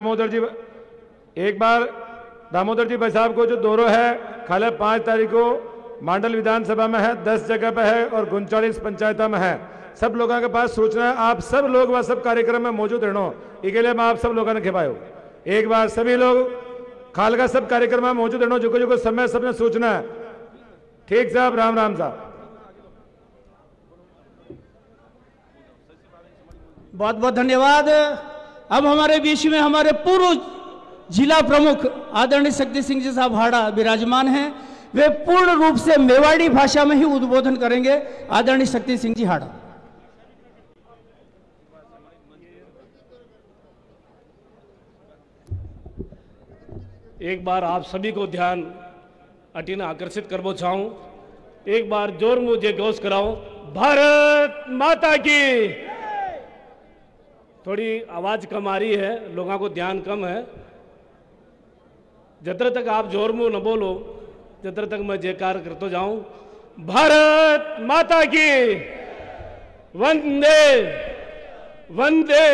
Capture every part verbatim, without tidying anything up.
दामोदर जी, एक बार दामोदर जी भाई साहब को जो दौरो है खाले पांच तारीख को मांडल विधानसभा में है, दस जगह पे है और उनचालीस पंचायतों में है। सब लोगों के पास सूचना है, आप सब लोग वह सब कार्यक्रम में मौजूद रहना, इसके लिए मैं आप सब लोगों ने खिपायो। एक बार सभी लोग खाल का सब कार्यक्रम में मौजूद रहना, जो जो समय सबने सूचना है। ठीक साहब, राम राम साहब। बहुत बहुत धन्यवाद। अब हमारे बीच में हमारे पूर्व जिला प्रमुख आदरणीय शक्ति सिंह जी साहब हाड़ा विराजमान हैं। वे पूर्ण रूप से मेवाड़ी भाषा में ही उद्बोधन करेंगे। आदरणीय शक्ति सिंह जी हाड़ा। एक बार आप सभी को ध्यान अटीना आकर्षित करना चाहूं। एक बार जोर मुझे घोष कराओ, भारत माता की। थोड़ी आवाज कम आ रही है, लोगों को ध्यान कम है। जत्र तक आप जोर मुंह न बोलो, जत्र तक मैं जयकार करते जाऊं। भारत माता की वंदे वंदे।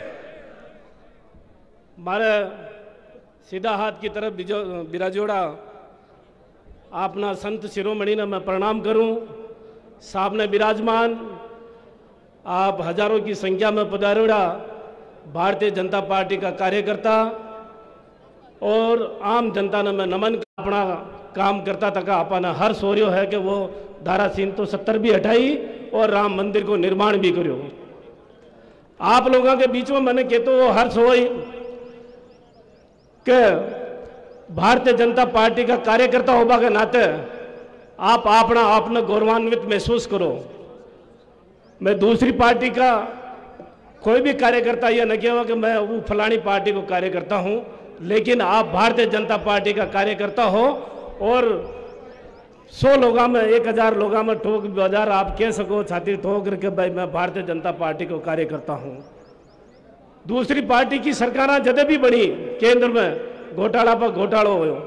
मारे सीधा हाथ की तरफ बिराजोड़ा आपना संत शिरोमणि ने मैं प्रणाम करूं। सामने विराजमान आप हजारों की संख्या में पधारोड़ा भारतीय जनता पार्टी का कार्यकर्ता और आम जनता ने मैं नमन अपना काम करता तक अपना हर्ष हो रहा है कि वो धारा तीन तो सत्तर भी हटाई और राम मंदिर को निर्माण भी करो। आप लोगों के बीच में मैंने कहते वो हर्ष हो कि भारतीय जनता पार्टी का कार्यकर्ता होने के नाते आप अपना आपने गौरवान्वित महसूस करो। मैं दूसरी पार्टी का कोई भी कार्यकर्ता यह न कहेगा कि मैं वो फलानी पार्टी को कार्यकर्ता हूं, लेकिन आप भारतीय जनता पार्टी का कार्यकर्ता हो और सौ लोगों में एक हजार लोगों में ठोक बाजार आप कह सको छाती ठोक करके भाई मैं भारतीय जनता पार्टी को कार्यकर्ता हूं। दूसरी पार्टी की सरकार जदे भी बनी केंद्र में घोटाला पर घोटाला हो।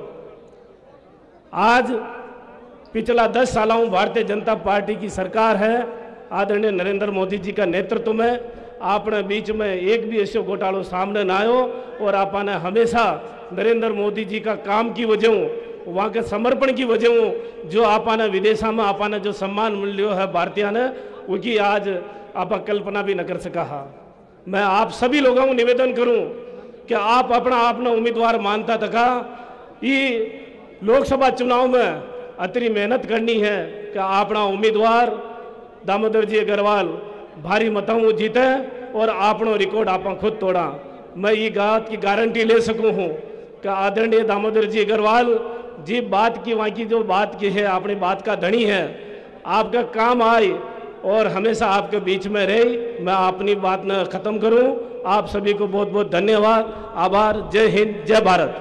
आज पिछला दस सालों भारतीय जनता पार्टी की सरकार है, आदरणीय नरेंद्र मोदी जी का नेतृत्व में। आपने बीच में एक भी ऐसे घोटालों सामने ना आयो और आपने हमेशा नरेंद्र मोदी जी का काम की वजह, वहाँ के समर्पण की वजह, जो आपने विदेशा में आपने जो सम्मान मिलो है भारतीय ने, उसकी आज आप कल्पना भी न कर सका। मैं आप सभी लोगों को निवेदन करूं कि आप अपना अपना उम्मीदवार मानता तका ये लोकसभा चुनाव में अतरी मेहनत करनी है कि अपना उम्मीदवार दामोदर जी अग्रवाल भारी मतों जीते और आपनो रिकॉर्ड आप खुद तोड़ा। मैं ये बात की गारंटी ले सकूं हूं कि आदरणीय दामोदर जी अग्रवाल जी बात की वहाँ की जो बात की है अपनी बात का धनी है, आपका काम आए और हमेशा आपके बीच में रहे। मैं अपनी बात न खत्म करूं। आप सभी को बहुत बहुत धन्यवाद, आभार। जय हिंद, जय भारत।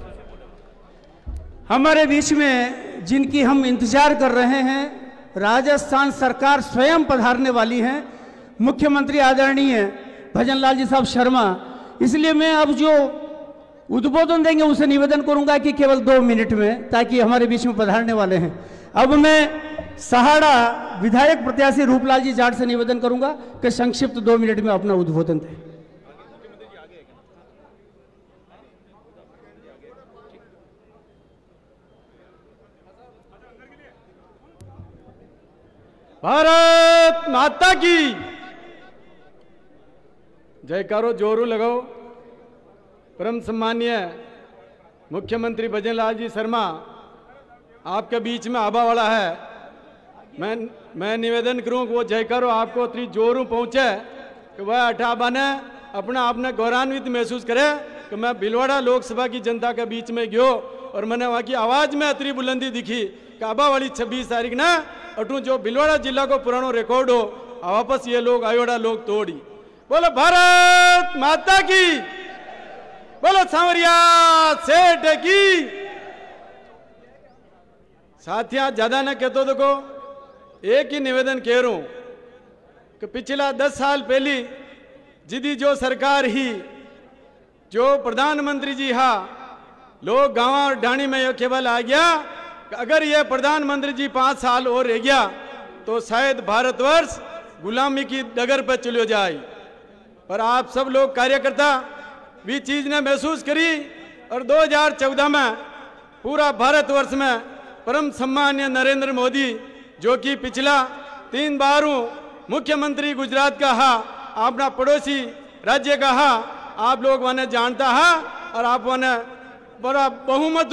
हमारे बीच में जिनकी हम इंतजार कर रहे हैं, राजस्थान सरकार स्वयं पधारने वाली हैं, मुख्यमंत्री आदरणीय भजनलाल जी साहब शर्मा। इसलिए मैं अब जो उद्बोधन देंगे उनसे निवेदन करूंगा कि केवल दो मिनट में, ताकि हमारे बीच में पधारने वाले हैं। अब मैं सहाड़ा विधायक प्रत्याशी रूपलाल जी जाट से निवेदन करूंगा कि संक्षिप्त दो मिनट में अपना उद्बोधन दें। भारत माता की जयकारो जोरू लगाओ। परम सम्मानीय मुख्यमंत्री भजनलाल जी शर्मा आपके बीच में आबा वाला है। मैं मैं निवेदन करूं कि वो जयकारो आपको इतनी जोरू पहुंचे कि वह अठाबा ने अपना आपने गौरवान्वित महसूस करे कि मैं भीलवाड़ा लोकसभा की जनता के बीच में गयो और मैंने वहाँ की आवाज़ में इतनी बुलंदी दिखी कि आबा वाली छब्बीस तारीख ना अटू जो भीलवाड़ा जिला को पुरानो रिकॉर्ड हो वापस ये लोग आयोड़ा लोग तोड़ी। बोलो भारत माता की, बोलो सांवरिया सेठ की। साथिया ज्यादा ना कहते देखो, एक ही निवेदन कह रहा हूं कि पिछला दस साल पहली जिदी जो सरकार ही जो प्रधानमंत्री जी हा लोग गांव और ढाणी में यह केवल आ गया कि अगर ये प्रधानमंत्री जी पांच साल और रह गया तो शायद भारतवर्ष गुलामी की डगर पर चलो जाए। पर आप सब लोग कार्यकर्ता भी चीज ने महसूस करी और दो हज़ार चौदह में पूरा भारतवर्ष में परम सम्मान्य नरेंद्र मोदी जो कि पिछला तीन बारों मुख्यमंत्री गुजरात का हा, अपना पड़ोसी राज्य का हा, आप लोग वने जानता है और आप वने बड़ा बहुमत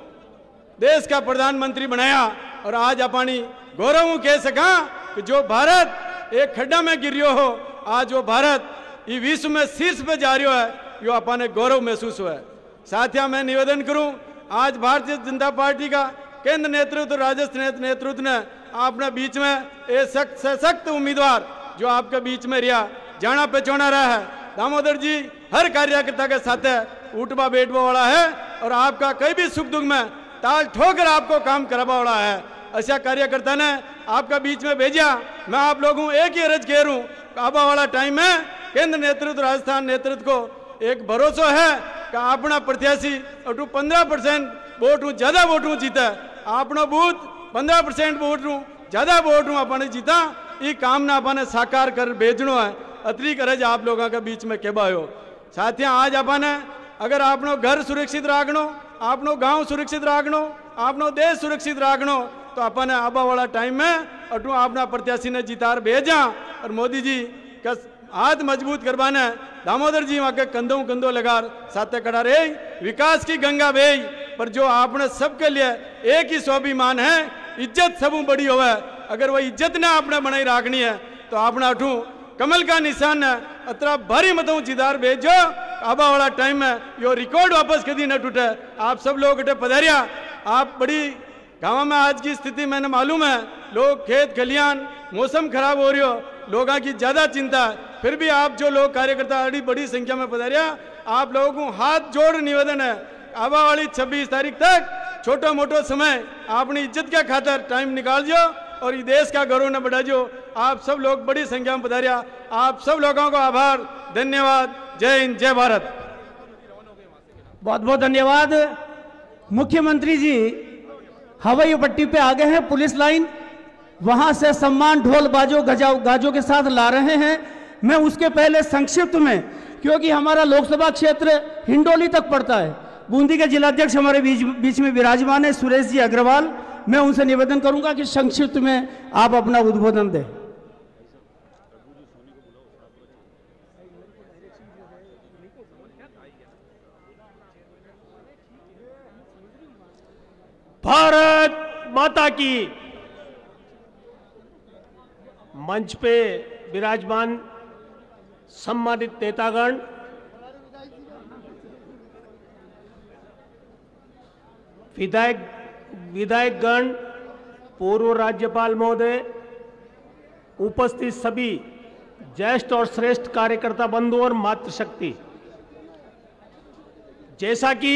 देश का प्रधानमंत्री बनाया और आज अपनी गौरव कह सका कि जो भारत एक खड्डा में गिरियो हो, आज वो भारत ये विश्व में शीर्ष पे जा रहा है, यो अपने गौरव महसूस हुआ है। साथियों, मैं निवेदन करूं, आज भारतीय जनता पार्टी का केंद्र नेतृत्व, राजस्थान नेतृत्व ने अपने बीच में एक सख्त सशक्त उम्मीदवार जो आपके बीच में रिया जाना पहचाना रहा है। दामोदर जी हर कार्यकर्ता के साथ है, उठवा बैठवा वाला है और आपका कई भी सुख दुख में ताल ठोकर आपको काम करवा वाला है। ऐसा कार्यकर्ता ने आपका बीच में भेजा। मैं आप लोगों एक ही अर्ज कह रूं, आबा वाला टाइम में केंद्र नेतृत्व, राजस्थान नेतृत्व को एक भरोसा है कि अपना प्रत्याशी अटू पंद्रह परसेंट वोट हूँ ज्यादा वोट हूँ जीता, अपना बूथ पंद्रह परसेंट वोट हूँ ज्यादा वोट हूँ अपने जीता, ये काम ना अपने साकार कर भेजनो है। अतिरिक्त अर्ज आप लोगों के बीच में कहवायो। साथियों, आज अपने अगर आपनो घर सुरक्षित राखनो, आपनो गांव सुरक्षित राखनो, आपनो देश सुरक्षित राखनो, तो अपने आबा वाला टाइम में अटू अपना प्रत्याशी ने जितार भेजा और मोदी जी का हाथ मजबूत करवाना। दामोदर जी वहां के कंधों कंधों लगा साथ कड़ा रे विकास की गंगा बे, पर जो आपने सबके लिए एक ही स्वाभिमान है, इज्जत सबू बड़ी होवे। अगर वह इज्जत ने आपने बनाई रखनी है तो आपने अठू कमल का निशान है, अतरा भारी मतों जिदार भेजो। आबा वाला टाइम में यो रिकॉर्ड वापस कभी न टूटे। आप सब लोग अटे पधारिया। आप बड़ी गाँव में आज की स्थिति मैंने मालूम है, लोग खेत खलियान, मौसम खराब हो रही हो, लोगों की ज्यादा चिंता है, फिर भी आप जो लोग कार्यकर्ता बड़ी बड़ी संख्या में पधारिया, आप लोगों को हाथ जोड़ निवेदन है, आबा वाली छब्बीस तारीख तक छोटो मोटो समय अपनी इज्जत के खातर टाइम निकाल जो और ये देश का गौरव न बढ़ा जो। आप सब लोग बड़ी संख्या में पधारिया। आप सब लोगों को आभार, धन्यवाद। जय हिंद, जय भारत। बहुत बहुत धन्यवाद। मुख्यमंत्री जी हवाई पट्टी पे आ गए हैं, पुलिस लाइन, वहां से सम्मान ढोल बाजो गजा गाजों के साथ ला रहे हैं। मैं उसके पहले संक्षिप्त में, क्योंकि हमारा लोकसभा क्षेत्र हिंडोली तक पड़ता है, बूंदी के जिलाध्यक्ष हमारे बीच बीच में विराजमान है सुरेश जी अग्रवाल, मैं उनसे निवेदन करूंगा कि संक्षिप्त में आप अपना उद्बोधन दें। भारत माता की। मंच पे विराजमान सम्मानित नेतागण, विधायक विधायकगण, पूर्व राज्यपाल महोदय, उपस्थित सभी ज्येष्ठ और श्रेष्ठ कार्यकर्ता बंधु और मातृशक्ति, जैसा कि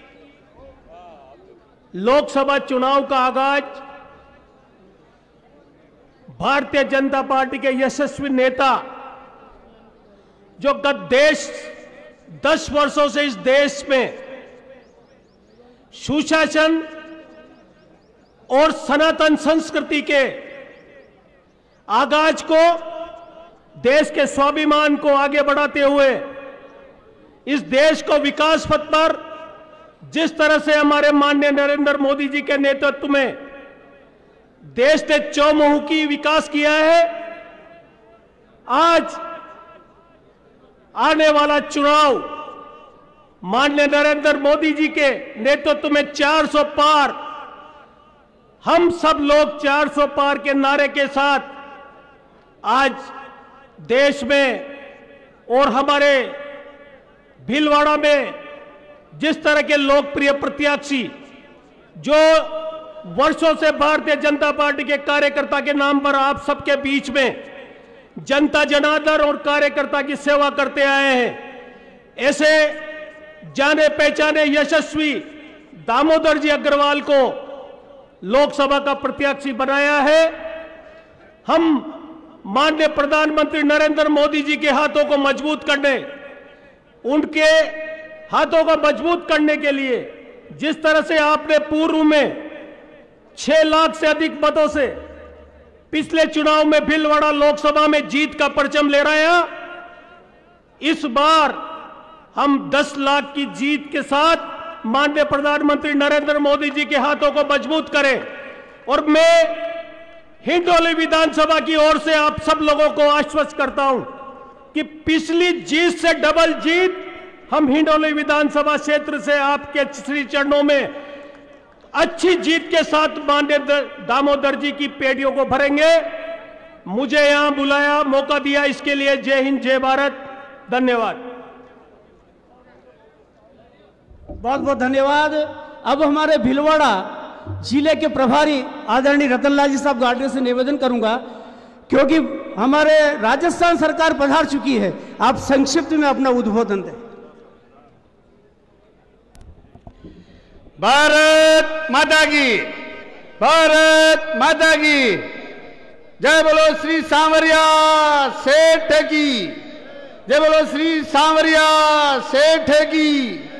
लोकसभा चुनाव का आगाज भारतीय जनता पार्टी के यशस्वी नेता जो गत देश दस वर्षों से इस देश में सुशासन और सनातन संस्कृति के आगाज को, देश के स्वाभिमान को आगे बढ़ाते हुए इस देश को विकास पथ पर जिस तरह से हमारे माननीय नरेंद्र मोदी जी के नेतृत्व में देश ने चौमुखी विकास किया है, आज आने वाला चुनाव माननीय नरेंद्र मोदी जी के नेतृत्व में चार सौ पार, हम सब लोग चार सौ पार के नारे के साथ आज देश में और हमारे भीलवाड़ा में जिस तरह के लोकप्रिय प्रत्याशी जो वर्षों से भारतीय जनता पार्टी के कार्यकर्ता के नाम पर आप सबके बीच में जनता जनार्दन और कार्यकर्ता की सेवा करते आए हैं, ऐसे जाने पहचाने यशस्वी दामोदर जी अग्रवाल को लोकसभा का प्रत्याशी बनाया है। हम माननीय प्रधानमंत्री नरेंद्र मोदी जी के हाथों को मजबूत करने, उनके हाथों को मजबूत करने के लिए जिस तरह से आपने पूर्व में छह लाख से अधिक मतों से पिछले चुनाव में भीलवाड़ा लोकसभा में जीत का परचम ले रहे हैं, इस बार हम दस लाख की जीत के साथ माननीय प्रधानमंत्री नरेंद्र मोदी जी के हाथों को मजबूत करें। और मैं हिंडोली विधानसभा की ओर से आप सब लोगों को आश्वस्त करता हूं कि पिछली जीत से डबल जीत हम हिंडोली विधानसभा क्षेत्र से आपके श्री चरणों में अच्छी जीत के साथ माननीय दामोदर जी की पेटियों को भरेंगे। मुझे यहां बुलाया, मौका दिया, इसके लिए जय हिंद, जय भारत, धन्यवाद। बहुत बहुत धन्यवाद। अब हमारे भीलवाड़ा जिले के प्रभारी आदरणीय रतनलाल जी साहब गार्डे से निवेदन करूंगा, क्योंकि हमारे राजस्थान सरकार पधार चुकी है, आप संक्षिप्त में अपना उद्बोधन दें। भारत माता की, भारत माता की जय। बोलो श्री सांवरिया सेठ की जय। बोलो श्री सांवरिया सेठ की।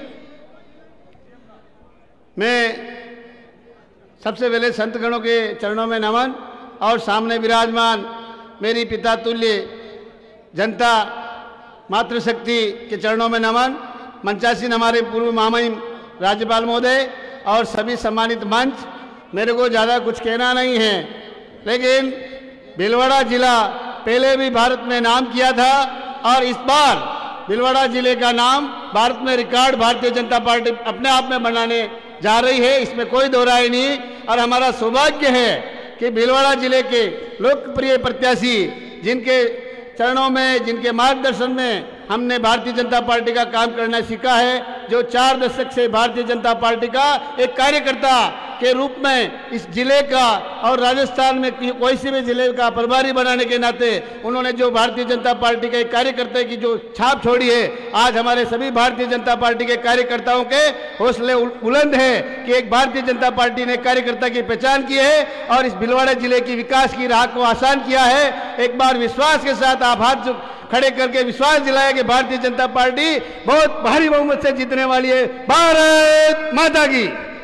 मैं सबसे पहले संत गणों के चरणों में नमन और सामने विराजमान मेरी पिता तुल्य जनता मातृशक्ति के चरणों में नमन। मंचासीन हमारे पूर्व महामहिम राज्यपाल महोदय और सभी सम्मानित मंच। मेरे को ज़्यादा कुछ कहना नहीं है, लेकिन भीलवाड़ा जिला पहले भी भारत में नाम किया था और इस बार भीलवाड़ा जिले का नाम भारत में रिकॉर्ड भारतीय जनता पार्टी अपने आप में बनाने जा रही है, इसमें कोई दो राय नहीं। और हमारा सौभाग्य है कि भीलवाड़ा जिले के लोकप्रिय प्रत्याशी, जिनके चरणों में, जिनके मार्गदर्शन में हमने भारतीय जनता पार्टी का काम करना सीखा है, जो चार दशक से भारतीय जनता पार्टी का एक कार्यकर्ता के रूप में इस जिले का और राजस्थान में कोई से भी जिले का प्रभारी बनाने के नाते उन्होंने जो भारतीय जनता पार्टी के एक कार्यकर्ता की जो छाप छोड़ी है, आज हमारे सभी भारतीय जनता पार्टी के कार्यकर्ताओं के हौसले बुलंद है कि एक भारतीय जनता पार्टी ने कार्यकर्ता की पहचान की है और इस भीलवाड़ा जिले की विकास की राह को आसान किया है। एक बार विश्वास के साथ आप हाथ खड़े करके विश्वास दिलाया कि भारतीय जनता पार्टी बहुत भारी बहुमत से जीतने वाली है। भारत माता की।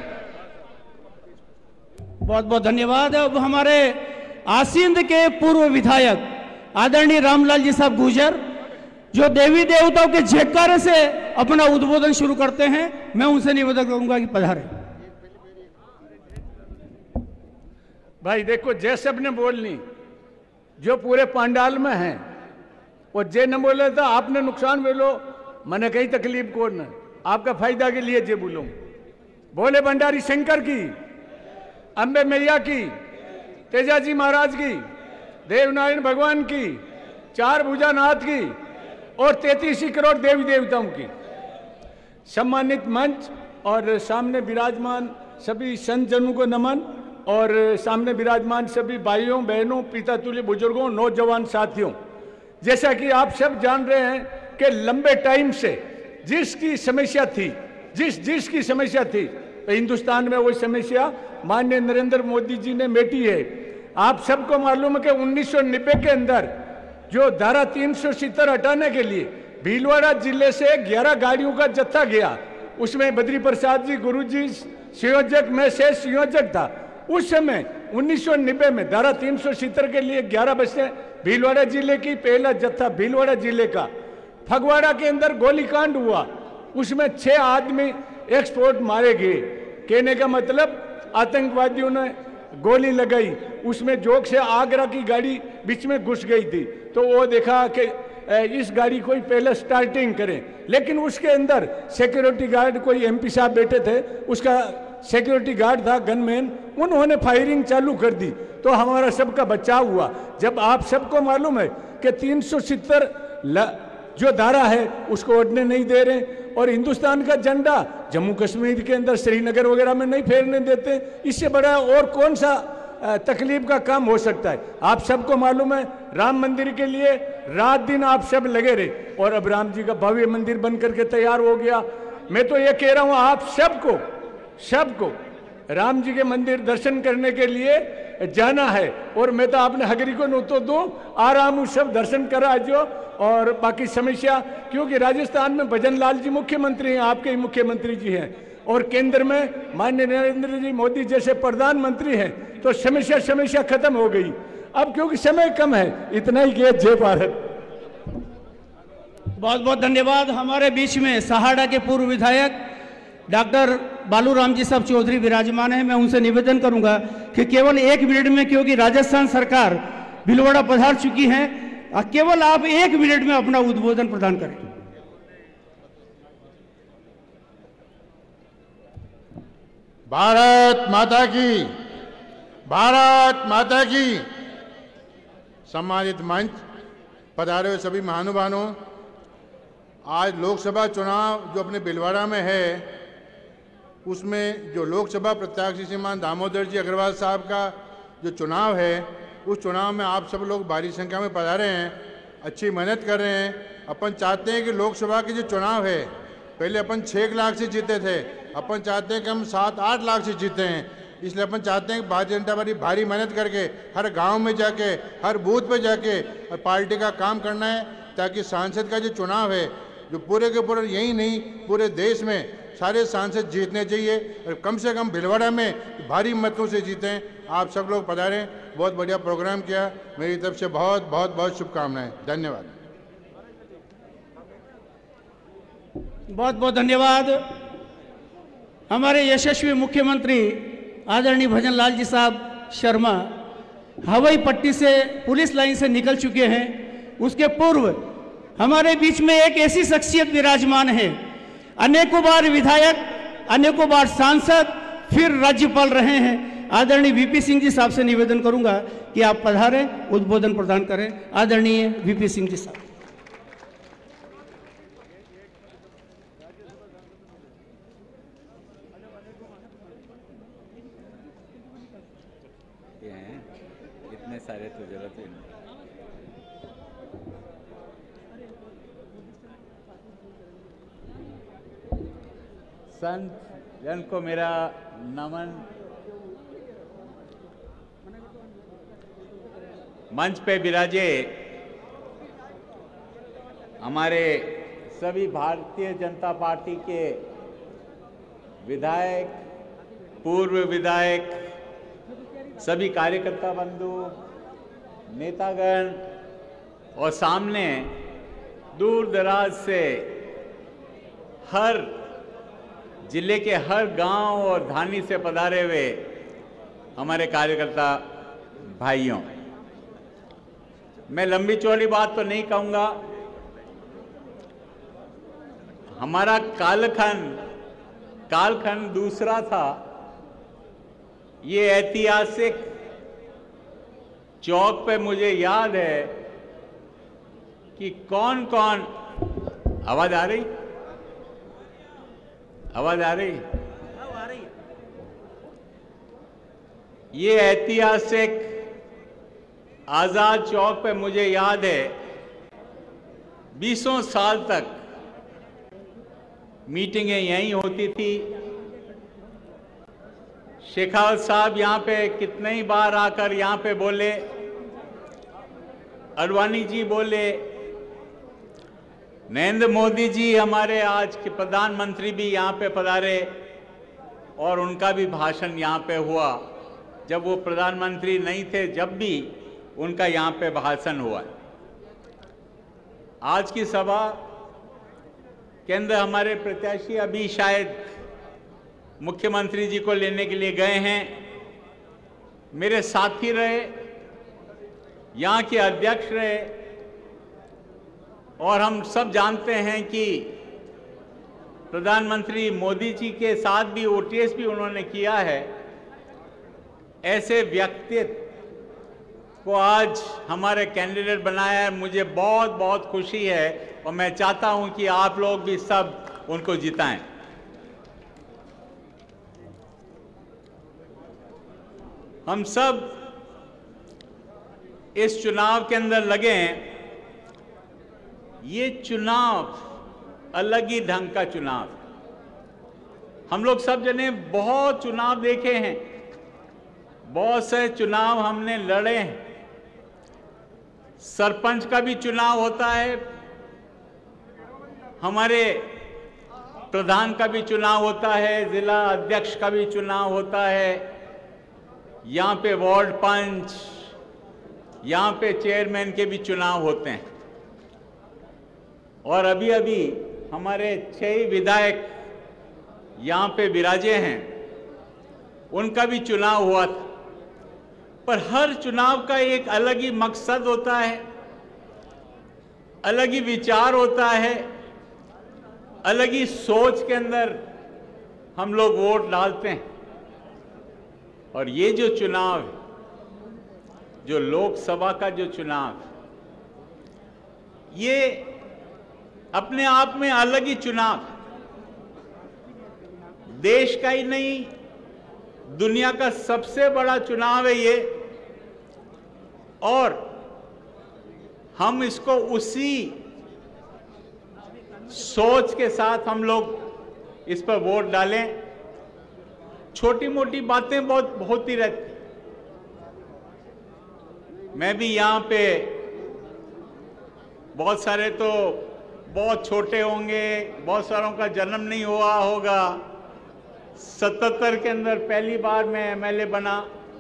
बहुत बहुत धन्यवाद। अब हमारे आसींद के पूर्व विधायक आदरणीय रामलाल जी साहब गुजर, जो देवी देवताओं के जयकारे से अपना उद्बोधन शुरू करते हैं, मैं उनसे निवेदन करूंगा कि पधारें। भाई देखो, जैसे अपने बोलनी जो पूरे पंडाल में है और जे न बोले तो आपने नुकसान बोलो, मैंने कहीं तकलीफ को न, आपका फायदा के लिए जे बोलूं। बोले भंडारी शंकर की, अम्बे मैया की, तेजाजी महाराज की, देवनारायण भगवान की, चार भुजानाथ की और तैतीस करोड़ देवी देवताओं की। सम्मानित मंच और सामने विराजमान सभी संत जनों को नमन और सामने विराजमान सभी भाइयों बहनों, पिता तुल्य बुजुर्गों, नौजवान साथियों। जैसा कि आप सब जान रहे हैं कि लंबे टाइम से जिसकी समस्या थी, जिस जिस की समस्या थी, तो हिंदुस्तान में वो समस्या माननीय नरेंद्र मोदी जी ने मेटी है। आप सबको मालूम है कि उन्नीस सौ नब्बे के अंदर जो धारा तीन सौ सत्तर हटाने के लिए भीलवाड़ा जिले से ग्यारह गाड़ियों का जत्था गया, उसमें बद्री प्रसाद जी गुरु जी संयोजक, में से संयोजक था। उस समय उन्नीस सौ नब्बे में धारा तीन सौ सत्तर के लिए ग्यारह बसें भीलवाड़ा जिले की, पहला जत्था भीलवाड़ा जिले का। फगवाड़ा के अंदर गोलीकांड हुआ, उसमें छह आदमी एक्सपोर्ट मारे गए। कहने का मतलब आतंकवादियों ने गोली लगाई, उसमें जोक से आगरा की गाड़ी बीच में घुस गई थी, तो वो देखा कि इस गाड़ी को पहले स्टार्टिंग करें, लेकिन उसके अंदर सिक्योरिटी गार्ड कोई एमपी साहब बैठे थे, उसका सिक्योरिटी गार्ड था गनमैन, उन्होंने फायरिंग चालू कर दी, तो हमारा सबका बचाव हुआ। जब आप सबको मालूम है कि तीन सौ सत्तर जो धारा है उसको उड़ने नहीं दे रहे और हिंदुस्तान का झंडा जम्मू कश्मीर के अंदर श्रीनगर वगैरह में नहीं फहरने देते, इससे बड़ा और कौन सा तकलीफ का काम हो सकता है। आप सबको मालूम है राम मंदिर के लिए रात दिन आप सब लगे रहे और अब राम जी का भव्य मंदिर बन करके तैयार हो गया। मैं तो ये कह रहा हूं आप सबको सबको राम जी के मंदिर दर्शन करने के लिए जाना है और मैं तो आपने हगरी को नोतो दूं, आराम सब दर्शन करा जो। और बाकी समस्या, क्योंकि राजस्थान में भजन लाल जी मुख्यमंत्री हैं, आपके ही मुख्यमंत्री जी हैं, और केंद्र में माननीय नरेंद्र जी मोदी जैसे प्रधानमंत्री हैं, तो समस्या समस्या खत्म हो गई। अब क्योंकि समय कम है, इतना ही किया। जय भारत। बहुत बहुत धन्यवाद। हमारे बीच में सहाड़ा के पूर्व विधायक डॉक्टर बालूराम जी साहब चौधरी विराजमान हैं। मैं उनसे निवेदन करूंगा कि केवल एक मिनट में, क्योंकि राजस्थान सरकार भीलवाड़ा पधार चुकी है, केवल आप एक मिनट में अपना उद्बोधन प्रदान करें। भारत माता की, भारत माता की। सम्मानित मंच, पधारे हुए सभी महानुभावों, आज लोकसभा चुनाव जो अपने भीलवाड़ा में है, उसमें जो लोकसभा प्रत्याशी श्रीमान दामोदर जी अग्रवाल साहब का जो चुनाव है, उस चुनाव में आप सब लोग भारी संख्या में पधारे हैं, अच्छी मेहनत कर रहे हैं। अपन चाहते हैं कि लोकसभा के जो चुनाव है, पहले अपन छः लाख से जीते थे, अपन चाहते हैं कि हम सात आठ लाख से जीते हैं। इसलिए अपन चाहते हैं कि भारतीय जनता पार्टी भारी मेहनत करके हर गांव में जाके, हर बूथ पे जाके पार्टी का काम करना है, ताकि सांसद का जो चुनाव है, जो पूरे के पूरे यही नहीं पूरे देश में सारे सांसद जीतने चाहिए, और कम से कम भीलवाड़ा में भारी मतों से जीतें। आप सब लोग पधारें। बहुत बढ़िया प्रोग्राम किया, मेरी तरफ से बहुत बहुत बहुत शुभकामनाएं। धन्यवाद। बहुत बहुत धन्यवाद। हमारे यशस्वी मुख्यमंत्री आदरणीय भजनलाल जी साहब शर्मा हवाई पट्टी से पुलिस लाइन से निकल चुके हैं। उसके पूर्व हमारे बीच में एक ऐसी शख्सियत विराजमान है, अनेकों बार विधायक, अनेकों बार सांसद, फिर राज्यपाल रहे हैं। आदरणीय वीपी सिंह जी साहब से निवेदन करूंगा कि आप पधारें, उद्बोधन प्रदान करें। आदरणीय वीपी सिंह जी साहब। इतने सारे तो जरूरत ही नहीं। संत जन को मेरा नमन। मंच पे विराजे हमारे सभी भारतीय जनता पार्टी के विधायक, पूर्व विधायक, सभी कार्यकर्ता बंधु, नेतागण, और सामने दूर दराज से हर जिले के हर गांव और धानी से पधारे हुए हमारे कार्यकर्ता भाइयों, मैं लंबी चौड़ी बात तो नहीं कहूँगा। हमारा कालखंड कालखंड दूसरा था। ये ऐतिहासिक चौक पे मुझे याद है कि कौन कौन, आवाज आ रही आवाज आ रही ये ऐतिहासिक आजाद चौक पे मुझे याद है बीसों साल तक मीटिंगें यहीं होती थी। शेखावत साहब यहाँ पे कितने ही बार आकर यहाँ पे बोले, अडवाणी जी बोले, नरेंद्र मोदी जी हमारे आज के प्रधानमंत्री भी यहाँ पे पधारे और उनका भी भाषण यहाँ पे हुआ। जब वो प्रधानमंत्री नहीं थे, जब भी उनका यहाँ पे भाषण हुआ। आज की सभा के अंदर हमारे प्रत्याशी अभी शायद मुख्यमंत्री जी को लेने के लिए गए हैं। मेरे साथी रहे, यहाँ के अध्यक्ष रहे, और हम सब जानते हैं कि प्रधानमंत्री मोदी जी के साथ भी ओटीएस भी उन्होंने किया है। ऐसे व्यक्तित्व को आज हमारे कैंडिडेट बनाया है, मुझे बहुत बहुत खुशी है, और मैं चाहता हूं कि आप लोग भी सब उनको जिताएं। हम सब इस चुनाव के अंदर लगे हैं। ये चुनाव अलग ही ढंग का चुनाव। हम लोग सब जने बहुत चुनाव देखे हैं, बहुत से चुनाव हमने लड़े हैं। सरपंच का भी चुनाव होता है, हमारे प्रधान का भी चुनाव होता है, जिला अध्यक्ष का भी चुनाव होता है, यहाँ पे वार्ड पंच, यहाँ पे चेयरमैन के भी चुनाव होते हैं। और अभी अभी हमारे छह विधायक यहाँ पे विराजे हैं, उनका भी चुनाव हुआ था। पर हर चुनाव का एक अलग ही मकसद होता है, अलग ही विचार होता है, अलग ही सोच के अंदर हम लोग वोट डालते हैं। और ये जो चुनाव है, जो लोकसभा का जो चुनाव, ये अपने आप में अलग ही चुनाव, देश का ही नहीं दुनिया का सबसे बड़ा चुनाव है ये। और हम इसको उसी सोच के साथ हम लोग इस पर वोट डालें। छोटी मोटी बातें बहुत होती रहती, मैं भी यहाँ पे बहुत सारे तो बहुत छोटे होंगे, बहुत सारों का जन्म नहीं हुआ होगा। सतहत्तर के अंदर पहली बार मैं एमएलए बना,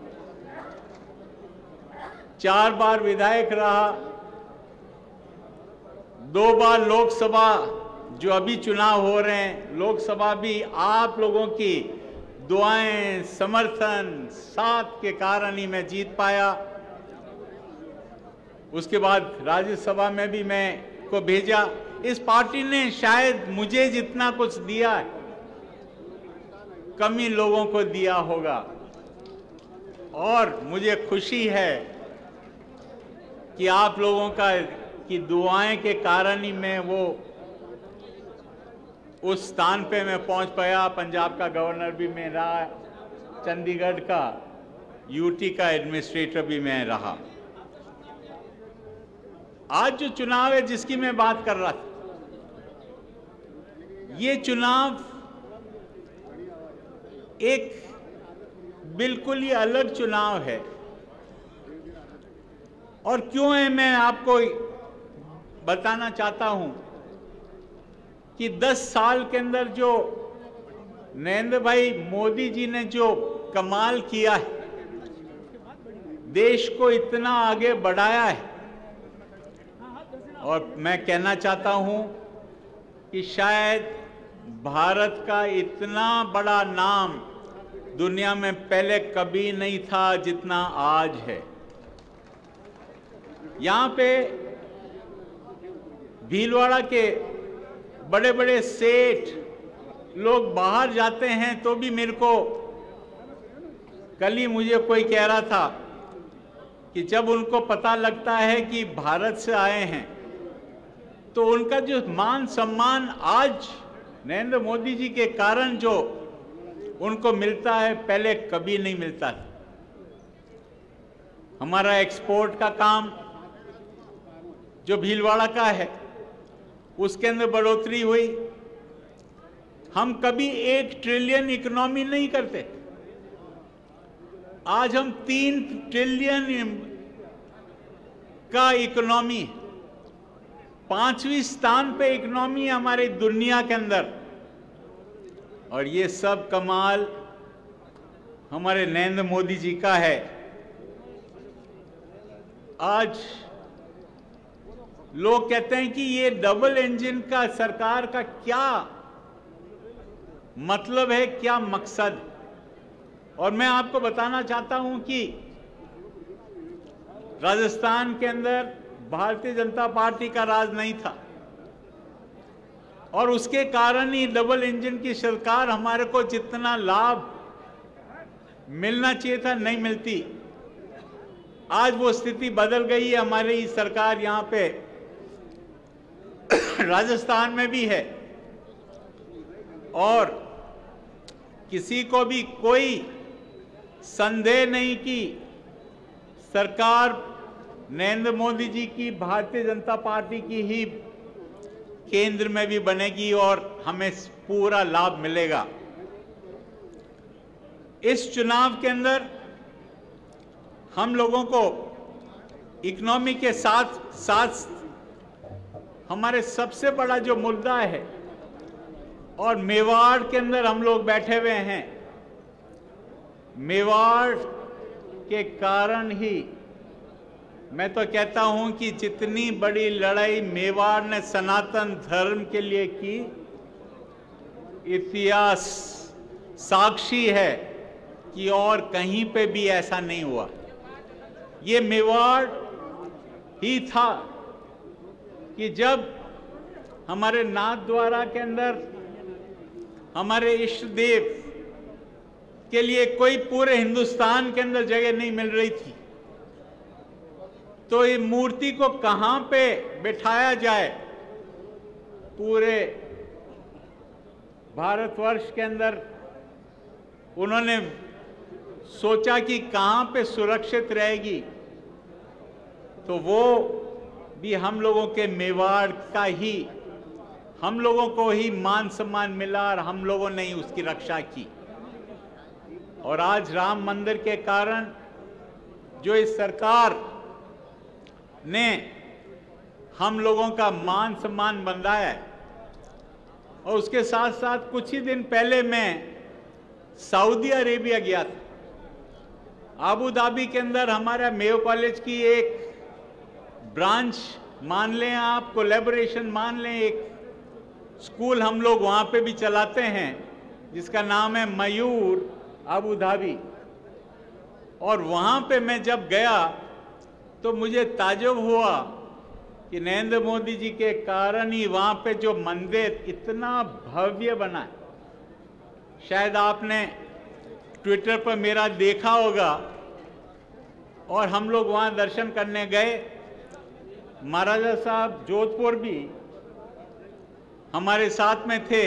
चार बार विधायक रहा, दो बार लोकसभा, जो अभी चुनाव हो रहे हैं लोकसभा भी आप लोगों की दुआएं, समर्थन, साथ के कारण ही मैं जीत पाया। उसके बाद राज्यसभा में भी मैं को भेजा। इस पार्टी ने शायद मुझे जितना कुछ दिया है कम ही लोगों को दिया होगा। और मुझे खुशी है कि आप लोगों का की दुआएं के कारण ही मैं वो उस स्थान पे मैं पहुंच पाया। पंजाब का गवर्नर भी मैं रहा, चंडीगढ़ का यूटी का एडमिनिस्ट्रेटर भी मैं रहा। आज जो चुनाव है जिसकी मैं बात कर रहा था, ये चुनाव एक बिल्कुल ही अलग चुनाव है। और क्यों है मैं आपको बताना चाहता हूं कि दस साल के अंदर जो नरेंद्र भाई मोदी जी ने जो कमाल किया है, देश को इतना आगे बढ़ाया है। और मैं कहना चाहता हूं कि शायद भारत का इतना बड़ा नाम दुनिया में पहले कभी नहीं था जितना आज है। यहाँ पे भीलवाड़ा के बड़े बड़े सेठ लोग बाहर जाते हैं तो भी मेरे को, कल ही मुझे कोई कह रहा था कि जब उनको पता लगता है कि भारत से आए हैं तो उनका जो मान सम्मान आज नरेंद्र मोदी जी के कारण जो उनको मिलता है पहले कभी नहीं मिलता था। हमारा एक्सपोर्ट का काम जो भीलवाड़ा का है उसके अंदर बढ़ोतरी हुई। हम कभी एक ट्रिलियन इकोनॉमी नहीं करते, आज हम तीन ट्रिलियन का इकोनॉमी, पांचवी स्थान पे इकोनॉमी हमारी दुनिया के अंदर। और ये सब कमाल हमारे नरेंद्र मोदी जी का है। आज लोग कहते हैं कि ये डबल इंजन का सरकार का क्या मतलब है, क्या मकसद। और मैं आपको बताना चाहता हूं कि राजस्थान के अंदर भारतीय जनता पार्टी का राज नहीं था और उसके कारण ही डबल इंजन की सरकार हमारे को जितना लाभ मिलना चाहिए था नहीं मिलती। आज वो स्थिति बदल गई है। हमारी सरकार यहाँ पे राजस्थान में भी है और किसी को भी कोई संदेह नहीं कि सरकार नरेंद्र मोदी जी की, भारतीय जनता पार्टी की ही केंद्र में भी बनेगी और हमें पूरा लाभ मिलेगा। इस चुनाव के अंदर हम लोगों को इकोनॉमी के साथ साथ हमारे सबसे बड़ा जो मुद्दा है, और मेवाड़ के अंदर हम लोग बैठे हुए हैं, मेवाड़ के कारण ही मैं तो कहता हूं कि जितनी बड़ी लड़ाई मेवाड़ ने सनातन धर्म के लिए की, इतिहास साक्षी है कि और कहीं पे भी ऐसा नहीं हुआ। ये मेवाड़ ही था कि जब हमारे नाथद्वारा के अंदर हमारे इष्ट देव के लिए कोई पूरे हिंदुस्तान के अंदर जगह नहीं मिल रही थी, तो ये मूर्ति को कहां पे बिठाया जाए। पूरे भारतवर्ष के अंदर उन्होंने सोचा कि कहां पे सुरक्षित रहेगी, तो वो भी हम लोगों के मेवाड़ का ही, हम लोगों को ही मान सम्मान मिला और हम लोगों ने ही उसकी रक्षा की। और आज राम मंदिर के कारण जो इस सरकार ने हम लोगों का मान सम्मान बंधाया है, और उसके साथ साथ कुछ ही दिन पहले मैं सऊदी अरेबिया गया था। अबू धाबी के अंदर हमारा मेयो कॉलेज की एक ब्रांच मान लें आप, कोलैबोरेशन मान लें, एक स्कूल हम लोग वहाँ पे भी चलाते हैं जिसका नाम है मयूर अबू धाबी। और वहाँ पे मैं जब गया तो मुझे ताज्जुब हुआ कि नरेंद्र मोदी जी के कारण ही वहाँ पे जो मंदिर इतना भव्य बना है। शायद आपने ट्विटर पर मेरा देखा होगा। और हम लोग वहाँ दर्शन करने गए। महाराजा साहब जोधपुर भी हमारे साथ में थे।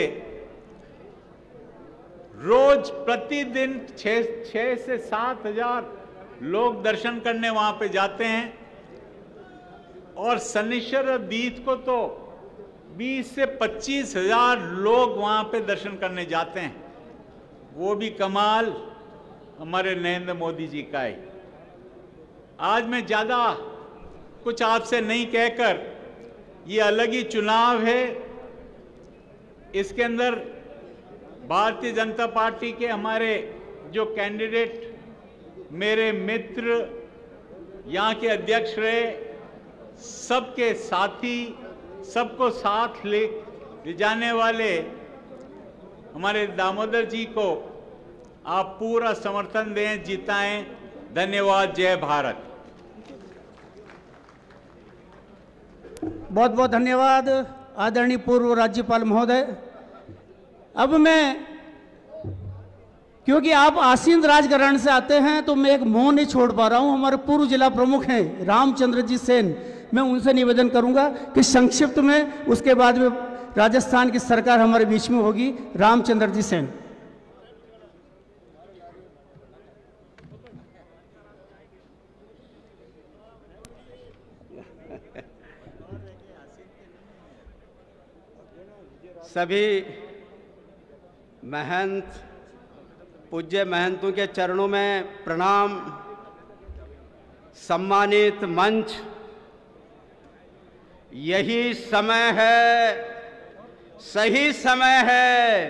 रोज प्रतिदिन छः छः से सात हजार लोग दर्शन करने वहां पे जाते हैं, और शनिश्चर और दीत को तो बीस से पच्चीस हजार लोग वहां पे दर्शन करने जाते हैं। वो भी कमाल हमारे नरेंद्र मोदी जी का है। आज मैं ज्यादा कुछ आपसे नहीं कहकर, ये अलग ही चुनाव है, इसके अंदर भारतीय जनता पार्टी के हमारे जो कैंडिडेट, मेरे मित्र, यहाँ के अध्यक्ष रहे, सबके साथी, सबको साथ ले ले जाने वाले हमारे दामोदर जी को आप पूरा समर्थन दें, जिताएं। धन्यवाद। जय भारत। बहुत बहुत धन्यवाद आदरणीय पूर्व राज्यपाल महोदय। अब मैं, क्योंकि आप आसीन राजघरान से आते हैं, तो मैं एक मोह नहीं छोड़ पा रहा हूं। हमारे पूर्व जिला प्रमुख हैं रामचंद्र जी सेन, मैं उनसे निवेदन करूंगा कि संक्षिप्त में, उसके बाद में राजस्थान की सरकार हमारे बीच में होगी। रामचंद्र जी सेन। सभी महंत, पूज्य महंतों के चरणों में प्रणाम। सम्मानित मंच, यही समय है, सही समय है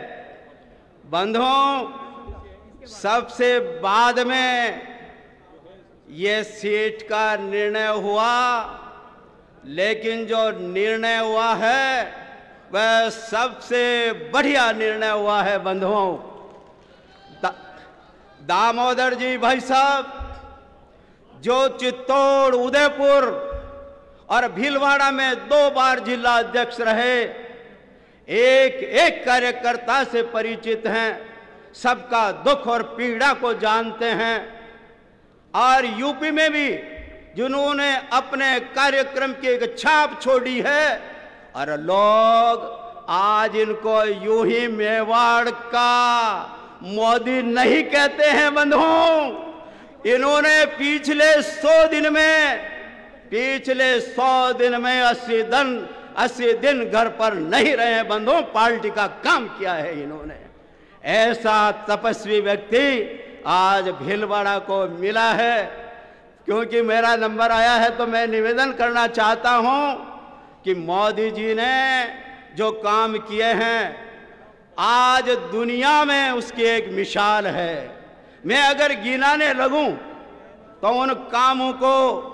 बंधुओं। सबसे बाद में ये सीट का निर्णय हुआ, लेकिन जो निर्णय हुआ है वह सबसे बढ़िया निर्णय हुआ है बंधुओं। दा, दामोदर जी भाई साहब जो चित्तौड़, उदयपुर और भीलवाड़ा में दो बार जिला अध्यक्ष रहे, एक एक कार्यकर्ता से परिचित हैं, सबका दुख और पीड़ा को जानते हैं। और यूपी में भी जिन्होंने अपने कार्यक्रम की एक छाप छोड़ी है, और लोग आज इनको यूं ही मेवाड़ का मोदी नहीं कहते हैं बंधुओं। इन्होंने पिछले सौ दिन में पिछले सौ दिन में अस्सी दिन अस्सी दिन घर पर नहीं रहे बंधुओं, पार्टी का काम किया है इन्होंने। ऐसा तपस्वी व्यक्ति आज भीलवाड़ा को मिला है। क्योंकि मेरा नंबर आया है तो मैं निवेदन करना चाहता हूं कि मोदी जी ने जो काम किए हैं आज दुनिया में उसकी एक मिसाल है। मैं अगर गिनाने लगूं तो उन कामों को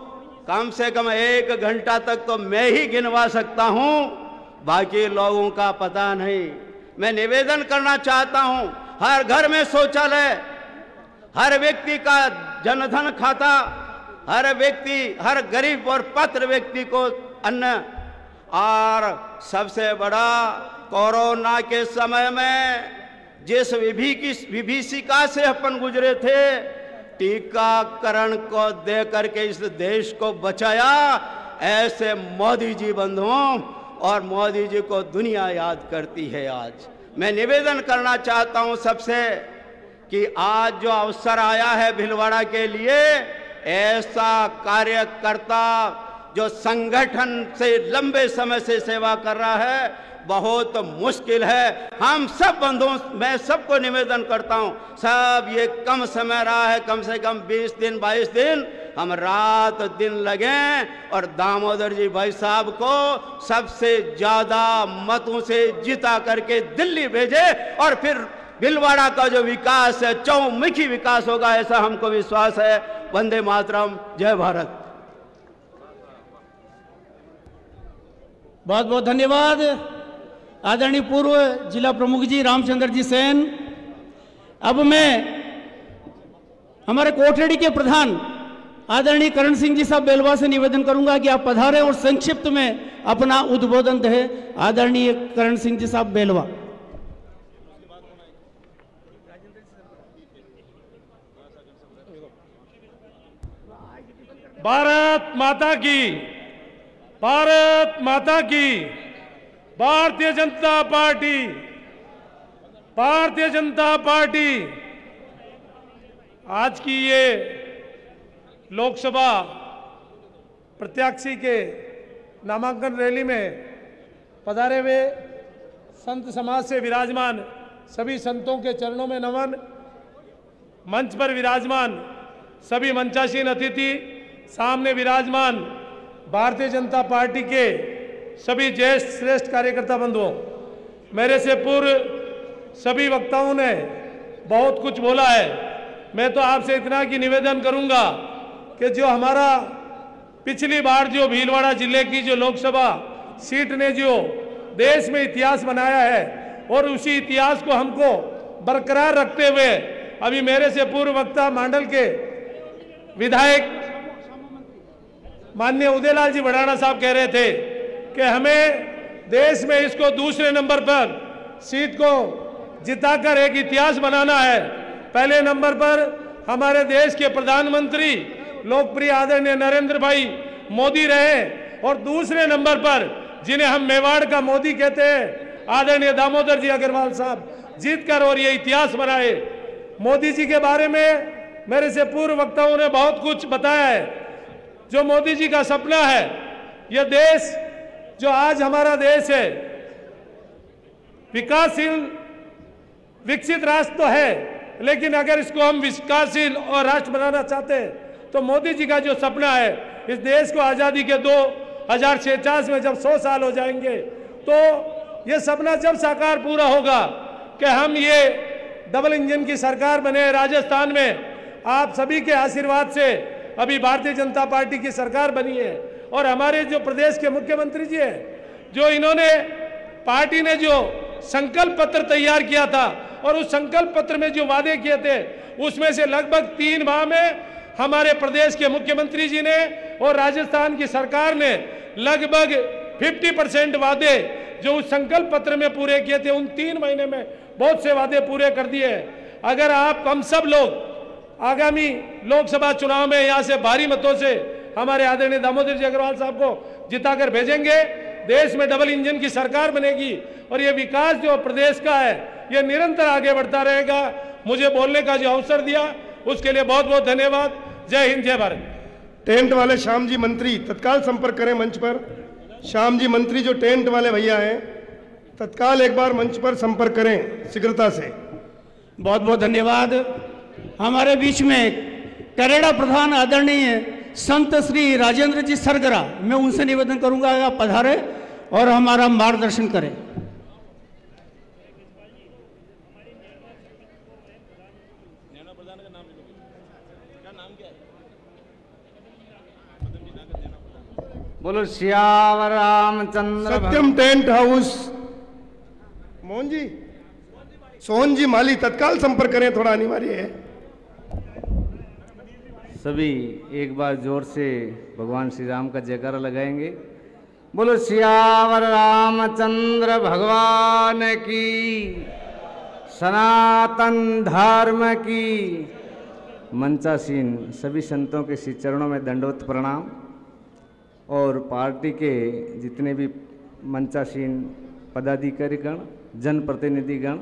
कम से कम एक घंटा तक तो मैं ही गिनवा सकता हूं, बाकी लोगों का पता नहीं। मैं निवेदन करना चाहता हूं, हर घर में शौचालय, हर व्यक्ति का जनधन खाता, हर व्यक्ति, हर गरीब और पात्र व्यक्ति को अन्न, और सबसे बड़ा कोरोना के समय में जिस विभीषिका से अपन गुजरे थे, टीकाकरण को दे करके इस देश को बचाया। ऐसे मोदी जी बंधुओं, और मोदी जी को दुनिया याद करती है। आज मैं निवेदन करना चाहता हूं सबसे कि आज जो अवसर आया है भीलवाड़ा के लिए, ऐसा कार्यकर्ता जो संगठन से लंबे समय से सेवा कर रहा है, बहुत मुश्किल है। हम सब बंधुओं, मैं सबको निवेदन करता हूं, सब ये कम समय रहा है, कम से कम बीस दिन बाईस दिन हम रात दिन लगे और दामोदर जी भाई साहब को सबसे ज्यादा मतों से जिता करके दिल्ली भेजे, और फिर भीलवाड़ा का जो विकास है चौमुखी विकास होगा, ऐसा हमको विश्वास है। वंदे मातरम, जय भारत। बहुत बहुत धन्यवाद आदरणीय पूर्व जिला प्रमुख जी रामचंद्र जी सेन। अब मैं हमारे कोठड़ी के प्रधान आदरणीय करण सिंह जी साहब बेलवा से निवेदन करूंगा कि आप पधारें और संक्षिप्त में अपना उद्बोधन दें। आदरणीय करण सिंह जी साहब बेलवा। भारत माता की, भारत माता की, भारतीय जनता पार्टी, भारतीय जनता पार्टी। आज की ये लोकसभा प्रत्याशी के नामांकन रैली में पधारे हुए संत समाज से विराजमान सभी संतों के चरणों में नमन। मंच पर विराजमान सभी मंचासीन अतिथि, सामने विराजमान भारतीय जनता पार्टी के सभी ज्येष्ठ श्रेष्ठ कार्यकर्ता बंधुओं, मेरे से पूर्व सभी वक्ताओं ने बहुत कुछ बोला है। मैं तो आपसे इतना की निवेदन करूंगा कि जो हमारा पिछली बार जो भीलवाड़ा जिले की जो लोकसभा सीट ने जो देश में इतिहास बनाया है, और उसी इतिहास को हमको बरकरार रखते हुए अभी मेरे से पूर्व वक्ता मंडल के विधायक माननीय उदयलाल जी भड़ाना साहब कह रहे थे कि हमें देश में इसको दूसरे नंबर पर सीट को जिताकर एक इतिहास बनाना है। पहले नंबर पर हमारे देश के प्रधानमंत्री लोकप्रिय आदरणीय नरेंद्र भाई मोदी रहे, और दूसरे नंबर पर जिन्हें हम मेवाड़ का मोदी कहते हैं आदरणीय दामोदर जी अग्रवाल साहब जीतकर और ये इतिहास बनाए। मोदी जी के बारे में मेरे से पूर्व वक्ताओं ने बहुत कुछ बताया है। जो मोदी जी का सपना है, यह देश जो आज हमारा देश है विकासशील विकसित राष्ट्र तो है, लेकिन अगर इसको हम विकासशील और राष्ट्र बनाना चाहते हैं तो मोदी जी का जो सपना है, इस देश को आज़ादी के दो हजार छियासी में जब सौ साल हो जाएंगे तो ये सपना जब साकार पूरा होगा कि हम ये डबल इंजन की सरकार बने। राजस्थान में आप सभी के आशीर्वाद से अभी भारतीय जनता पार्टी की सरकार बनी है, और हमारे जो प्रदेश के मुख्यमंत्री जी हैं, जो इन्होंने पार्टी ने जो संकल्प पत्र तैयार किया था और उस संकल्प पत्र में जो वादे किए थे उसमें से लगभग तीन माह में हमारे प्रदेश के मुख्यमंत्री जी ने और राजस्थान की सरकार ने लगभग पचास परसेंट वादे जो उस संकल्प पत्र में पूरे किए थे, उन तीन महीने में बहुत से वादे पूरे कर दिए। अगर आप हम सब लोग आगामी लोकसभा चुनाव में यहाँ से भारी मतों से हमारे आदरणीय दामोदर जी अग्रवाल साहब को जिताकर भेजेंगे, देश में डबल इंजन की सरकार बनेगी और ये विकास जो प्रदेश का है ये निरंतर आगे बढ़ता रहेगा। मुझे बोलने का जो अवसर दिया उसके लिए बहुत बहुत धन्यवाद। जय हिंद, जय भारत। टेंट वाले श्याम जी मंत्री तत्काल संपर्क करें मंच पर। श्याम जी मंत्री जो टेंट वाले भैया हैं तत्काल एक बार मंच पर संपर्क करें शीघ्रता से। बहुत बहुत धन्यवाद। हमारे बीच में करेड़ा प्रधान आदरणीय संत श्री राजेंद्र जी सरगरा, मैं उनसे निवेदन करूंगा आप पधारे और हमारा मार्गदर्शन करें। बोलो सियावर रामचंद्र सत्यम टेंट हाउस मोहन जी, सोहन जी माली तत्काल संपर्क करें, थोड़ा अनिवार्य है। सभी एक बार जोर से भगवान श्री राम का जयकारा लगाएंगे। बोलो सियावर रामचंद्र भगवान की, सनातन धर्म की। मंचासीन सभी संतों के श्री चरणों में दंडवत प्रणाम और पार्टी के जितने भी मंचासीन पदाधिकारीगण, जनप्रतिनिधिगण,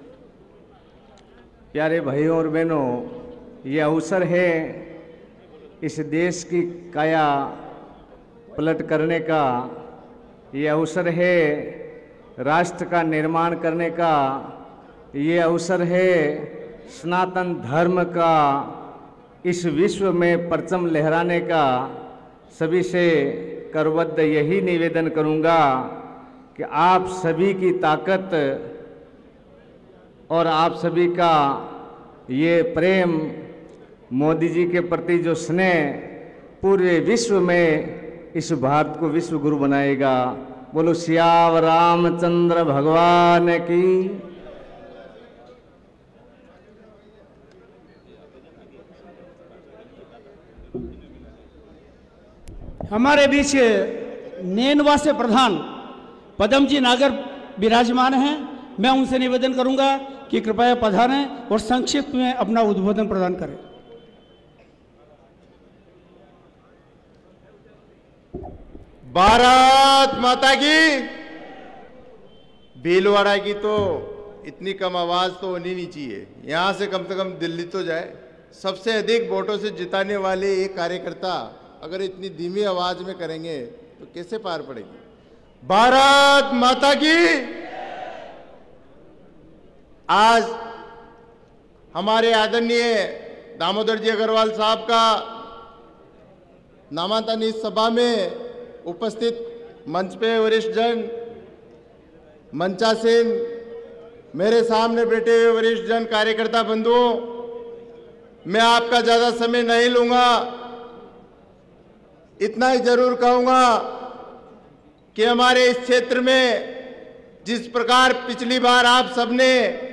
प्यारे भाइयों और बहनों, ये अवसर है इस देश की काया पलट करने का, ये अवसर है राष्ट्र का निर्माण करने का, ये अवसर है सनातन धर्म का इस विश्व में परचम लहराने का। सभी से करबद्ध यही निवेदन करूंगा कि आप सभी की ताकत और आप सभी का ये प्रेम, मोदी जी के प्रति जो स्नेह पूरे विश्व में इस भारत को विश्व गुरु बनाएगा। बोलो सियावर रामचंद्र भगवान की। हमारे बीच नैनवा से प्रधान पदम जी नागर विराजमान हैं। मैं उनसे निवेदन करूंगा कि कृपया पधारें और संक्षिप्त में अपना उद्बोधन प्रदान करें। भारत माता की। भीलवाड़ा की तो इतनी कम आवाज तो होनी नहीं चाहिए, यहां से कम से कम दिल्ली तो जाए। सबसे अधिक वोटों से जिताने वाले एक कार्यकर्ता अगर इतनी धीमी आवाज में करेंगे तो कैसे पार पड़ेगी। भारत माता की। आज हमारे आदरणीय दामोदर जी अग्रवाल साहब का नामांकन इस सभा में उपस्थित मंच पे वरिष्ठ जन, मंचासीन, मेरे सामने बैठे हुए वरिष्ठ जन, कार्यकर्ता बंधुओं, मैं आपका ज्यादा समय नहीं लूंगा। इतना ही जरूर कहूंगा कि हमारे इस क्षेत्र में जिस प्रकार पिछली बार आप सबने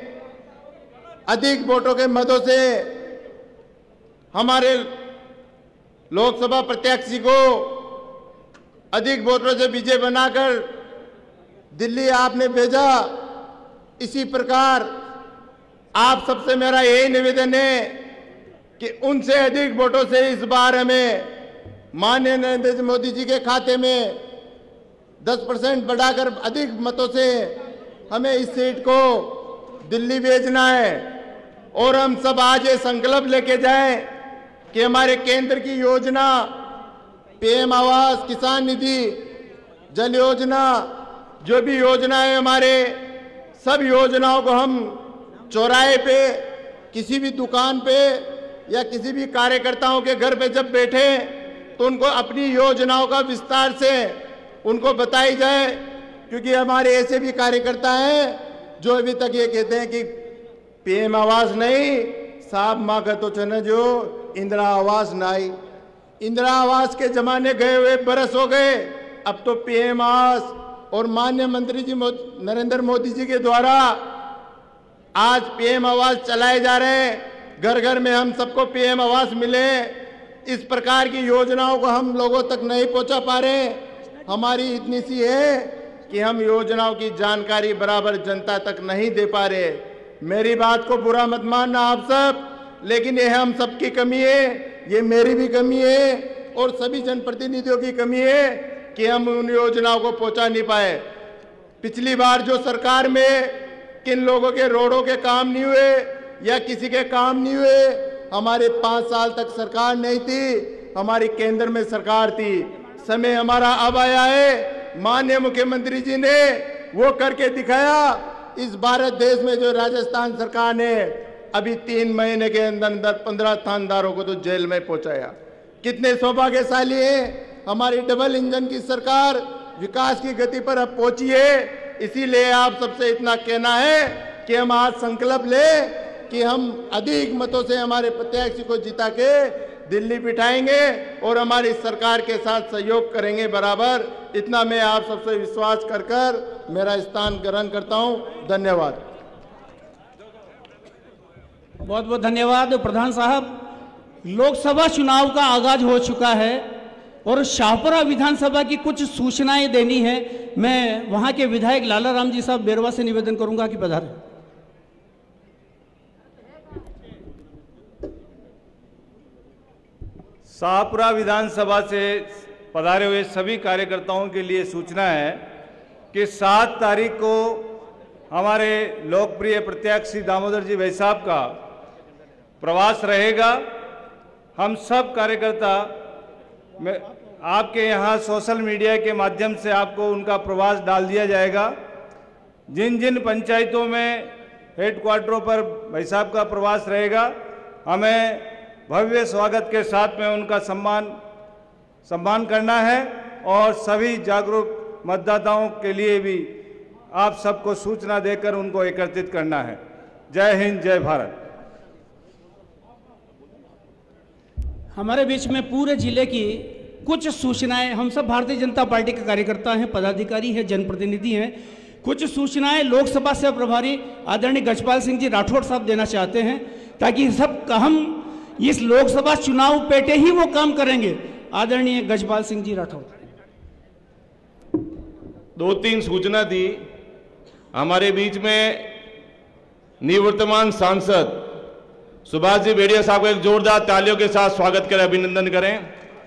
अधिक वोटों के मतों से हमारे लोकसभा प्रत्याशी को अधिक वोटों से विजय बनाकर दिल्ली आपने भेजा, इसी प्रकार आप सबसे मेरा यही निवेदन है कि उनसे अधिक वोटों से इस बार हमें माननीय नरेंद्र मोदी जी के खाते में दस परसेंट बढ़ाकर अधिक मतों से हमें इस सीट को दिल्ली भेजना है। और हम सब आज ये संकल्प लेके जाएं कि हमारे केंद्र की योजना, पीएम आवास, किसान निधि, जल योजना, जो भी योजना है हमारे, सब योजनाओं को हम चौराहे पे, किसी भी दुकान पे या किसी भी कार्यकर्ताओं के घर पे जब बैठे तो उनको अपनी योजनाओं का विस्तार से उनको बताई जाए। क्योंकि हमारे ऐसे भी कार्यकर्ता हैं जो अभी तक ये कहते हैं कि पीएम आवास नहीं, साहब माँ का तो चना जो इंदिरा आवास नहीं। इंदिरा आवास के जमाने गए हुए बरस हो गए, अब तो पीएम आवास और माननीय मंत्री जी नरेंद्र मोदी जी के द्वारा आज पीएम आवास चलाए जा रहे हैं। घर घर में हम सबको पीएम आवास मिले। इस प्रकार की योजनाओं को हम लोगों तक नहीं पहुंचा पा रहे। हमारी इतनी सी है कि हम योजनाओं की जानकारी बराबर जनता तक नहीं दे पा रहे। मेरी बात को बुरा मत मानना आप सब, लेकिन ये हम सबकी कमी है, ये मेरी भी कमी है और सभी जनप्रतिनिधियों की कमी है कि हम उन योजनाओं को पहुंचा नहीं पाए। पिछली बार जो सरकार में किन लोगों के रोडों के काम नहीं हुए या किसी के काम नहीं हुए, हमारे पांच साल तक सरकार नहीं थी, हमारी केंद्र में सरकार थी। समय हमारा अब आया है, माननीय मुख्यमंत्री जी ने वो करके दिखाया। इस भारत देश में जो राजस्थान सरकार ने अभी तीन महीने के अंदर अंदर पंद्रह थानेदारों को तो जेल में पहुंचाया। कितने सौभाग्यशाली है हमारी डबल इंजन की सरकार, विकास की गति पर अब पहुंची है। इसीलिए आप सबसे इतना कहना है कि हम आज संकल्प ले कि हम अधिक मतों से हमारे प्रत्याशी को जिता के दिल्ली बिठाएंगे और हमारी सरकार के साथ सहयोग करेंगे बराबर। इतना मैं आप सबसे विश्वास कर कर मेरा स्थान ग्रहण करता हूं। धन्यवाद। बहुत बहुत धन्यवाद प्रधान साहब। लोकसभा चुनाव का आगाज हो चुका है और शाहपुरा विधानसभा की कुछ सूचनाएं देनी है। मैं वहां के विधायक लाला राम जी साहब बेरवा से निवेदन करूंगा कि पधारें। शाहपुरा विधानसभा से पधारे हुए सभी कार्यकर्ताओं के लिए सूचना है कि सात तारीख को हमारे लोकप्रिय प्रत्याशी दामोदर जी भाई साहब का प्रवास रहेगा। हम सब कार्यकर्ता में आपके यहाँ सोशल मीडिया के माध्यम से आपको उनका प्रवास डाल दिया जाएगा। जिन जिन पंचायतों में हेडक्वार्टरों पर भाई साहब का प्रवास रहेगा, हमें भव्य स्वागत के साथ में उनका सम्मान सम्मान करना है और सभी जागरूक मतदाताओं के लिए भी आप सबको सूचना देकर उनको एकत्रित करना है। जय हिंद, जय भारत। हमारे बीच में पूरे जिले की कुछ सूचनाएं, हम सब भारतीय जनता पार्टी के कार्यकर्ता हैं, पदाधिकारी हैं, जनप्रतिनिधि हैं। कुछ सूचनाएं लोकसभा से प्रभारी आदरणीय गजपाल सिंह जी राठौड़ साहब देना चाहते हैं, ताकि सब हम इस लोकसभा चुनाव पेटे ही वो काम करेंगे। आदरणीय गजपाल सिंह जी राठौड़। दो तीन सूचना दी। हमारे बीच में निवर्तमान सांसद सुभाष जी बेड़िया साहब का एक जोरदार तालियों के साथ स्वागत करें, अभिनंदन करें।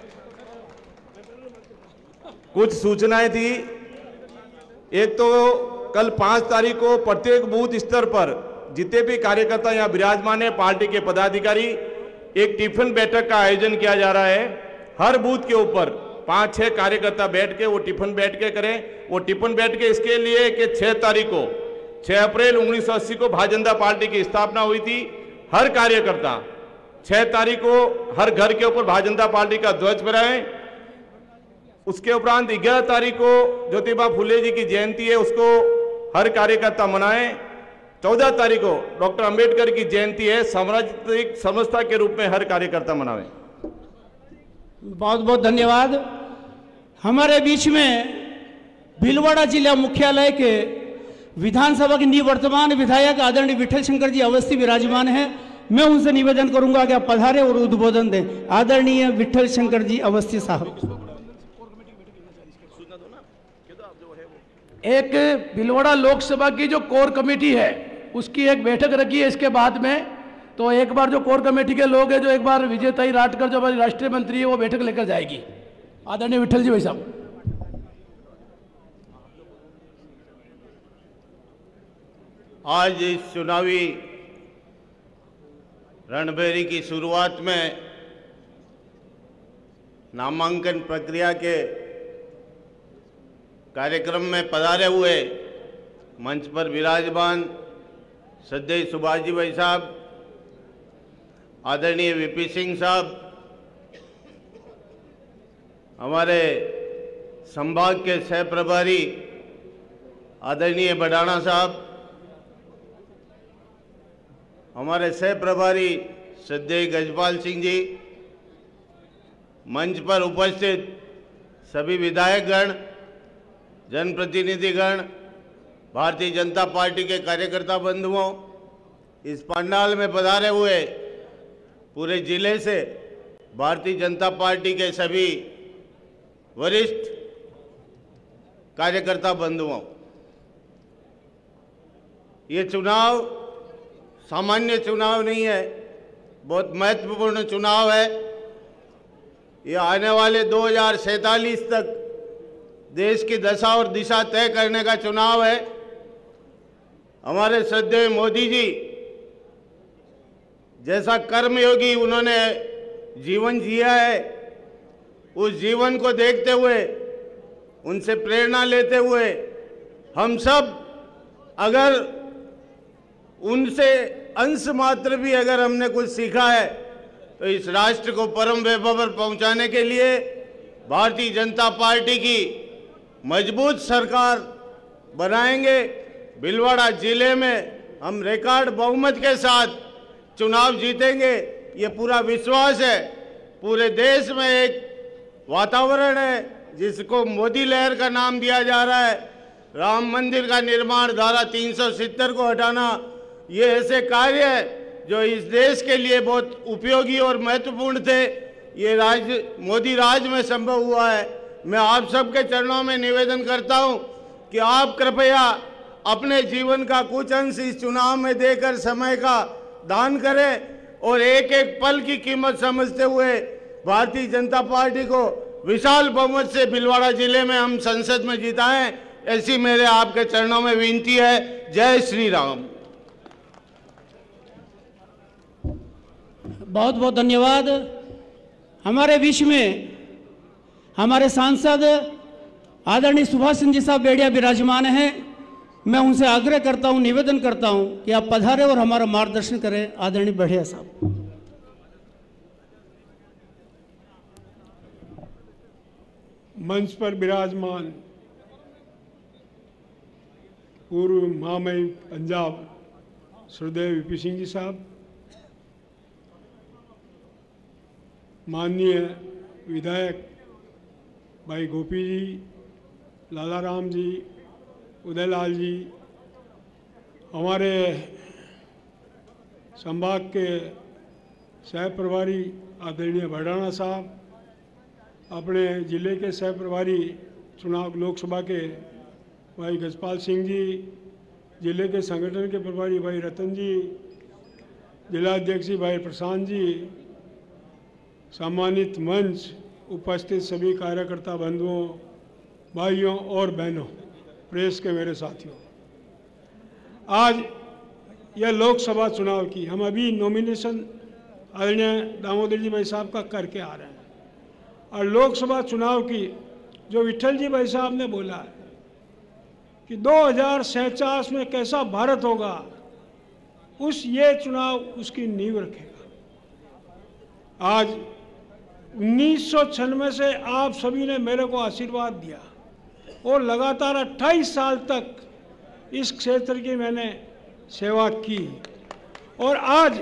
कुछ सूचनाएं थी। एक तो कल पांच तारीख को प्रत्येक बूथ स्तर पर जितने भी कार्यकर्ता यहाँ विराजमान है, पार्टी के पदाधिकारी, एक टिफिन बैठक का आयोजन किया जा रहा है। हर बूथ के ऊपर पांच छह कार्यकर्ता बैठ के वो टिफिन बैठ के करें। वो टिफिन बैठ के इसके लिए कि छह तारीख को छह अप्रैल उन्नीस सौ अस्सी को भारतीय जनता पार्टी की स्थापना हुई थी। हर कार्यकर्ता छह तारीख को हर घर के ऊपर भारतीय जनता पार्टी का ध्वज फहराएं। उसके उपरांत ग्यारह तारीख को ज्योतिबा फुले जी की जयंती है, उसको हर कार्यकर्ता मनाएं। चौदह तारीख को डॉक्टर अंबेडकर की जयंती है, सामाजिक समरसता के रूप में हर कार्यकर्ता मनावें। बहुत बहुत धन्यवाद। हमारे बीच में भीलवाड़ा जिला मुख्यालय के विधानसभा के निवर्तमान विधायक आदरणीय विठल शंकर जी अवस्थी विराजमान हैं। मैं उनसे निवेदन करूंगा कि आप पधारें और उद्बोधन दें। आदरणीय विठल शंकर जी अवस्थी साहब। एक भीलवाड़ा लोकसभा की जो कोर कमेटी है उसकी एक बैठक रखी है इसके बाद में, तो एक बार जो कोर कमेटी के लोग हैं, जो एक बार विजयताई राठकर जो हमारी राष्ट्रीय मंत्री है, वो बैठक लेकर जाएगी। आदरणीय विठल जी भाई साहब। आज इस चुनावी रणभेरी की शुरुआत में नामांकन प्रक्रिया के कार्यक्रम में पधारे हुए मंच पर विराजमान श्रद्धेय सुभाष जी भाई साहब, आदरणीय वीपी सिंह साहब, हमारे संभाग के सह प्रभारी आदरणीय बडाना साहब, हमारे सह प्रभारी श्रद्धेय गजपाल सिंह जी, मंच पर उपस्थित सभी विधायकगण, जनप्रतिनिधिगण, भारतीय जनता पार्टी के कार्यकर्ता बंधुओं, इस पंडाल में पधारे हुए पूरे जिले से भारतीय जनता पार्टी के सभी वरिष्ठ कार्यकर्ता बंधुओं, ये चुनाव सामान्य चुनाव नहीं है, बहुत महत्वपूर्ण चुनाव है। ये आने वाले दो हज़ार सैंतालीस तक देश की दशा और दिशा तय करने का चुनाव है। हमारे श्रद्धेय मोदी जी जैसा कर्मयोगी उन्होंने जीवन जिया है, उस जीवन को देखते हुए, उनसे प्रेरणा लेते हुए हम सब अगर उनसे अंश मात्र भी अगर हमने कुछ सीखा है तो इस राष्ट्र को परम वैभव पर पहुंचाने के लिए भारतीय जनता पार्टी की मजबूत सरकार बनाएंगे। भीलवाड़ा जिले में हम रिकॉर्ड बहुमत के साथ चुनाव जीतेंगे, ये पूरा विश्वास है। पूरे देश में एक वातावरण है जिसको मोदी लहर का नाम दिया जा रहा है। राम मंदिर का निर्माण, धारा तीन सौ सत्तर को हटाना, ये ऐसे कार्य है जो इस देश के लिए बहुत उपयोगी और महत्वपूर्ण थे। ये राज मोदी राज में संभव हुआ है। मैं आप सबके चरणों में निवेदन करता हूं कि आप कृपया अपने जीवन का कुछ अंश इस चुनाव में देकर समय का दान करें और एक एक पल की कीमत समझते हुए भारतीय जनता पार्टी को विशाल बहुमत से भीलवाड़ा जिले में हम संसद में जिताएं, ऐसी मेरे आपके चरणों में विनती है। जय श्री राम। बहुत बहुत धन्यवाद। हमारे बीच में हमारे सांसद आदरणीय सुभाष चंद्र जी साहब बेड़िया विराजमान हैं। मैं उनसे आग्रह करता हूं, निवेदन करता हूं कि आप पधारें और हमारा मार्गदर्शन करें। आदरणीय बेड़िया साहब। मंच पर विराजमान पूर्व महामहिम पंजाब श्रद्धेय वीपी सिंह जी साहब, माननीय विधायक भाई गोपी जी, लाला राम जी, उदयलाल जी, हमारे संभाग के सह प्रभारी आदरणीय भडाना साहब, अपने ज़िले के सह प्रभारी चुनाव लोकसभा के भाई गजपाल सिंह जी, ज़िले के संगठन के प्रभारी भाई रतन जी, जिलाध्यक्ष भाई प्रशांत जी, सम्मानित मंच, उपस्थित सभी कार्यकर्ता बंधुओं, भाइयों और बहनों, प्रेस के मेरे साथियों, आज यह लोकसभा चुनाव की हम अभी नॉमिनेशन आदरणीय दामोदर जी भाई साहब का करके आ रहे हैं और लोकसभा चुनाव की जो विठल जी भाई साहब ने बोला है कि दो हज़ार सैंतालीस में कैसा भारत होगा, उस ये चुनाव उसकी नींव रखेगा। आज उन्नीस सौ छियानवे से आप सभी ने मेरे को आशीर्वाद दिया और लगातार अट्ठाईस साल तक इस क्षेत्र की मैंने सेवा की और आज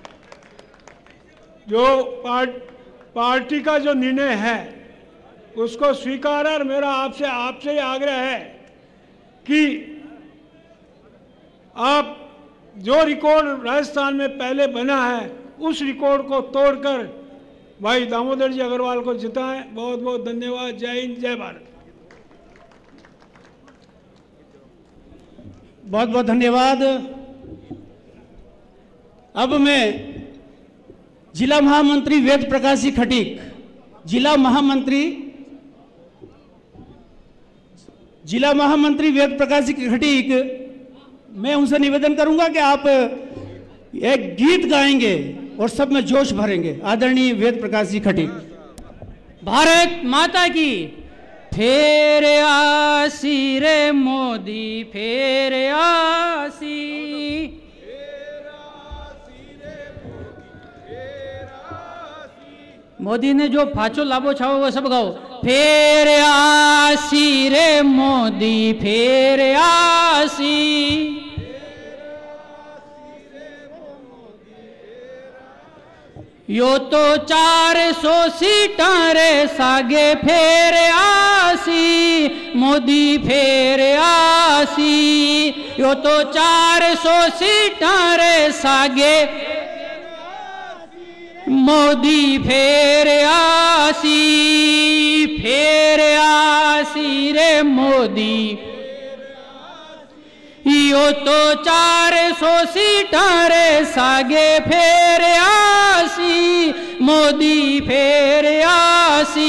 जो पार्ट, पार्टी का जो निर्णय है उसको स्वीकार है और मेरा आपसे आपसे ही आग्रह है कि आप जो रिकॉर्ड राजस्थान में पहले बना है उस रिकॉर्ड को तोड़कर भाई दामोदर जी अग्रवाल को जिताएं। बहुत बहुत धन्यवाद। जय हिंद, जय भारत। बहुत बहुत धन्यवाद। अब मैं जिला महामंत्री वेद प्रकाश जी खटीक, जिला महामंत्री जिला महामंत्री वेद प्रकाश जी खटीक, मैं उनसे निवेदन करूंगा कि आप एक गीत गाएंगे और सब में जोश भरेंगे। आदरणीय वेद प्रकाश जी खटीक। भारत माता की। फेर आसी रे मोदी, फेर आसी, मोदी ने जो फाचो लाभो छाओ वो सब गाओ। फेर आसी रे मोदी, फेर आसी, यो तो चार सौ सीटां रे सागे फेर आसी, मोदी फेर आसी, यो तो चार सौ सीटां रे सागे मोदी फेर आसी, फेर आसी रे मोदी, यो तो चार सौ सीटां रे सागे फेर आसी, मोदी फेर आसी,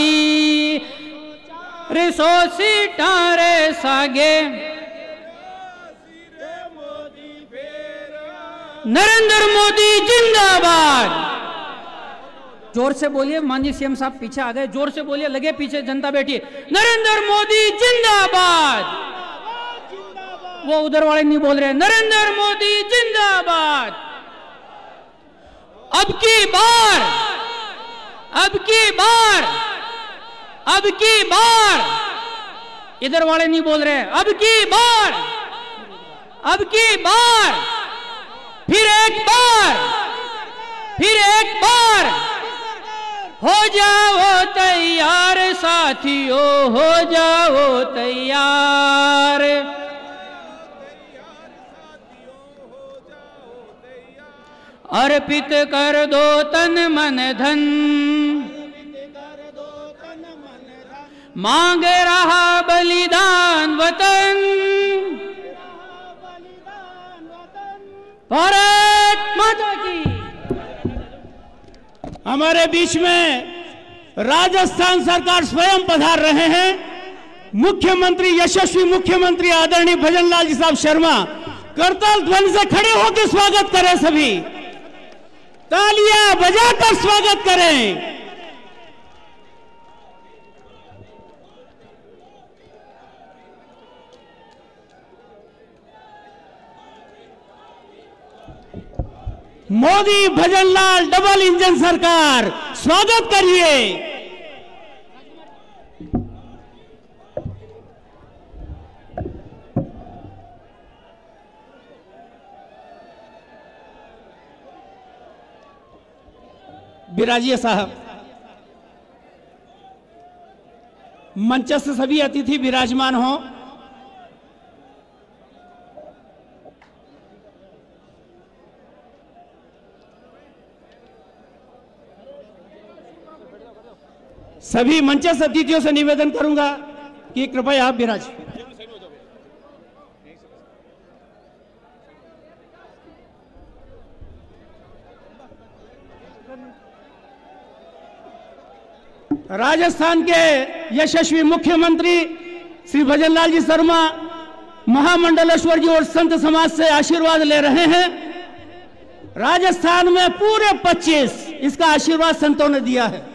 रे सौ सीटां रे सागे नरेंद्र मोदी जिंदाबाद। जोर से बोलिए, माननीय सीएम साहब पीछे आ गए, जोर से बोलिए, लगे पीछे जनता बैठी है। नरेंद्र मोदी जिंदाबाद। वो उधर वाले नहीं बोल रहे। नरेंद्र मोदी जिंदाबाद। अब की बार, अब की बार, अब की बार, इधर वाले नहीं बोल रहे। अब की बार, अब की बार, फिर एक बार, फिर एक बार हो जाओ तैयार साथियों, हो जाओ तैयार। अर्पित कर दो तन मन धन, मांग रहा बलिदान वतन। भारत माता की। हमारे बीच में राजस्थान सरकार स्वयं पधार रहे हैं। मुख्यमंत्री, यशस्वी मुख्यमंत्री आदरणीय भजनलाल जी साहब शर्मा, करताल ध्वनि से खड़े होकर स्वागत करें। सभी तालियां बजाकर स्वागत करें। मोदी भजनलाल डबल इंजन सरकार, स्वागत करिए। विराजिए साहब। मंचस्थ सभी अतिथि विराजमान हो। सभी मंचस्थ अतिथियों से निवेदन करूंगा कि कृपया आप विराज। राजस्थान के यशस्वी मुख्यमंत्री श्री भजनलाल जी शर्मा महामंडलेश्वर जी और संत समाज से आशीर्वाद ले रहे हैं। राजस्थान में पूरे पच्चीस इसका आशीर्वाद संतों ने दिया है।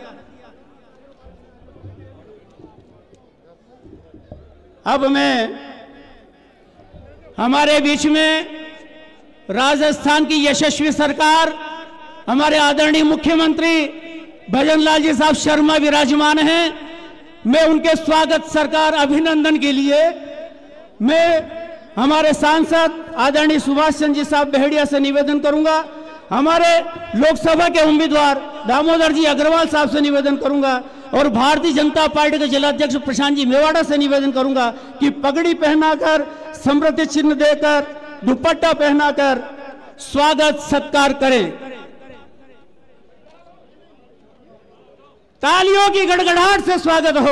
अब मैं हमारे बीच में राजस्थान की यशस्वी सरकार, हमारे आदरणीय मुख्यमंत्री भजनलाल जी साहब शर्मा विराजमान हैं। मैं उनके स्वागत सरकार अभिनंदन के लिए मैं हमारे सांसद आदरणीय सुभाष चंद्र जी साहब बेहड़िया से निवेदन करूंगा। हमारे लोकसभा के उम्मीदवार दामोदर जी अग्रवाल साहब से निवेदन करूंगा और भारतीय जनता पार्टी के जिलाध्यक्ष प्रशांत जी मेवाड़ा से निवेदन करूंगा कि पगड़ी पहनाकर, समृद्धि चिन्ह देकर, दुपट्टा पहनाकर स्वागत सत्कार करें। तालियों की गड़गड़ाहट से स्वागत हो।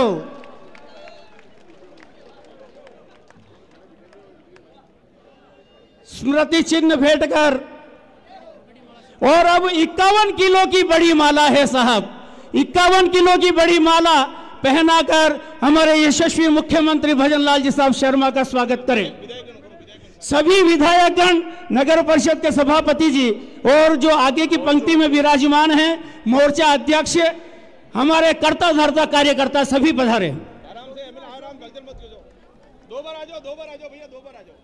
स्मृति चिन्ह भेंट कर और अब इक्यावन किलो की बड़ी माला है साहब, इक्यावन किलो की बड़ी माला पहनाकर हमारे यशस्वी मुख्यमंत्री भजनलाल जी साहब शर्मा का स्वागत करें। सभी विधायकगण, नगर परिषद के सभापति जी और जो आगे की पंक्ति में विराजमान हैं, मोर्चा अध्यक्ष, हमारे कर्ता धर्ता कार्यकर्ता सभी पधारे। आराम से आराम, भगदड़ मत हो जाओ। दो बार आ जाओ, दो बार आ जाओ भैया, दो बार आ जाओ।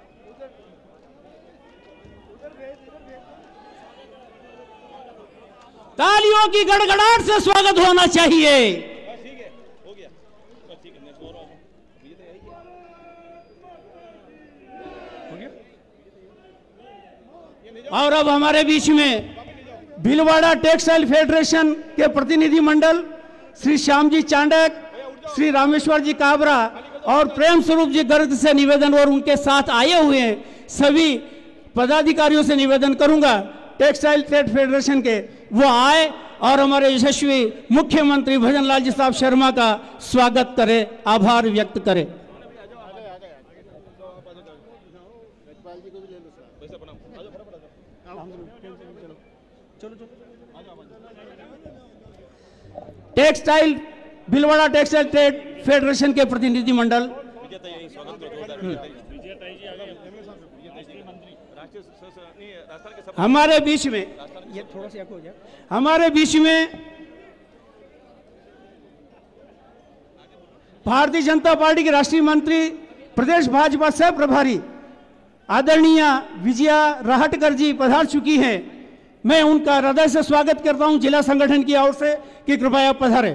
तालियों की गड़गड़ाहट से स्वागत होना चाहिए। ठीक है, हो गया, ठीक है, नेक्स्ट और और अब हमारे बीच में भीलवाड़ा टेक्सटाइल फेडरेशन के प्रतिनिधि मंडल श्री श्यामजी चांडक, श्री रामेश्वर जी काबरा और प्रेम स्वरूप जी गर्ग से निवेदन और उनके साथ आए हुए हैं सभी पदाधिकारियों से निवेदन करूंगा टेक्सटाइल ट्रेड फेडरेशन के, वो आए और हमारे यशस्वी मुख्यमंत्री भजनलाल जी साहब शर्मा का स्वागत करें, आभार व्यक्त करें। Textile Bhilwara textile trade federation के प्रतिनिधि मंडल, हमारे बीच में ये थोड़ा सा हो जाए, हमारे बीच में भारतीय जनता पार्टी के राष्ट्रीय मंत्री, प्रदेश भाजपा सह प्रभारी आदरणीय विजया राहटकर जी पधार चुकी हैं। मैं उनका हृदय से स्वागत करता हूं जिला संगठन की ओर से कि कृपया पधारें।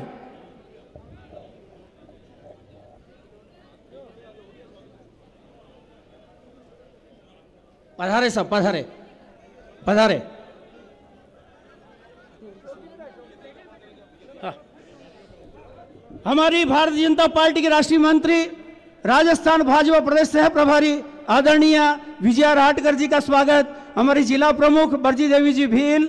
पधारे सब, पधारे पधारे। हमारी भारतीय जनता पार्टी के राष्ट्रीय मंत्री, राजस्थान भाजपा प्रदेश सह प्रभारी आदरणीय विजया राहटकर जी का स्वागत। हमारी जिला प्रमुख बरजी देवी जी भील,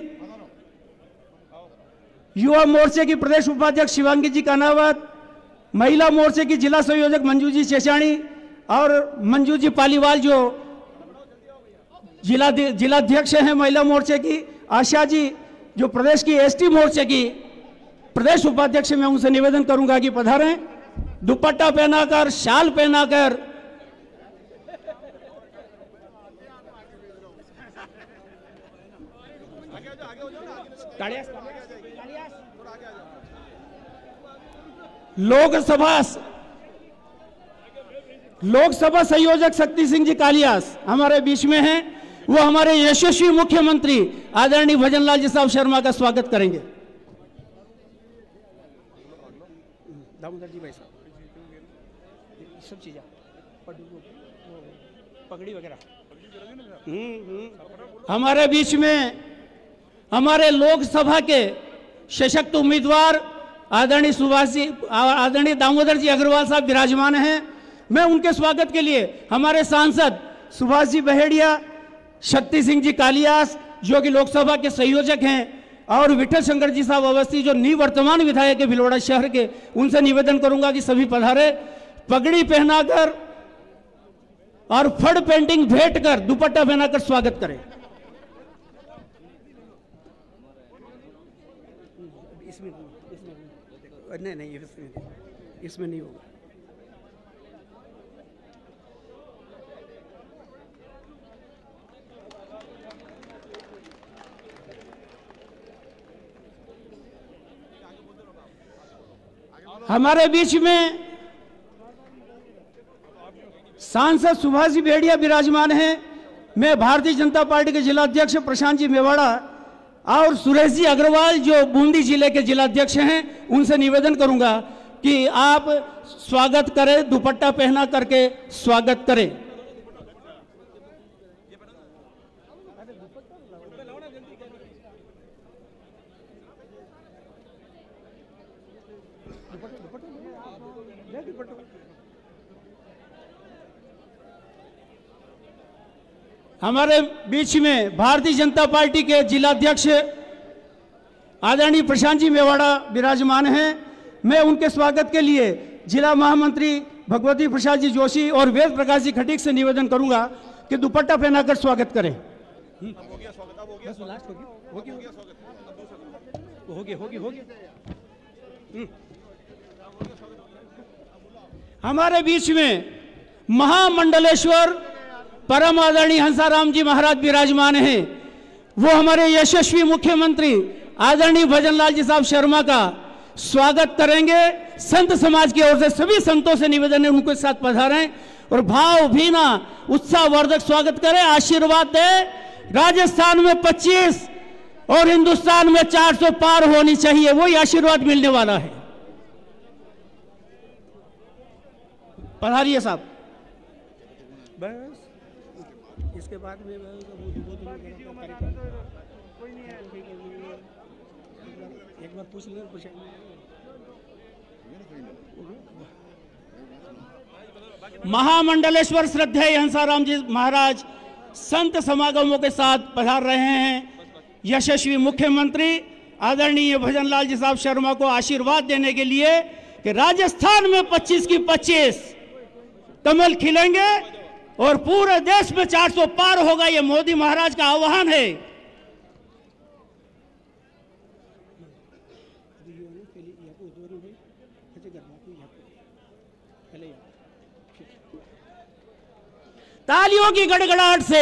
युवा मोर्चे की प्रदेश उपाध्यक्ष शिवांगी जी कानावत, महिला मोर्चे की जिला संयोजक मंजू जी चेचाणी और मंजू जी पालीवाल जो जिला जिलाध्यक्ष हैं महिला मोर्चे की, आशा जी जो प्रदेश की एसटी मोर्चे की प्रदेश उपाध्यक्ष, मैं उनसे निवेदन करूंगा कि पधारें, दुपट्टा पहनाकर, शाल पहनाकर। लोकसभा लोकसभा संयोजक शक्ति सिंह जी कालियास हमारे बीच में हैं। वो हमारे यशस्वी मुख्यमंत्री आदरणीय भजनलाल जी साहब शर्मा का स्वागत करेंगे। दामोदर जी भाई साहब सब चीजें पगड़ी वगैरह हमारे बीच में हमारे लोकसभा के सशक्त उम्मीदवार आदरणीय सुभाष जी आदरणीय दामोदर जी अग्रवाल साहब विराजमान हैं। मैं उनके स्वागत के लिए हमारे सांसद सुभाष जी बहेड़िया, शक्ति सिंह जी कालियास जो कि लोकसभा के संयोजक हैं, और विठल शंकर जी साहब अवस्थी जो निवर्तमान विधायक है भिलवाड़ा शहर के, उनसे निवेदन करूंगा कि सभी पधारे, पगड़ी पहनाकर और फड़ पेंटिंग भेंट कर, दुपट्टा पहनाकर स्वागत करें। इसमें नहीं नहीं इसमें इसमें नहीं होगा। हमारे बीच में सांसद सुभाष जी बेड़िया विराजमान हैं। मैं भारतीय जनता पार्टी के जिलाध्यक्ष प्रशांत जी मेवाड़ा और सुरेश जी अग्रवाल जो बूंदी जिले के जिलाध्यक्ष हैं, उनसे निवेदन करूंगा कि आप स्वागत करें, दुपट्टा पहना करके स्वागत करें। हमारे बीच में भारतीय जनता पार्टी के जिलाध्यक्ष आदरणीय प्रशांत जी मेवाड़ा विराजमान हैं। मैं उनके स्वागत के लिए जिला महामंत्री भगवती प्रसाद जी जोशी और वेद प्रकाश जी खटीक से निवेदन करूंगा कि दुपट्टा पहनाकर स्वागत करें। हो गया स्वागत, अब हो गया स्वागत, हो गया हो गया स्वागत, हो गया हो गया हो गया। हमारे बीच में महामंडलेश्वर परम आदरणीय हंसाराम जी महाराज विराजमान हैं। वो हमारे यशस्वी मुख्यमंत्री आदरणीय भजनलाल जी साहब शर्मा का स्वागत करेंगे। संत समाज की ओर से सभी संतों से निवेदन है उनके साथ पधारें और भाव भीना उत्साहवर्धक स्वागत करें, आशीर्वाद दे। राजस्थान में पच्चीस और हिंदुस्तान में चार सौ पार होनी चाहिए, वही आशीर्वाद मिलने वाला है। पधारिए साहब। बस इसके बाद में एक बार पूछ लेना, पूछे महामंडलेश्वर श्रद्धेय हंसाराम जी महाराज संत समागमों के साथ पधार रहे हैं। यशस्वी मुख्यमंत्री आदरणीय भजनलाल जी साहब शर्मा को आशीर्वाद देने के लिए कि राजस्थान में पच्चीस की पच्चीस कमल खिलेंगे और पूरे देश में चार सौ पार होगा, ये मोदी महाराज का आह्वान है। तालियों की गड़गड़ाहट से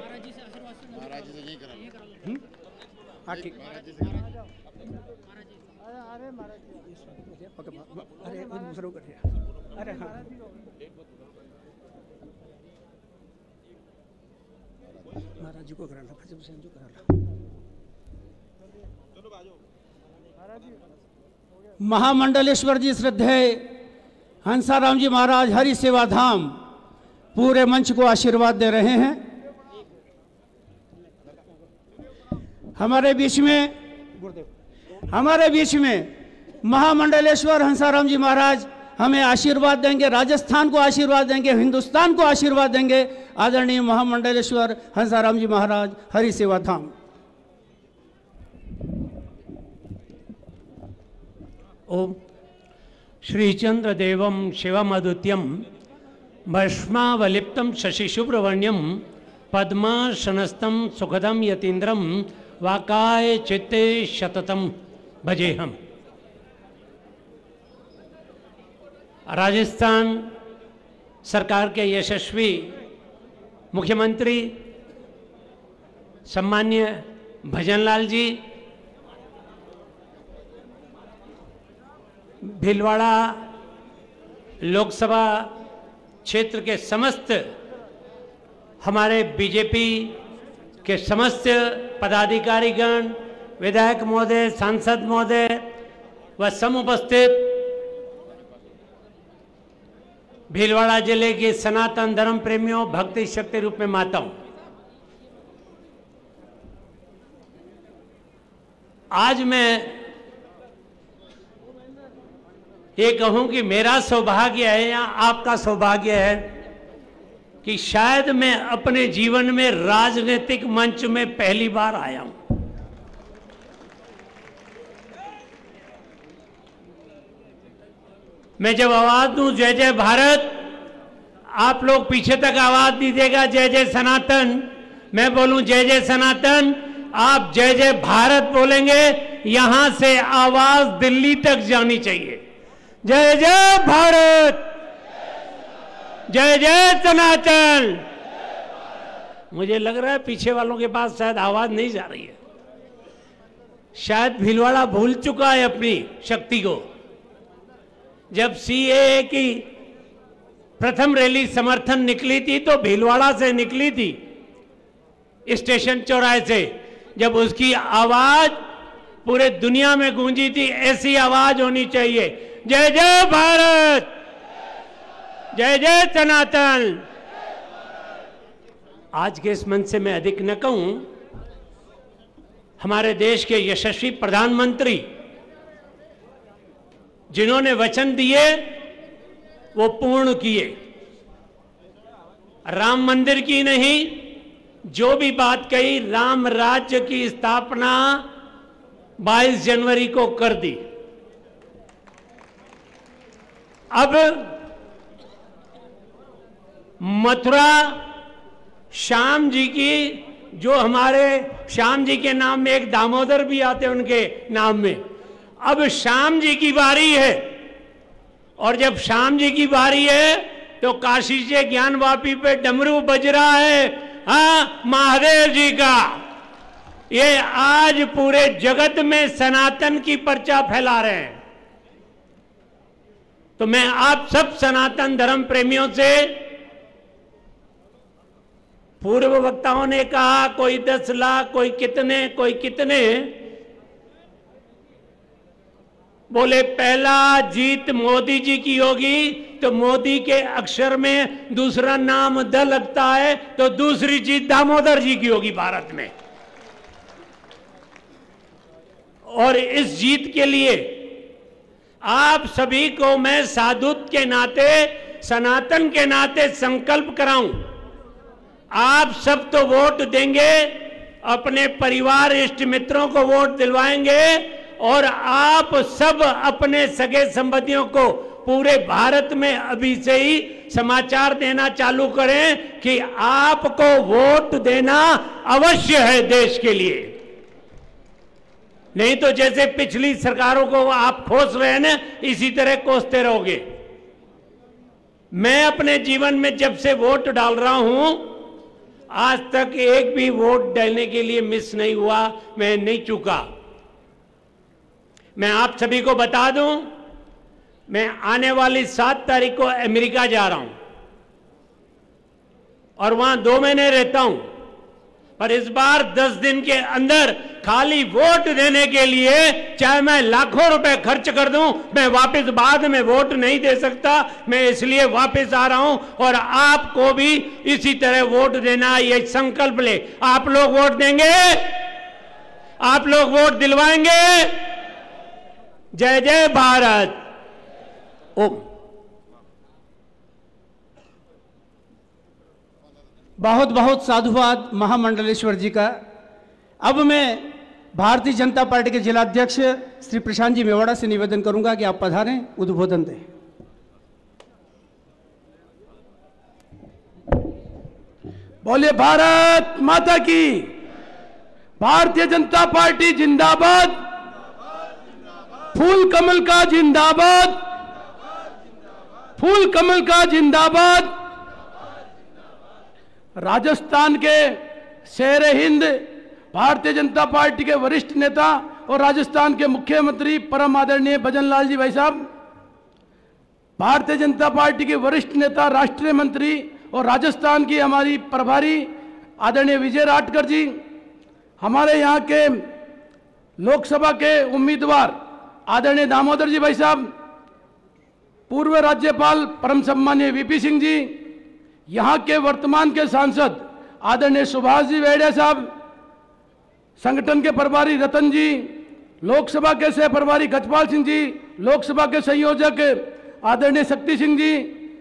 अरे हाँ महाराज जी को करा ला, फजल हुसैन जी को करा ला। महामंडलेश्वर जी श्रद्धेय हंसाराम जी महाराज हरि सेवा धाम पूरे मंच को आशीर्वाद दे रहे हैं। हमारे बीच में हमारे बीच में महामंडलेश्वर हंसाराम जी महाराज हमें आशीर्वाद देंगे, राजस्थान को आशीर्वाद देंगे, हिंदुस्तान को आशीर्वाद देंगे। आदरणीय महामंडलेश्वर हंसाराम जी महाराज, हरि सेवा धाम। ओम श्रीचंद्र देवम शिवमद्वितीयम भस्मावलिप्तम शशिशुभ्रवर्ण्यम पद्मासनस्थम सुखदम यतीन्द्रम वाकाय चित्ते शततम भजेहम। राजस्थान सरकार के यशस्वी मुख्यमंत्री सम्मान्य भजनलाल जी, भीलवाड़ा लोकसभा क्षेत्र के समस्त हमारे बीजेपी के समस्त पदाधिकारीगण, विधायक महोदय, सांसद महोदय व समुपस्थित भीलवाड़ा जिले के सनातन धर्म प्रेमियों, भक्ति शक्ति रूप में माताओं, आज मैं ये कहूं कि मेरा सौभाग्य है या आपका सौभाग्य है कि शायद मैं अपने जीवन में राजनीतिक मंच में पहली बार आया हूं। मैं जब आवाज दूं जय जय भारत, आप लोग पीछे तक आवाज दीजिएगा जय जय सनातन। मैं बोलूं जय जय सनातन, आप जय जय भारत बोलेंगे। यहां से आवाज दिल्ली तक जानी चाहिए। जय जय भारत, जय जय सनातन। मुझे लग रहा है पीछे वालों के पास शायद आवाज नहीं जा रही है, शायद भीलवाड़ा भूल चुका है अपनी शक्ति को। जब सीएए की प्रथम रैली समर्थन निकली थी तो भीलवाड़ा से निकली थी, स्टेशन चौराहे से, जब उसकी आवाज पूरे दुनिया में गूंजी थी। ऐसी आवाज होनी चाहिए, जय जय भारत, जय जय सनातन। आज के इस मंच से मैं अधिक न कहूं, हमारे देश के यशस्वी प्रधानमंत्री जिन्होंने वचन दिए वो पूर्ण किए। राम मंदिर की नहीं, जो भी बात कही, राम राज्य की स्थापना बाईस जनवरी को कर दी। अब मथुरा श्याम जी की, जो हमारे श्याम जी के नाम में एक दामोदर भी आते हैं उनके नाम में, अब श्याम जी की बारी है। और जब श्याम जी की बारी है तो काशी से ज्ञानवापी पे डमरू बज रहा है, हाँ, महादेव जी का। ये आज पूरे जगत में सनातन की पर्चा फैला रहे हैं। तो मैं आप सब सनातन धर्म प्रेमियों से, पूर्व वक्ताओं ने कहा कोई दस लाख, कोई कितने, कोई कितने, बोले पहला जीत मोदी जी की होगी तो मोदी के अक्षर में दूसरा नाम द लगता है तो दूसरी जीत दामोदर जी की होगी भारत में। और इस जीत के लिए आप सभी को मैं साधुत्व के नाते, सनातन के नाते संकल्प कराऊं। आप सब तो वोट देंगे, अपने परिवार इष्ट मित्रों को वोट दिलवाएंगे, और आप सब अपने सगे संबंधियों को पूरे भारत में अभी से ही समाचार देना चालू करें कि आपको वोट देना अवश्य है देश के लिए। नहीं तो जैसे पिछली सरकारों को आप खोस रहे हैं ना, इसी तरह कोसते रहोगे। मैं अपने जीवन में जब से वोट डाल रहा हूं, आज तक एक भी वोट डालने के लिए मिस नहीं हुआ, मैं नहीं चूका। मैं आप सभी को बता दूं, मैं आने वाली सात तारीख को अमेरिका जा रहा हूं और वहां दो महीने रहता हूं, पर इस बार दस दिन के अंदर खाली वोट देने के लिए चाहे मैं लाखों रुपए खर्च कर दूं, मैं वापस बाद में वोट नहीं दे सकता। मैं इसलिए वापस आ रहा हूं और आपको भी इसी तरह वोट देना, ये संकल्प ले। आप लोग वोट देंगे, आप लोग वोट दिलवाएंगे। जय जय भारत। ओम। बहुत बहुत साधुवाद महामंडलेश्वर जी का। अब मैं भारतीय जनता पार्टी के जिलाध्यक्ष श्री प्रशांत जी मेवाड़ा से निवेदन करूंगा कि आप पधारें, उद्बोधन दें। बोलिए भारत माता की। भारतीय जनता पार्टी जिंदाबाद। फूल कमल का जिंदाबाद। फूल कमल का जिंदाबाद। राजस्थान के शेर हिंद भारतीय जनता पार्टी के वरिष्ठ नेता और राजस्थान के मुख्यमंत्री परम आदरणीय भजनलाल जी भाई साहब, भारतीय जनता पार्टी के वरिष्ठ नेता राष्ट्रीय मंत्री और राजस्थान की हमारी प्रभारी आदरणीय विजय राटकर जी, हमारे यहाँ के लोकसभा के उम्मीदवार आदरणीय दामोदर जी भाई साहब, पूर्व राज्यपाल परम सम्मानीय वीपी सिंह जी, यहाँ के वर्तमान के सांसद आदरणीय सुभाष जी वेड़े साहब, संगठन के प्रभारी रतन जी, लोकसभा के सह प्रभारी गजपाल सिंह जी, लोकसभा के संयोजक आदरणीय शक्ति सिंह जी,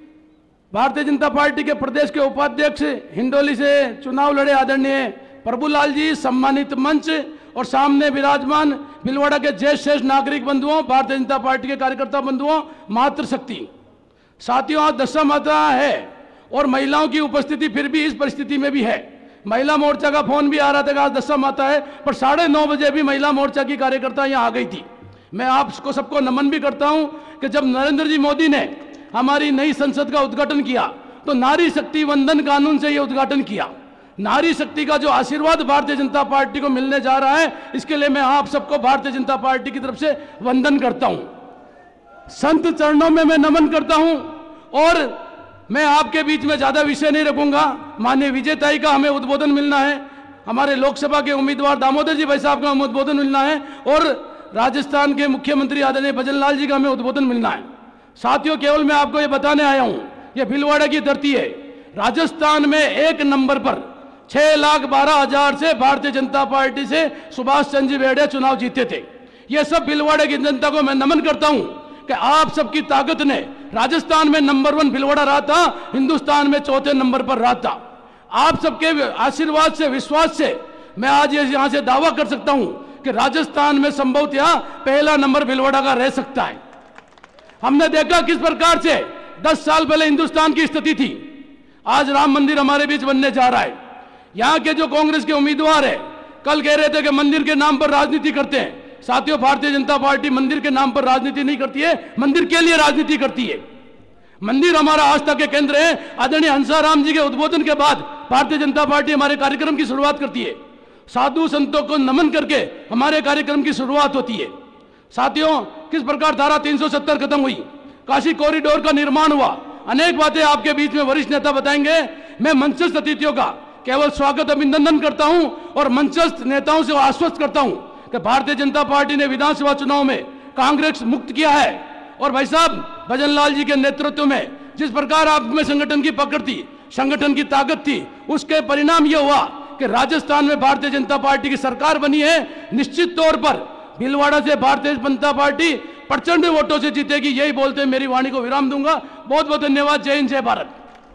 भारतीय जनता पार्टी के प्रदेश के उपाध्यक्ष हिंडोली से चुनाव लड़े आदरणीय प्रभुलाल जी, सम्मानित मंच और सामने विराजमान भीलवाड़ा के ज्येष्ठ श्रेष्ठ नागरिक बंधुओं, भारतीय जनता पार्टी के कार्यकर्ता बंधुओं, मातृशक्ति साथियों, आज दशा माता है और महिलाओं की उपस्थिति फिर भी इस परिस्थिति में भी है। महिला मोर्चा का फोन भी आ रहा था कि आज दशा माता है, पर साढ़े नौ बजे भी महिला मोर्चा की कार्यकर्ता यहाँ आ गई थी। मैं आपको सबको नमन भी करता हूँ कि जब नरेंद्र जी मोदी ने हमारी नई संसद का उद्घाटन किया तो नारी शक्ति वंदन कानून से यह उद्घाटन किया। नारी शक्ति का जो आशीर्वाद भारतीय जनता पार्टी को मिलने जा रहा है, इसके लिए मैं आप सबको भारतीय जनता पार्टी की तरफ से वंदन करता हूं, संत चरणों में मैं नमन करता हूं। और मैं आपके बीच में ज्यादा विषय नहीं रखूंगा। माननीय विजयताई का हमें उद्बोधन मिलना है, हमारे लोकसभा के उम्मीदवार दामोदर जी भाई साहब का हमें उद्बोधन मिलना है और राजस्थान के मुख्यमंत्री आदरणीय भजनलाल जी का हमें उद्बोधन मिलना है। साथियों, केवल मैं आपको ये बताने आया हूं, ये भीलवाड़ा की धरती है। राजस्थान में एक नंबर पर छह लाख बारह हजार से भारतीय जनता पार्टी से सुभाष चंद्र जी बेड़े चुनाव जीते थे। ये सब भीलवाड़ा की जनता को मैं नमन करता हूं कि आप सबकी ताकत ने राजस्थान में नंबर वन भीलवाड़ा रहा था, हिंदुस्तान में चौथे नंबर पर रहा था। आप सबके आशीर्वाद से, विश्वास से मैं आज ये यहां से दावा कर सकता हूं कि राजस्थान में संभवतः पहला नंबर भीलवाड़ा का रह सकता है। हमने देखा किस प्रकार से दस साल पहले हिंदुस्तान की स्थिति थी, आज राम मंदिर हमारे बीच बनने जा रहा है। यहाँ के जो कांग्रेस के उम्मीदवार है, कल कह रहे थे कि मंदिर के नाम पर राजनीति करते हैं। साथियों, भारतीय जनता पार्टी मंदिर के नाम पर राजनीति नहीं करती है, मंदिर के लिए राजनीति करती है। मंदिर हमारा आस्था के केंद्र है। आदरणीय हंसाराम जी के उद्बोधन के बाद भारतीय जनता पार्टी हमारे कार्यक्रम की शुरुआत करती है। साधु संतों को नमन करके हमारे कार्यक्रम की शुरुआत होती है। साथियों, किस प्रकार धारा तीन सौ सत्तर खत्म हुई, काशी कॉरिडोर का निर्माण हुआ, अनेक बातें आपके बीच में वरिष्ठ नेता बताएंगे। मैं मंचस्थ अतिथियों का केवल स्वागत अभिनंदन करता हूं और मंचस्थ नेताओं से आश्वस्त करता हूं कि भारतीय जनता पार्टी ने विधानसभा चुनाव में कांग्रेस मुक्त किया है। और भाई साहब, भजनलाल जी के नेतृत्व में जिस प्रकार आप में संगठन की पकड़ थी, संगठन की ताकत थी, उसके परिणाम यह हुआ कि राजस्थान में भारतीय जनता पार्टी की सरकार बनी है। निश्चित तौर पर भीलवाड़ा से भारतीय जनता पार्टी प्रचंड वोटों से जीतेगी। यही बोलते मेरी वाणी को विराम दूंगा। बहुत बहुत धन्यवाद। जय हिंद, जय भारत।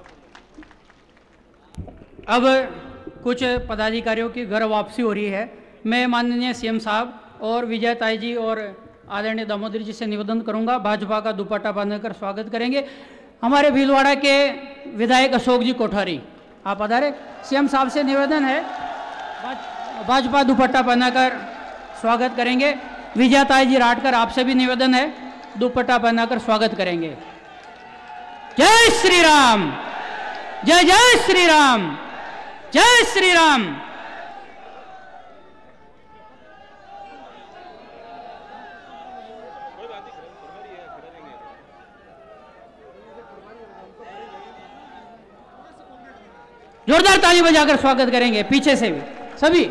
अब कुछ पदाधिकारियों की घर वापसी हो रही है। मैं माननीय सीएम साहब और विजयताई जी और आदरणीय दामोदर जी से निवेदन करूंगा, भाजपा का दुपट्टा बांधकर स्वागत करेंगे। हमारे भीलवाड़ा के विधायक अशोक जी कोठारी, आप पधारे। सीएम साहब से निवेदन है, भाजपा दुपट्टा पहनाकर स्वागत करेंगे। विजयताई जी राटकर, आपसे भी निवेदन है, दुपट्टा पहनाकर स्वागत करेंगे। जय श्री राम, जय जय श्री राम, जय श्री राम। जोरदार ताली बजाकर स्वागत करेंगे पीछे से भी सभी।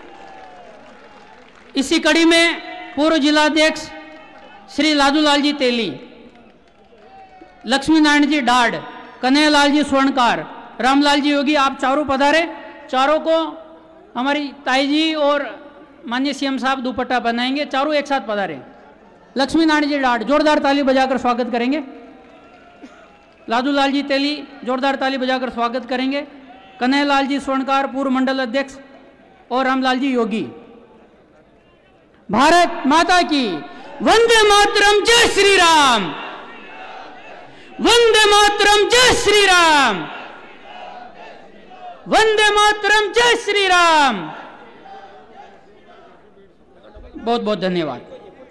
इसी कड़ी में पूर्व जिलाध्यक्ष श्री लादूलाल जी तेली, लक्ष्मी नारायण जी डाड, कन्हैयालाल जी स्वर्णकार, रामलाल जी योगी, आप चारों पधारे। चारों को हमारी ताई जी और माननीय सीएम साहब दुपट्टा पहनाएंगे। चारों एक साथ पधारे। लक्ष्मी नारायण जी डाट जोरदार ताली बजाकर स्वागत करेंगे। लादू लाल जी तेली जोरदार ताली बजाकर स्वागत करेंगे। कन्हैयालाल जी स्वर्णकार पूर्व मंडल अध्यक्ष और रामलाल जी योगी। भारत माता की वंदे मातरम, जय श्री राम, वंदे मातरम, जय श्री राम, वंदे मातरम, जय श्री राम। बहुत बहुत धन्यवाद।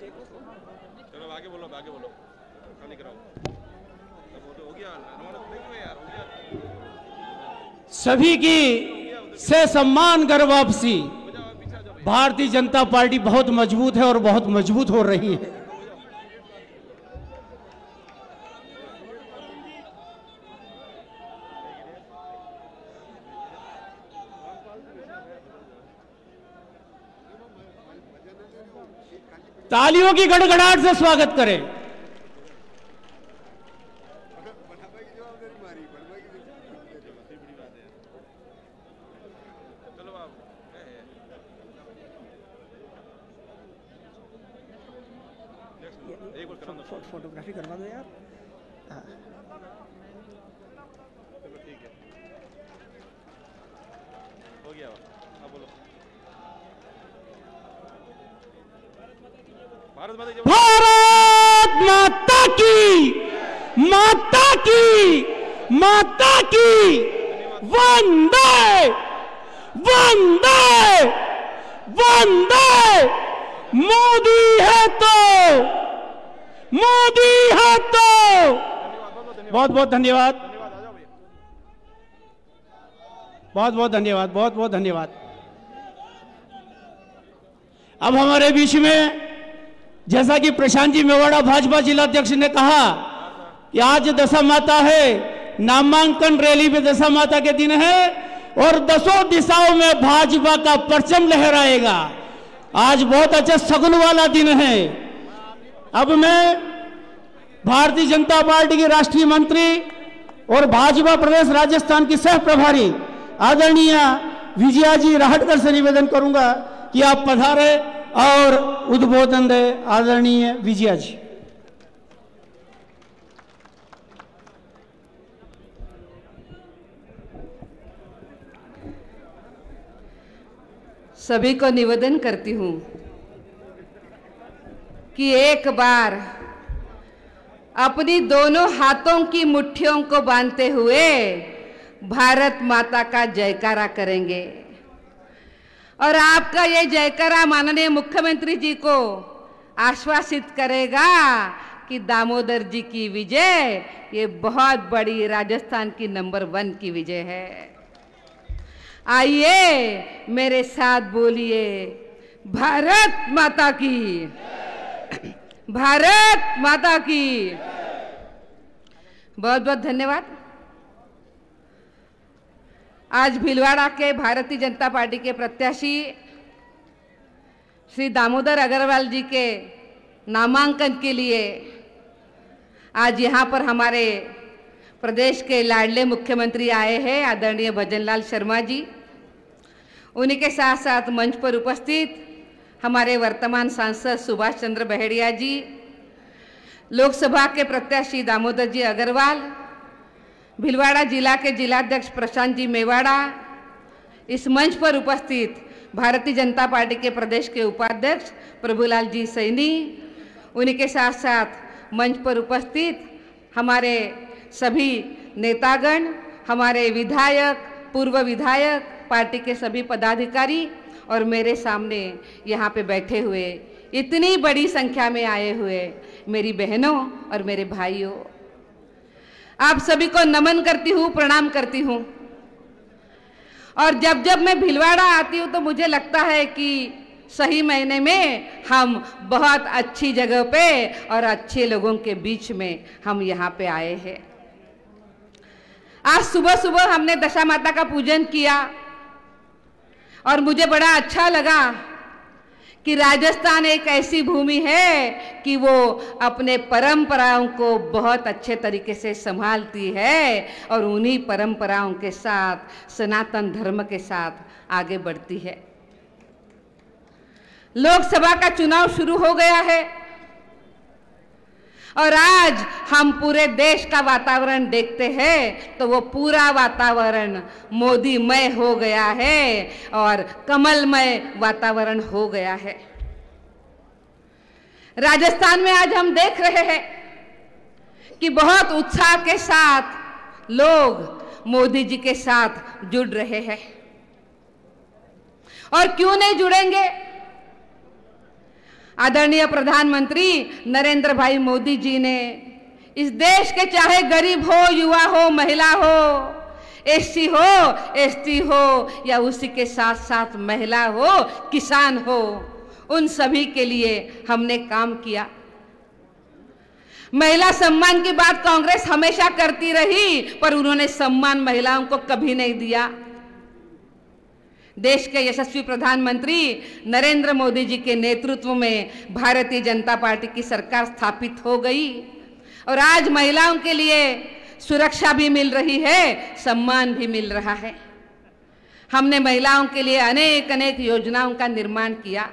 सभी की से सम्मान कर वापसी। भारतीय जनता पार्टी बहुत मजबूत है और बहुत मजबूत हो रही है। तालियों की गड़गड़ाहट से स्वागत करें। फोटोग्राफी करवा दो यार। ठीक है, हो गया। अब बोलो। भारत माता की, भारत माता की, माता की, माता की वंदे वंदे वंदे। मोदी है तो मोदी है तो। बहुत बहुत धन्यवाद, बहुत बहुत धन्यवाद, बहुत बहुत धन्यवाद। अब हमारे बीच में जैसा कि प्रशांत जी मेवाड़ा भाजपा जिला अध्यक्ष ने कहा कि आज दशा माता है, नामांकन रैली में दशा माता के दिन है और दसों दिशाओं में भाजपा का परचम लहराएगा। आज बहुत अच्छा सगुन वाला दिन है। अब मैं भारतीय जनता पार्टी के राष्ट्रीय मंत्री और भाजपा प्रदेश राजस्थान की सह प्रभारी आदरणीय विजया जी राहटकर से निवेदन करूंगा कि आप पधारे और उद्बोधन दे। आदरणीय विजया जी। सभी को निवेदन करती हूं कि एक बार अपनी दोनों हाथों की मुट्ठियों को बांधते हुए भारत माता का जयकारा करेंगे और आपका ये जयकारा माननीय मुख्यमंत्री जी को आश्वासित करेगा कि दामोदर जी की विजय ये बहुत बड़ी राजस्थान की नंबर वन की विजय है। आइए मेरे साथ बोलिए, भारत माता की, भारत माता की। बहुत बहुत धन्यवाद। आज भीलवाड़ा के भारतीय जनता पार्टी के प्रत्याशी श्री दामोदर अग्रवाल जी के नामांकन के लिए आज यहाँ पर हमारे प्रदेश के लाडले मुख्यमंत्री आए हैं, आदरणीय भजनलाल शर्मा जी। उन्हीं के साथ साथ मंच पर उपस्थित हमारे वर्तमान सांसद सुभाष चंद्र बहेड़िया जी, लोकसभा के प्रत्याशी दामोदर जी अग्रवाल, भीलवाड़ा जिला के जिलाध्यक्ष प्रशांत जी मेवाड़ा, इस मंच पर उपस्थित भारतीय जनता पार्टी के प्रदेश के उपाध्यक्ष प्रभुलाल जी सैनी, उन्हीं के साथ साथ मंच पर उपस्थित हमारे सभी नेतागण, हमारे विधायक, पूर्व विधायक, पार्टी के सभी पदाधिकारी और मेरे सामने यहाँ पे बैठे हुए इतनी बड़ी संख्या में आए हुए मेरी बहनों और मेरे भाइयों, आप सभी को नमन करती हूँ, प्रणाम करती हूँ। और जब जब मैं भीलवाड़ा आती हूँ तो मुझे लगता है कि सही महीने में हम बहुत अच्छी जगह पे और अच्छे लोगों के बीच में हम यहाँ पे आए हैं। आज सुबह सुबह हमने दशा माता का पूजन किया और मुझे बड़ा अच्छा लगा कि राजस्थान एक ऐसी भूमि है कि वो अपने परंपराओं को बहुत अच्छे तरीके से संभालती है और उन्हीं परंपराओं के साथ सनातन धर्म के साथ आगे बढ़ती है। लोकसभा का चुनाव शुरू हो गया है और आज हम पूरे देश का वातावरण देखते हैं तो वो पूरा वातावरण मोदीमय हो गया है और कमलमय वातावरण हो गया है। राजस्थान में आज हम देख रहे हैं कि बहुत उत्साह के साथ लोग मोदी जी के साथ जुड़ रहे हैं। और क्यों नहीं जुड़ेंगे? आदरणीय प्रधानमंत्री नरेंद्र भाई मोदी जी ने इस देश के चाहे गरीब हो, युवा हो, महिला हो, एससी हो, एसटी हो या उसी के साथ साथ महिला हो, किसान हो, उन सभी के लिए हमने काम किया। महिला सम्मान की बात कांग्रेस हमेशा करती रही, पर उन्होंने सम्मान महिलाओं को कभी नहीं दिया। देश के यशस्वी प्रधानमंत्री नरेंद्र मोदी जी के नेतृत्व में भारतीय जनता पार्टी की सरकार स्थापित हो गई और आज महिलाओं के लिए सुरक्षा भी मिल रही है, सम्मान भी मिल रहा है। हमने महिलाओं के लिए अनेक अनेक योजनाओं का निर्माण किया।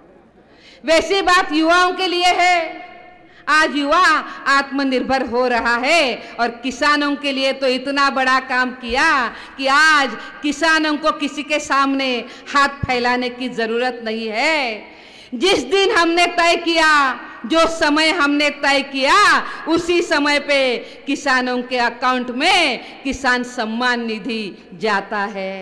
वैसी बात युवाओं के लिए है। आज युवा आत्मनिर्भर हो रहा है और किसानों के लिए तो इतना बड़ा काम किया कि आज किसानों को किसी के सामने हाथ फैलाने की जरूरत नहीं है। जिस दिन हमने तय किया, जो समय हमने तय किया, उसी समय पे किसानों के अकाउंट में किसान सम्मान निधि जाता है।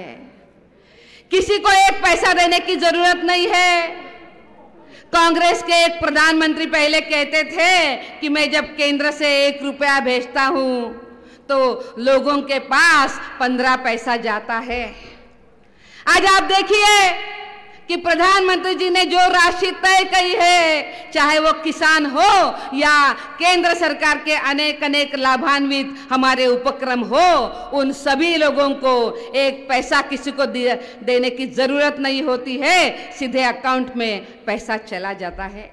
किसी को एक पैसा देने की जरूरत नहीं है। कांग्रेस के एक प्रधानमंत्री पहले कहते थे कि मैं जब केंद्र से एक रुपया भेजता हूं तो लोगों के पास पंद्रह पैसा जाता है। आज आप देखिए कि प्रधानमंत्री जी ने जो राशि तय की है, चाहे वो किसान हो या केंद्र सरकार के अनेक अनेक लाभान्वित हमारे उपक्रम हो, उन सभी लोगों को एक पैसा किसी को देने की जरूरत नहीं होती है, सीधे अकाउंट में पैसा चला जाता है।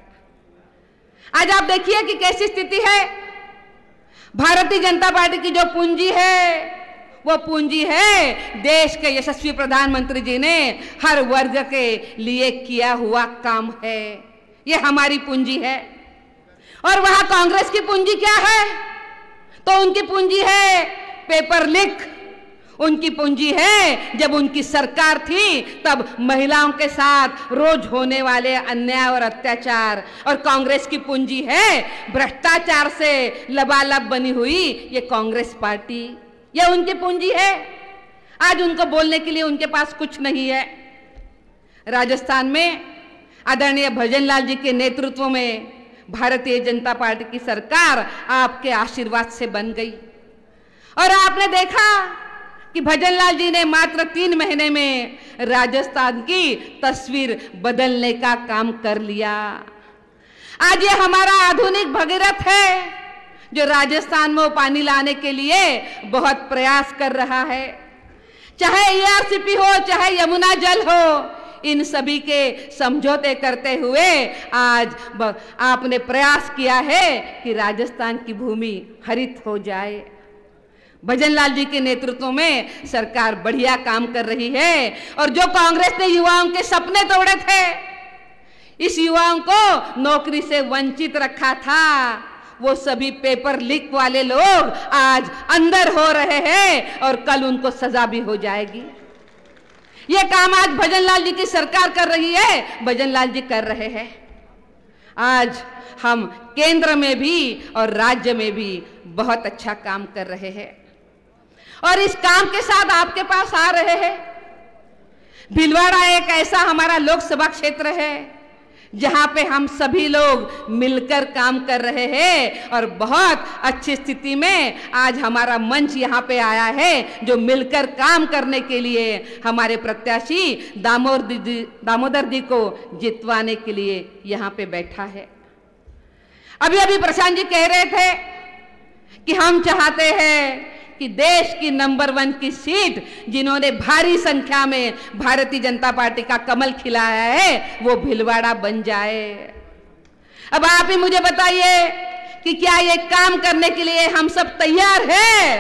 आज आप देखिए कि कैसी स्थिति है। भारतीय जनता पार्टी की जो पूंजी है वो पूंजी है देश के यशस्वी प्रधानमंत्री जी ने हर वर्ग के लिए किया हुआ काम है। ये हमारी पूंजी है। और वहां कांग्रेस की पूंजी क्या है? तो उनकी पूंजी है पेपर लीक। उनकी पूंजी है जब उनकी सरकार थी तब महिलाओं के साथ रोज होने वाले अन्याय और अत्याचार। और कांग्रेस की पूंजी है भ्रष्टाचार से लबालब बनी हुई ये कांग्रेस पार्टी। यह उनकी पूंजी है। आज उनको बोलने के लिए उनके पास कुछ नहीं है। राजस्थान में आदरणीय भजनलाल जी के नेतृत्व में भारतीय जनता पार्टी की सरकार आपके आशीर्वाद से बन गई और आपने देखा कि भजनलाल जी ने मात्र तीन महीने में राजस्थान की तस्वीर बदलने का काम कर लिया। आज ये हमारा आधुनिक भगीरथ है जो राजस्थान में पानी लाने के लिए बहुत प्रयास कर रहा है। चाहे ईआरसीपी हो, चाहे यमुना जल हो, इन सभी के समझौते करते हुए आज आपने प्रयास किया है कि राजस्थान की भूमि हरित हो जाए। भजनलाल जी के नेतृत्व में सरकार बढ़िया काम कर रही है। और जो कांग्रेस ने युवाओं के सपने तोड़े थे, इस युवाओं को नौकरी से वंचित रखा था, वो सभी पेपर लीक वाले लोग आज अंदर हो रहे हैं और कल उनको सजा भी हो जाएगी। ये काम आज भजनलाल जी की सरकार कर रही है, भजनलाल जी कर रहे हैं। आज हम केंद्र में भी और राज्य में भी बहुत अच्छा काम कर रहे हैं और इस काम के साथ आपके पास आ रहे हैं। भीलवाड़ा एक ऐसा हमारा लोकसभा क्षेत्र है जहां पे हम सभी लोग मिलकर काम कर रहे हैं और बहुत अच्छी स्थिति में आज हमारा मंच यहां पे आया है जो मिलकर काम करने के लिए हमारे प्रत्याशी दामोदर जी दामोदर जी को जितवाने के लिए यहां पे बैठा है। अभी अभी प्रशांत जी कह रहे थे कि हम चाहते हैं कि देश की नंबर वन की सीट जिन्होंने भारी संख्या में भारतीय जनता पार्टी का कमल खिलाया है वो भीलवाड़ा बन जाए। अब आप ही मुझे बताइए कि क्या ये काम करने के लिए हम सब तैयार हैं?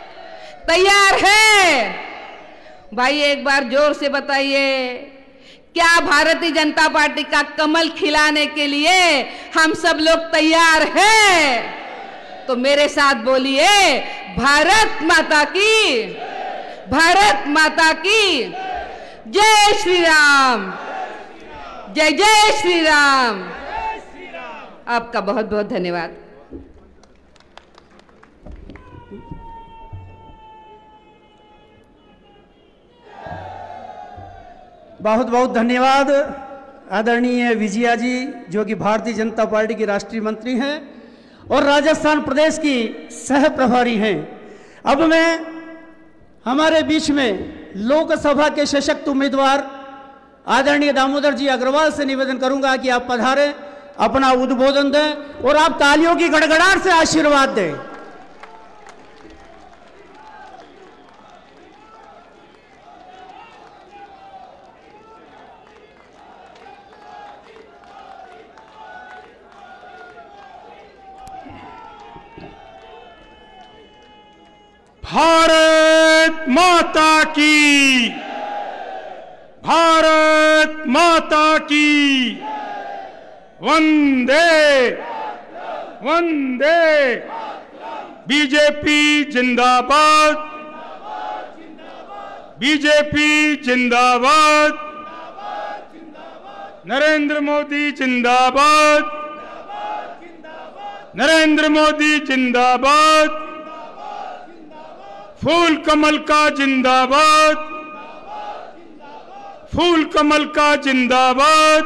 तैयार है? भाई एक बार जोर से बताइए, क्या भारतीय जनता पार्टी का कमल खिलाने के लिए हम सब लोग तैयार हैं? तो मेरे साथ बोलिए, भारत माता की, भारत माता की जय श्री राम, जय जय श्री राम। आपका बहुत बहुत धन्यवाद। बहुत बहुत धन्यवाद आदरणीय विजया जी, जो कि भारतीय जनता पार्टी की राष्ट्रीय मंत्री हैं और राजस्थान प्रदेश की सह प्रभारी हैं। अब मैं हमारे बीच में लोकसभा के सशक्त उम्मीदवार आदरणीय दामोदर जी अग्रवाल से निवेदन करूंगा कि आप पधारें, अपना उद्बोधन दें और आप तालियों की गड़गड़ाहट से आशीर्वाद दें। भारत माता की, भारत माता की, वंदे वंदे। बीजेपी जिंदाबाद, बीजेपी जिंदाबाद, नरेंद्र मोदी जिंदाबाद, नरेंद्र मोदी जिंदाबाद, फूल कमल का जिंदाबाद, फूल कमल का जिंदाबाद।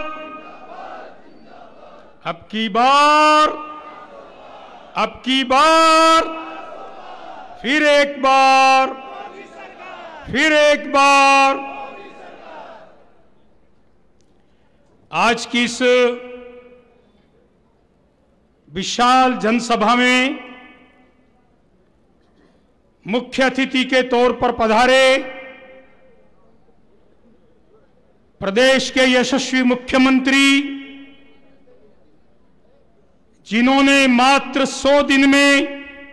अब की बार, अब की बार, फिर एक बार, फिर एक बार। आज की इस विशाल जनसभा में मुख्य अतिथि के तौर पर पधारे प्रदेश के यशस्वी मुख्यमंत्री, जिन्होंने मात्र सौ दिन में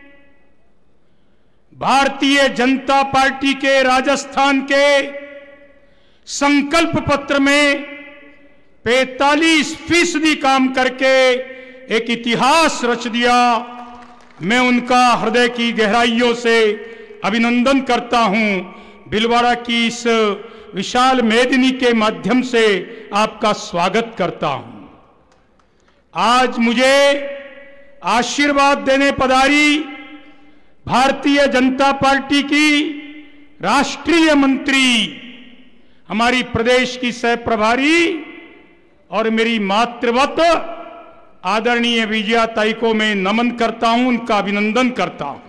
भारतीय जनता पार्टी के राजस्थान के संकल्प पत्र में पैंतालीस फीसदी काम करके एक इतिहास रच दिया। मैं उनका हृदय की गहराइयों से अभिनंदन करता हूं। भीलवाड़ा की इस विशाल मेदिनी के माध्यम से आपका स्वागत करता हूं। आज मुझे आशीर्वाद देने पधारी भारतीय जनता पार्टी की राष्ट्रीय मंत्री, हमारी प्रदेश की सह प्रभारी और मेरी मातृवत आदरणीय विजया ताई को मैं नमन करता हूं, उनका अभिनंदन करता हूं।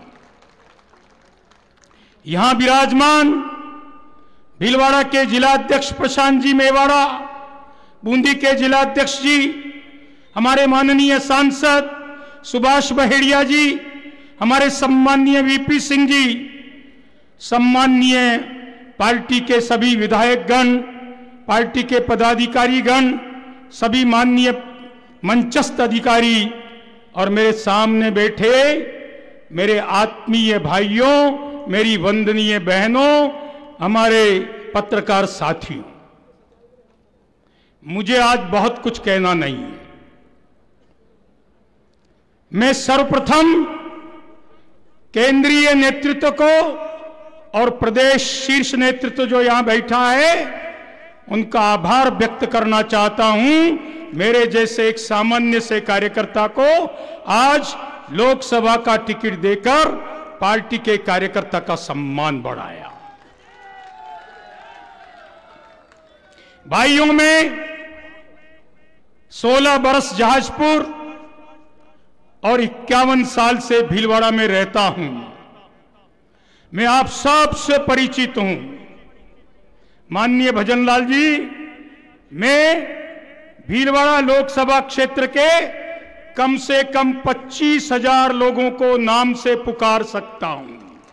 यहां विराजमान भीलवाड़ा के जिलाध्यक्ष प्रशांत जी मेवाड़ा, बूंदी के जिलाध्यक्ष जी, हमारे माननीय सांसद सुभाष बहेड़िया जी, हमारे सम्माननीय वीपी सिंह जी, सम्माननीय पार्टी के सभी विधायकगण, पार्टी के पदाधिकारीगण, सभी माननीय मंचस्थ अधिकारी और मेरे सामने बैठे मेरे आत्मीय भाइयों, मेरी वंदनीय बहनों, हमारे पत्रकार साथियों, मुझे आज बहुत कुछ कहना नहीं है। मैं सर्वप्रथम केंद्रीय नेतृत्व को और प्रदेश शीर्ष नेतृत्व जो यहां बैठा है उनका आभार व्यक्त करना चाहता हूं। मेरे जैसे एक सामान्य से कार्यकर्ता को आज लोकसभा का टिकट देकर पार्टी के कार्यकर्ता का सम्मान बढ़ाया। भाइयों, में सोलह बरस जहाजपुर और इक्यावन साल से भीलवाड़ा में रहता हूं। मैं आप सब से परिचित हूं। माननीय भजनलाल जी, मैं भीलवाड़ा लोकसभा क्षेत्र के कम से कम पच्चीस हजार लोगों को नाम से पुकार सकता हूं।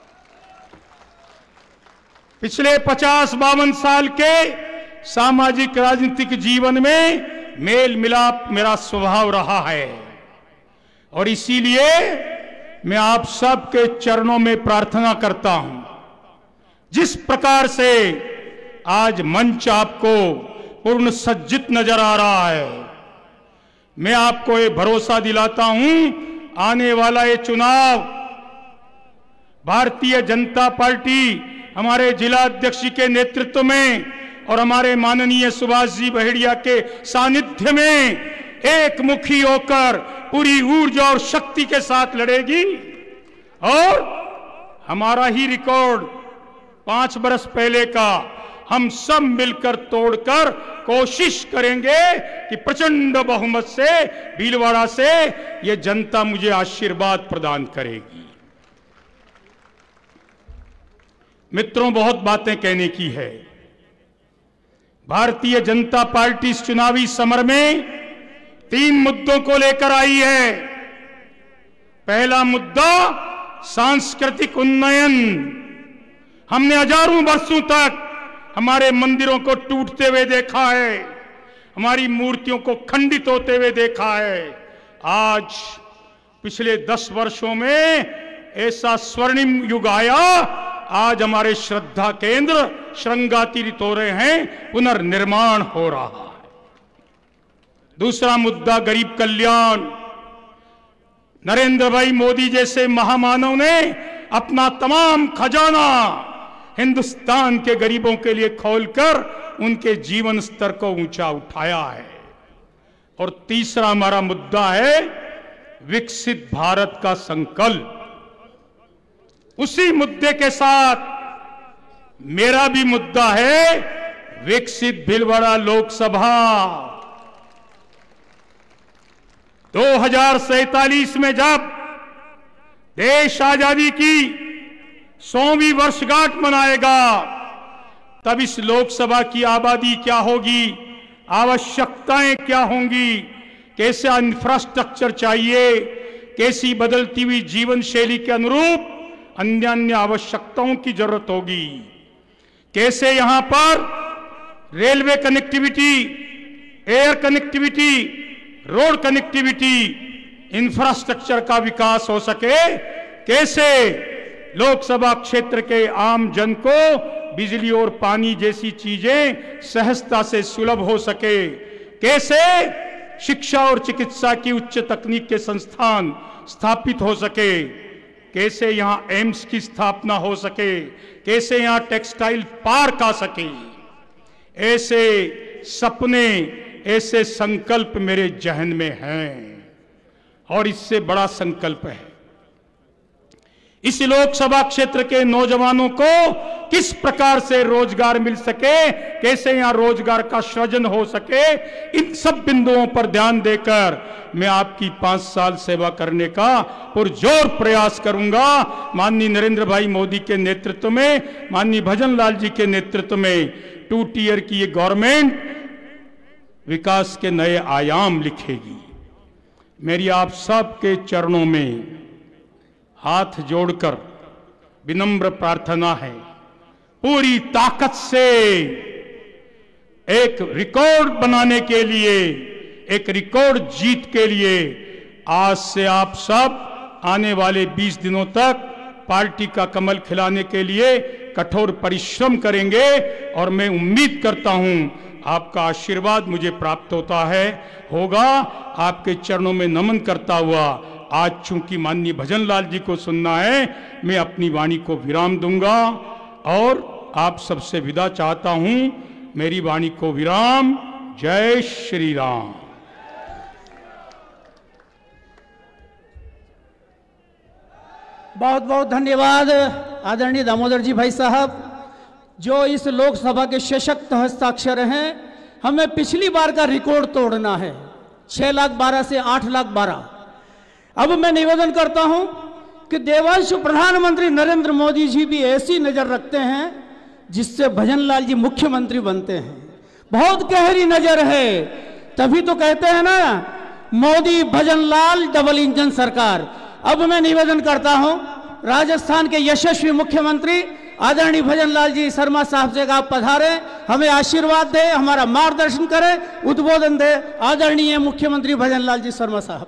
पिछले पचास बावन साल के सामाजिक राजनीतिक जीवन में मेल मिलाप मेरा स्वभाव रहा है और इसीलिए मैं आप सबके चरणों में प्रार्थना करता हूं, जिस प्रकार से आज मंच आपको पूर्ण सज्जित नजर आ रहा है। मैं आपको ये भरोसा दिलाता हूं, आने वाला ये चुनाव भारतीय जनता पार्टी हमारे जिला अध्यक्ष के नेतृत्व में और हमारे माननीय सुभाष जी बहेड़िया के सानिध्य में एक मुखी होकर पूरी ऊर्जा और शक्ति के साथ लड़ेगी और हमारा ही रिकॉर्ड पांच बरस पहले का हम सब मिलकर तोड़कर कोशिश करेंगे कि प्रचंड बहुमत से भीलवाड़ा से ये जनता मुझे आशीर्वाद प्रदान करेगी। मित्रों, बहुत बातें कहने की है। भारतीय जनता पार्टी इस चुनावी समर में तीन मुद्दों को लेकर आई है। पहला मुद्दा सांस्कृतिक उन्नयन। हमने हजारों वर्षों तक हमारे मंदिरों को टूटते हुए देखा है, हमारी मूर्तियों को खंडित होते हुए देखा है। आज पिछले दस वर्षों में ऐसा स्वर्णिम युग आया, आज हमारे श्रद्धा केंद्र श्रृंगातीरित हो रहे हैं, पुनर्निर्माण हो रहा है। दूसरा मुद्दा गरीब कल्याण। नरेंद्र भाई मोदी जैसे महामानव ने अपना तमाम खजाना हिंदुस्तान के गरीबों के लिए खोलकर उनके जीवन स्तर को ऊंचा उठाया है। और तीसरा हमारा मुद्दा है विकसित भारत का संकल्प। उसी मुद्दे के साथ मेरा भी मुद्दा है विकसित भीलवाड़ा लोकसभा। दो हजार सैतालीस में जब देश आजादी की सौवीं वर्षगांठ मनाएगा, तब इस लोकसभा की आबादी क्या होगी, आवश्यकताएं क्या होंगी, कैसा इंफ्रास्ट्रक्चर चाहिए, कैसी बदलती हुई जीवन शैली के अनुरूप अन्य अन्य आवश्यकताओं की जरूरत होगी, कैसे यहां पर railway connectivity, air connectivity, road connectivity, infrastructure का विकास हो सके, कैसे लोकसभा क्षेत्र के आम जन को बिजली और पानी जैसी चीजें सहजता से सुलभ हो सके, कैसे शिक्षा और चिकित्सा की उच्च तकनीक के संस्थान स्थापित हो सके, कैसे यहां एम्स की स्थापना हो सके, कैसे यहां टेक्सटाइल पार्क आ सके। ऐसे सपने, ऐसे संकल्प मेरे जहन में हैं और इससे बड़ा संकल्प है इस लोकसभा क्षेत्र के नौजवानों को किस प्रकार से रोजगार मिल सके, कैसे यहां रोजगार का सृजन हो सके। इन सब बिंदुओं पर ध्यान देकर मैं आपकी पांच साल सेवा करने का पुरजोर प्रयास करूंगा। माननीय नरेंद्र भाई मोदी के नेतृत्व में, माननीय भजन लाल जी के नेतृत्व में टू टीयर की ये गवर्नमेंट विकास के नए आयाम लिखेगी। मेरी आप सबके चरणों में हाथ जोड़कर विनम्र प्रार्थना है, पूरी ताकत से एक रिकॉर्ड बनाने के लिए, एक रिकॉर्ड जीत के लिए आज से आप सब आने वाले बीस दिनों तक पार्टी का कमल खिलाने के लिए कठोर परिश्रम करेंगे और मैं उम्मीद करता हूं आपका आशीर्वाद मुझे प्राप्त होता है, होगा। आपके चरणों में नमन करता हुआ आज चूंकि माननीय भजन लाल जी को सुनना है, मैं अपनी वाणी को विराम दूंगा और आप सबसे विदा चाहता हूं। मेरी वाणी को विराम। जय श्री राम। बहुत बहुत धन्यवाद आदरणीय दामोदर जी भाई साहब, जो इस लोकसभा के सशक्त हस्ताक्षर हैं। हमें पिछली बार का रिकॉर्ड तोड़ना है, छह लाख बारह से आठ लाख बारह। अब मैं निवेदन करता हूं कि देवांश प्रधानमंत्री नरेंद्र मोदी जी भी ऐसी नजर रखते हैं जिससे भजन लाल जी मुख्यमंत्री बनते हैं। बहुत गहरी नजर है, तभी तो कहते हैं ना, मोदी भजन लाल डबल इंजन सरकार। अब मैं निवेदन करता हूं राजस्थान के यशस्वी मुख्यमंत्री आदरणीय भजन लाल जी शर्मा साहब से आप पधारे, हमें आशीर्वाद दे, हमारा मार्गदर्शन करें, उद्बोधन दे। आदरणीय मुख्यमंत्री भजन लाल जी शर्मा साहब।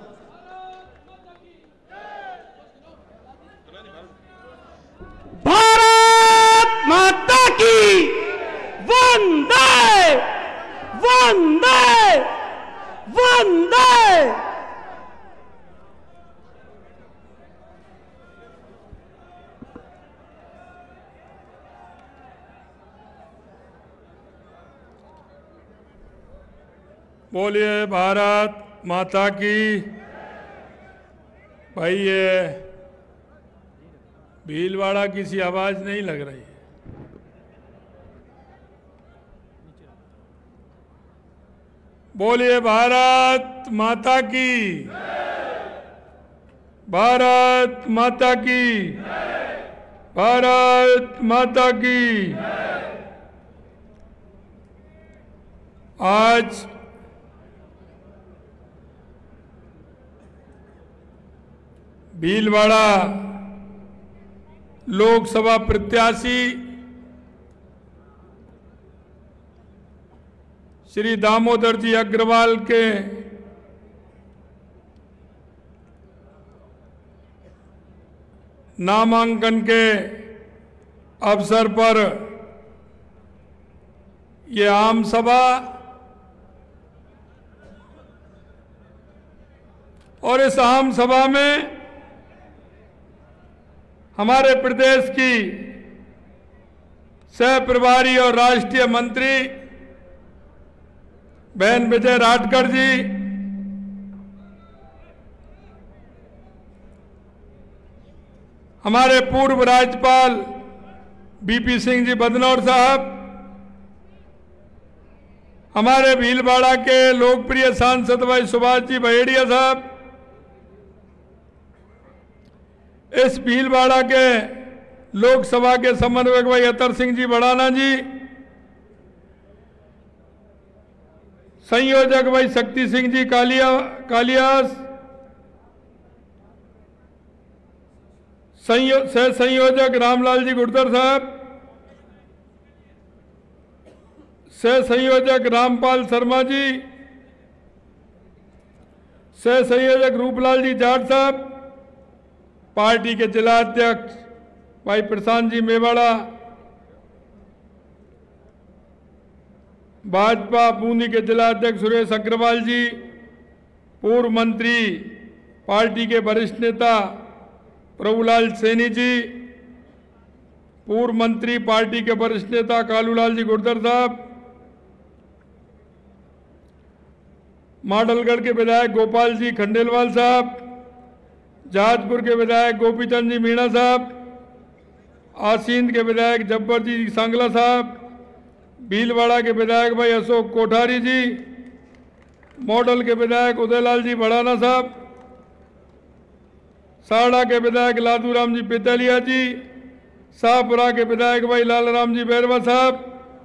भारत माता की वंदे वंदे वंदे। बोलिए भारत माता की। भाई ये भीलवाड़ा किसी आवाज नहीं लग रही है। बोलिए भारत माता की। भारत माता की। भारत माता की। आज भीलवाड़ा लोकसभा प्रत्याशी श्री दामोदर जी अग्रवाल के नामांकन के अवसर पर ये आम सभा और इस आम सभा में हमारे प्रदेश की सह प्रभारी और राष्ट्रीय मंत्री बहन विजय राठकर जी, हमारे पूर्व राज्यपाल बीपी सिंह जी बदनौर साहब, हमारे भीलवाड़ा के लोकप्रिय सांसद भाई सुभाष जी बहेड़िया साहब, इस भीलवाड़ा के लोकसभा के समन्वयक भाई अतर सिंह जी बड़ाना जी, संयोजक भाई शक्ति सिंह जी कालिया कालियास, संयो, सह संयोजक रामलाल जी गुर्जर साहब, सह संयोजक रामपाल शर्मा जी, सह संयोजक रूपलाल जी जाट साहब, पार्टी के जिला अध्यक्ष भाई प्रशांत जी मेवाड़ा, भाजपा बूंदी के जिला अध्यक्ष सुरेश अग्रवाल जी, पूर्व मंत्री पार्टी के वरिष्ठ नेता प्रभुलाल सैनी जी, पूर्व मंत्री पार्टी के वरिष्ठ नेता कालूलाल जी गुर्जर साहब, माडलगढ़ के विधायक गोपाल जी खंडेलवाल साहब, जहाजपुर के विधायक गोपीचंद जी मीणा साहब, आसींद के विधायक जब्बर जी सांगला साहब, भीलवाड़ा के विधायक भाई अशोक कोठारी जी, मॉडल के विधायक उदयलाल जी बड़ाना साहब, साड़ा के विधायक लादूराम जी पितलिया जी, शाहपुरा के विधायक भाई लालराम जी बैरवा साहब,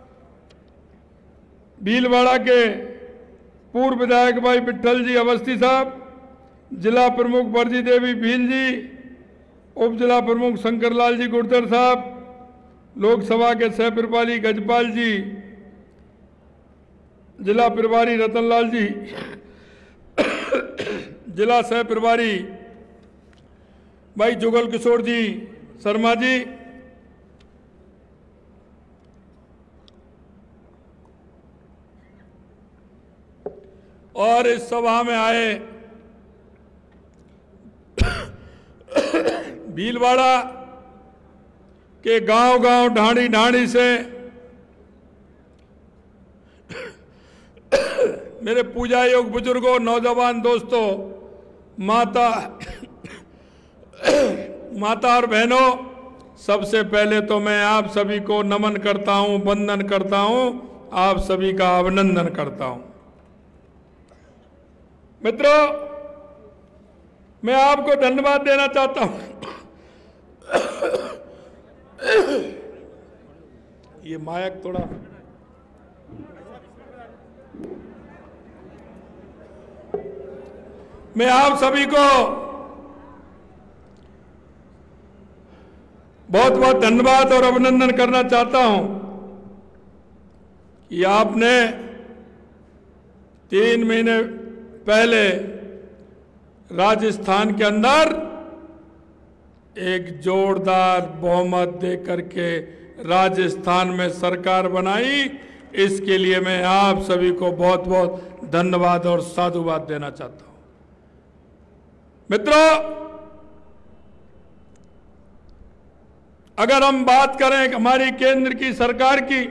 भीलवाड़ा के पूर्व विधायक भाई विठल जी अवस्थी साहब, जिला प्रमुख बरजी देवी भील जी, उप जिला प्रमुख शंकरलाल जी गुर्जर साहब, लोकसभा के सह प्रभारी गजपाल जी, जिला प्रभारी रतनलाल जी, जिला सह प्रभारी भाई जुगल किशोर जी शर्मा जी, और इस सभा में आए भीलवाड़ा के गांव-गांव ढाणी ढाणी से मेरे पूजा योग बुजुर्गों, नौजवान दोस्तों, माता माता और बहनों, सबसे पहले तो मैं आप सभी को नमन करता हूं, वंदन करता हूं, आप सभी का अभिनंदन करता हूं। मित्रों, मैं आपको धन्यवाद देना चाहता हूं। ये मायक थोड़ा मैं आप सभी को बहुत बहुत धन्यवाद और अभिनंदन करना चाहता हूं कि आपने तीन महीने पहले राजस्थान के अंदर एक जोरदार बहुमत दे करके राजस्थान में सरकार बनाई इसके लिए मैं आप सभी को बहुत बहुत धन्यवाद और साधुवाद देना चाहता हूं। मित्रों, अगर हम बात करें हमारी केंद्र की सरकार की,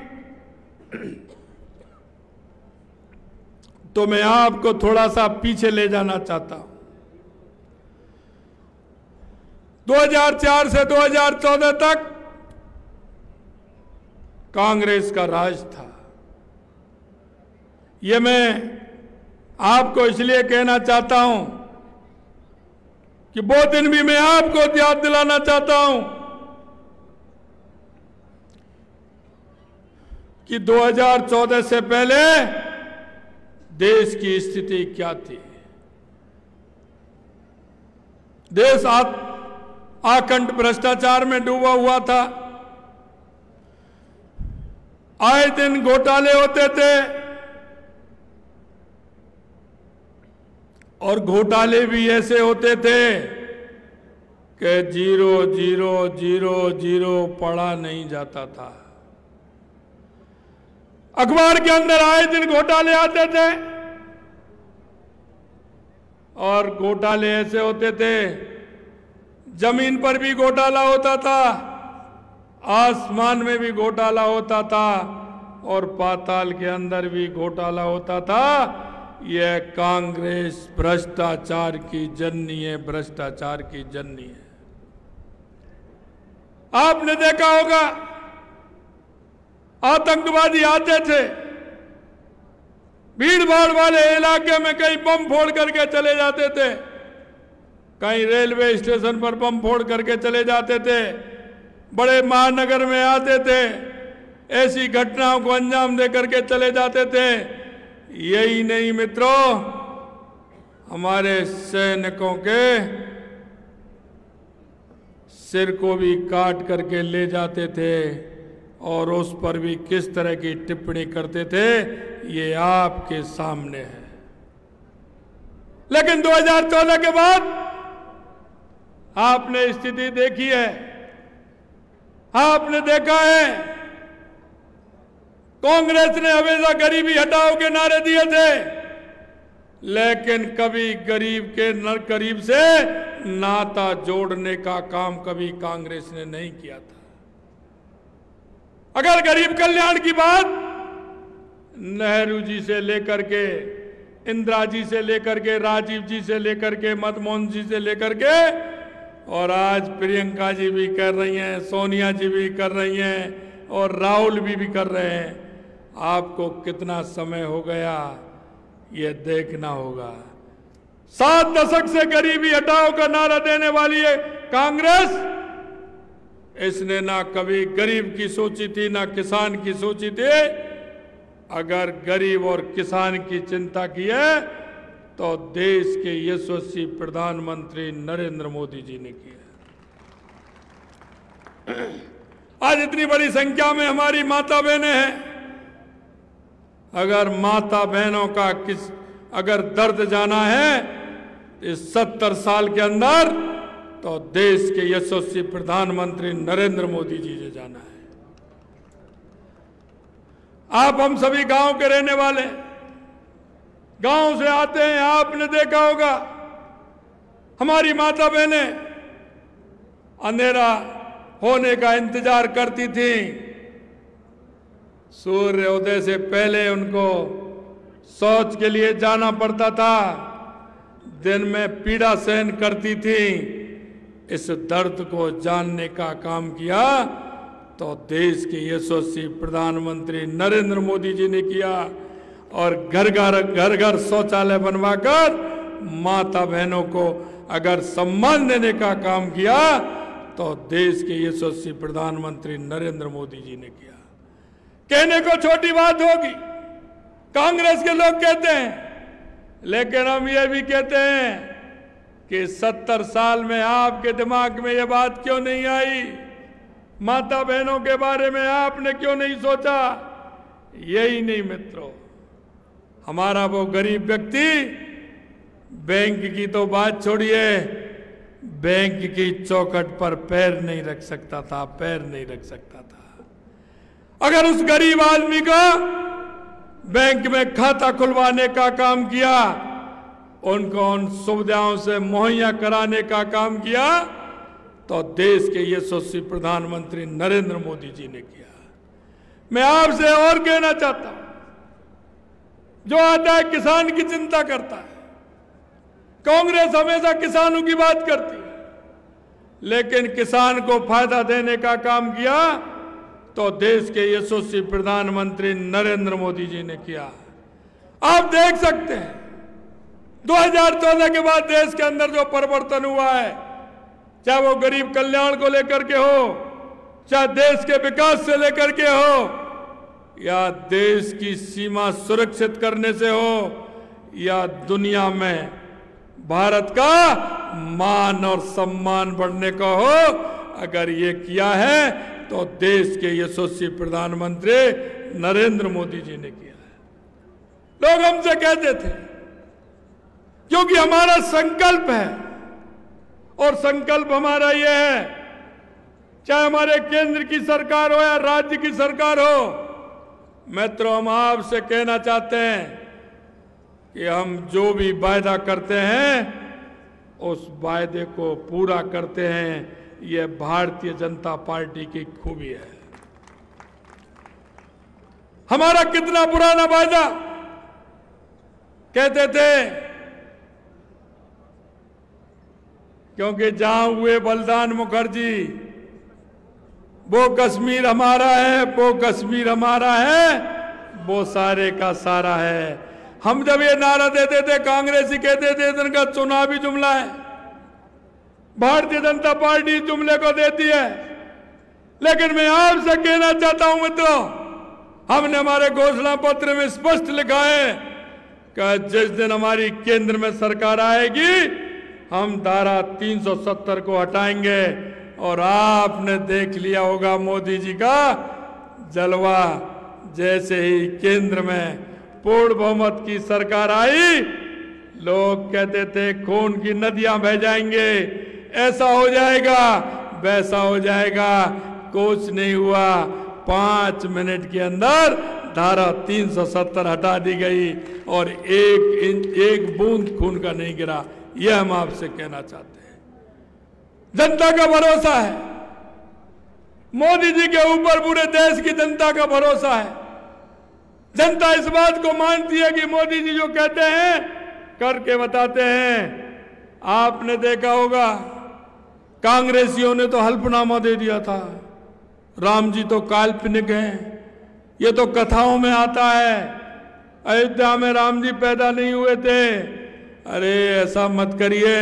तो मैं आपको थोड़ा सा पीछे ले जाना चाहता हूं। दो हज़ार चार से दो हज़ार चौदह तक कांग्रेस का राज था। ये मैं आपको इसलिए कहना चाहता हूं कि वो दिन भी मैं आपको याद दिलाना चाहता हूं कि दो हज़ार चौदह से पहले देश की स्थिति क्या थी। देश आखंड भ्रष्टाचार में डूबा हुआ था। आए दिन घोटाले होते थे और घोटाले भी ऐसे होते थे कि जीरो जीरो जीरो जीरो पढ़ा नहीं जाता था। अखबार के अंदर आए दिन घोटाले आते थे और घोटाले ऐसे होते थे, जमीन पर भी घोटाला होता था, आसमान में भी घोटाला होता था और पाताल के अंदर भी घोटाला होता था। यह कांग्रेस भ्रष्टाचार की जननी है, भ्रष्टाचार की जननी है। आपने देखा होगा, आतंकवादी आते थे, भीड़ भाड़ वाले इलाके में कहीं बम फोड़ करके चले जाते थे, कहीं रेलवे स्टेशन पर बम फोड़ करके चले जाते थे, बड़े महानगर में आते थे, ऐसी घटनाओं को अंजाम दे करके चले जाते थे। यही नहीं मित्रों, हमारे सैनिकों के सिर को भी काट करके ले जाते थे और उस पर भी किस तरह की टिप्पणी करते थे, ये आपके सामने है। लेकिन दो हज़ार चौदह के बाद आपने स्थिति देखी है, आपने देखा है कांग्रेस ने हमेशा गरीबी हटाओ के नारे दिए थे, लेकिन कभी गरीब के न गरीब से नाता जोड़ने का काम कभी कांग्रेस ने नहीं किया था। अगर गरीब कल्याण की बात नेहरू जी से लेकर के, इंदिरा जी से लेकर के, राजीव जी से लेकर के, मनमोहन जी से लेकर के, और आज प्रियंका जी भी कर रही हैं, सोनिया जी भी कर रही हैं और राहुल भी भी कर रहे हैं, आपको कितना समय हो गया ये देखना होगा। सात दशक से गरीबी हटाओ का नारा देने वाली है कांग्रेस, इसने ना कभी गरीब की सोची थी ना किसान की सोची थी। अगर गरीब और किसान की चिंता की है तो देश के यशस्वी प्रधानमंत्री नरेंद्र मोदी जी ने की है। आज इतनी बड़ी संख्या में हमारी माता बहनें हैं, अगर माता बहनों का किस अगर दर्द जाना है इस सत्तर साल के अंदर तो देश के यशस्वी प्रधानमंत्री नरेंद्र मोदी जी से जाना है। आप हम सभी गांव के रहने वाले, गांव से आते हैं, आपने देखा होगा हमारी माता बहनें अंधेरा होने का इंतजार करती थी। सूर्य उदय से पहले उनको शौच के लिए जाना पड़ता था, दिन में पीड़ा सहन करती थी। इस दर्द को जानने का काम किया तो देश के यशस्वी प्रधानमंत्री नरेंद्र मोदी जी ने किया और घर घर घर घर शौचालय बनवाकर माता बहनों को अगर सम्मान देने का काम किया तो देश के यशस्वी प्रधानमंत्री नरेंद्र मोदी जी ने किया। कहने को छोटी बात होगी, कांग्रेस के लोग कहते हैं, लेकिन हम ये भी कहते हैं कि सत्तर साल में आपके दिमाग में ये बात क्यों नहीं आई, माता बहनों के बारे में आपने क्यों नहीं सोचा। यही नहीं मित्रों, हमारा वो गरीब व्यक्ति बैंक की तो बात छोड़िए, बैंक की चौखट पर पैर नहीं रख सकता था, पैर नहीं रख सकता था। अगर उस गरीब आदमी को बैंक में खाता खुलवाने का काम किया, उनको उन सुविधाओं से मुहैया कराने का काम किया, तो देश के यशस्वी प्रधानमंत्री नरेंद्र मोदी जी ने किया। मैं आपसे और कहना चाहता हूं, जो आता है किसान की चिंता करता है, कांग्रेस हमेशा किसानों की बात करती है, लेकिन किसान को फायदा देने का काम किया तो देश के यशस्वी प्रधानमंत्री नरेंद्र मोदी जी ने किया। आप देख सकते हैं दो हज़ार चौदह के बाद देश के अंदर जो परिवर्तन हुआ है, चाहे वो गरीब कल्याण को लेकर के हो, चाहे देश के विकास से लेकर के हो, या देश की सीमा सुरक्षित करने से हो, या दुनिया में भारत का मान और सम्मान बढ़ने का हो, अगर ये किया है तो देश के यशस्वी प्रधानमंत्री नरेंद्र मोदी जी ने किया है। लोग हमसे कहते थे, क्योंकि हमारा संकल्प है, और संकल्प हमारा यह है, चाहे हमारे केंद्र की सरकार हो या राज्य की सरकार हो, मित्रों हम आपसे कहना चाहते हैं कि हम जो भी वायदा करते हैं उस वायदे को पूरा करते हैं। ये भारतीय जनता पार्टी की खूबी है। हमारा कितना पुराना वायदा, कहते थे क्योंकि जहां हुए बलिदान मुखर्जी, वो कश्मीर हमारा है, वो कश्मीर हमारा है, वो सारे का सारा है। हम जब ये नारा देते थे, कांग्रेसी कहते थे इनका चुनावी जुमला है, भारतीय जनता पार्टी जुमले को देती है, लेकिन मैं आपसे कहना चाहता हूं मित्रों, हमने हमारे घोषणा पत्र में स्पष्ट लिखा है कि जिस दिन हमारी केंद्र में सरकार आएगी, हम धारा तीन सौ सत्तर को हटाएंगे। और आपने देख लिया होगा मोदी जी का जलवा, जैसे ही केंद्र में पूर्ण बहुमत की सरकार आई, लोग कहते थे खून की नदियां बह जाएंगे, ऐसा हो जाएगा, वैसा हो जाएगा। कुछ नहीं हुआ, पांच मिनट के अंदर धारा तीन सौ सत्तर हटा दी गई और एक एक बूंद खून का नहीं गिरा। यह हम आपसे कहना चाहते हैं। जनता का भरोसा है, मोदी जी के ऊपर पूरे देश की जनता का भरोसा है। जनता इस बात को मानती है कि मोदी जी जो कहते हैं करके बताते हैं। आपने देखा होगा कांग्रेसियों ने तो हल्फनामा दे दिया था, राम जी तो काल्पनिक हैं, ये तो कथाओं में आता है, अयोध्या में राम जी पैदा नहीं हुए थे। अरे ऐसा मत करिए,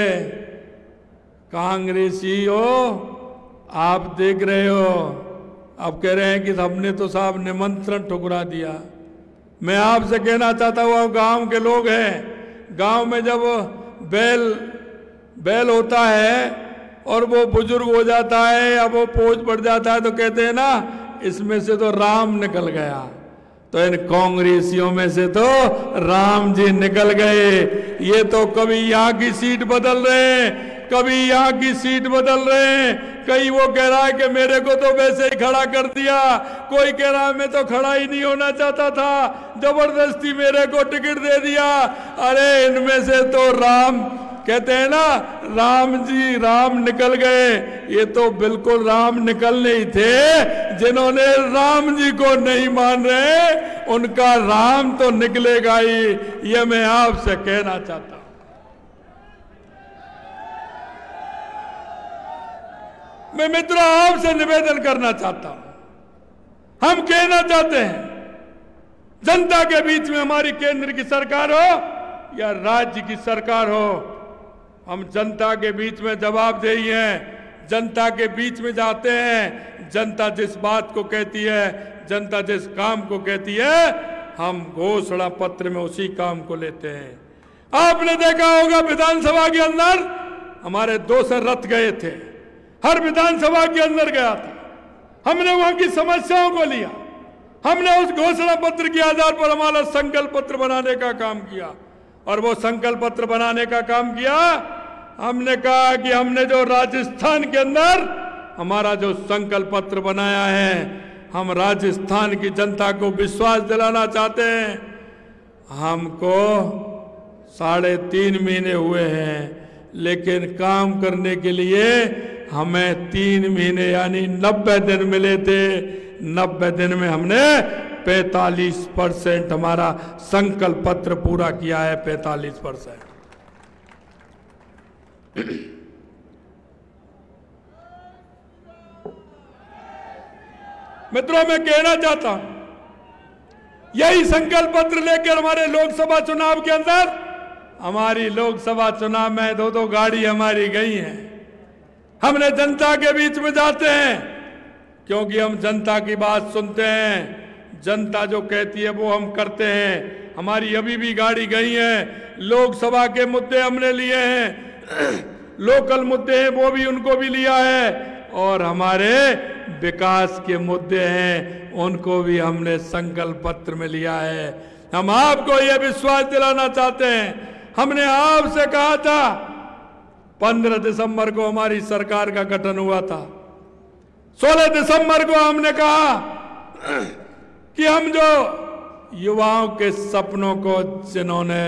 कांग्रेसी हो आप, देख रहे हो आप कह रहे हैं कि हमने तो साहब निमंत्रण ठुकरा दिया। मैं आपसे कहना चाहता हूँ, आप गांव के लोग हैं, गांव में जब बैल बैल होता है और वो बुजुर्ग हो जाता है या वो पोज बढ़ जाता है, तो कहते हैं ना इसमें से तो राम निकल गया। तो इन कांग्रेसियों में से तो राम जी निकल गए। ये तो कभी यहाँ की सीट बदल रहे हैं, कभी यहाँ की सीट बदल रहे हैं। कहीं वो कह रहा है कि मेरे को तो वैसे ही खड़ा कर दिया, कोई कह रहा है मैं तो खड़ा ही नहीं होना चाहता था, जबरदस्ती मेरे को टिकट दे दिया। अरे इनमें से तो राम कहते हैं ना, राम जी राम निकल गए। ये तो बिल्कुल राम निकलने ही थे। जिन्होंने राम जी को नहीं मान रहे उनका राम तो निकलेगा ही। ये मैं आपसे कहना चाहता हूं। मैं मित्रों आपसे निवेदन करना चाहता हूं, हम कहना चाहते हैं जनता के बीच में हमारी केंद्र की सरकार हो या राज्य की सरकार हो, हम जनता के बीच में जवाबदेही हैं। जनता के बीच में जाते हैं, जनता जिस बात को कहती है, जनता जिस काम को कहती है, हम घोषणा पत्र में उसी काम को लेते हैं। आपने देखा होगा विधानसभा के अंदर हमारे दो सौ रथ गए थे, हर विधानसभा के अंदर गया था, हमने वहां की समस्याओं को लिया, हमने उस घोषणा पत्र के आधार पर हमारा संकल्प पत्र बनाने का काम किया। और वो संकल्प पत्र बनाने का काम किया, हमने कहा कि हमने जो राजस्थान के अंदर हमारा जो संकल्प पत्र बनाया है, हम राजस्थान की जनता को विश्वास दिलाना चाहते हैं हमको साढ़े तीन महीने हुए हैं, लेकिन काम करने के लिए हमें तीन महीने यानी नब्बे दिन मिले थे। नब्बे दिन में हमने पैंतालीस परसेंट हमारा संकल्प पत्र पूरा किया है, पैंतालीस परसेंट। मित्रों, मैं कहना चाहता हूं, यही संकल्प पत्र लेकर हमारे लोकसभा चुनाव के अंदर, हमारी लोकसभा चुनाव में दो दो गाड़ी हमारी गई हैं। हमने जनता के बीच में जाते हैं क्योंकि हम जनता की बात सुनते हैं, जनता जो कहती है वो हम करते हैं। हमारी अभी भी गाड़ी गई है, लोकसभा के मुद्दे हमने लिए हैं, लोकल मुद्दे हैं वो भी उनको भी लिया है, और हमारे विकास के मुद्दे हैं उनको भी हमने संकल्प पत्र में लिया है। हम आपको यह विश्वास दिलाना चाहते हैं, हमने आपसे कहा था, पंद्रह दिसंबर को हमारी सरकार का गठन हुआ था, सोलह दिसंबर को हमने कहा कि हम जो युवाओं के सपनों को जिन्होंने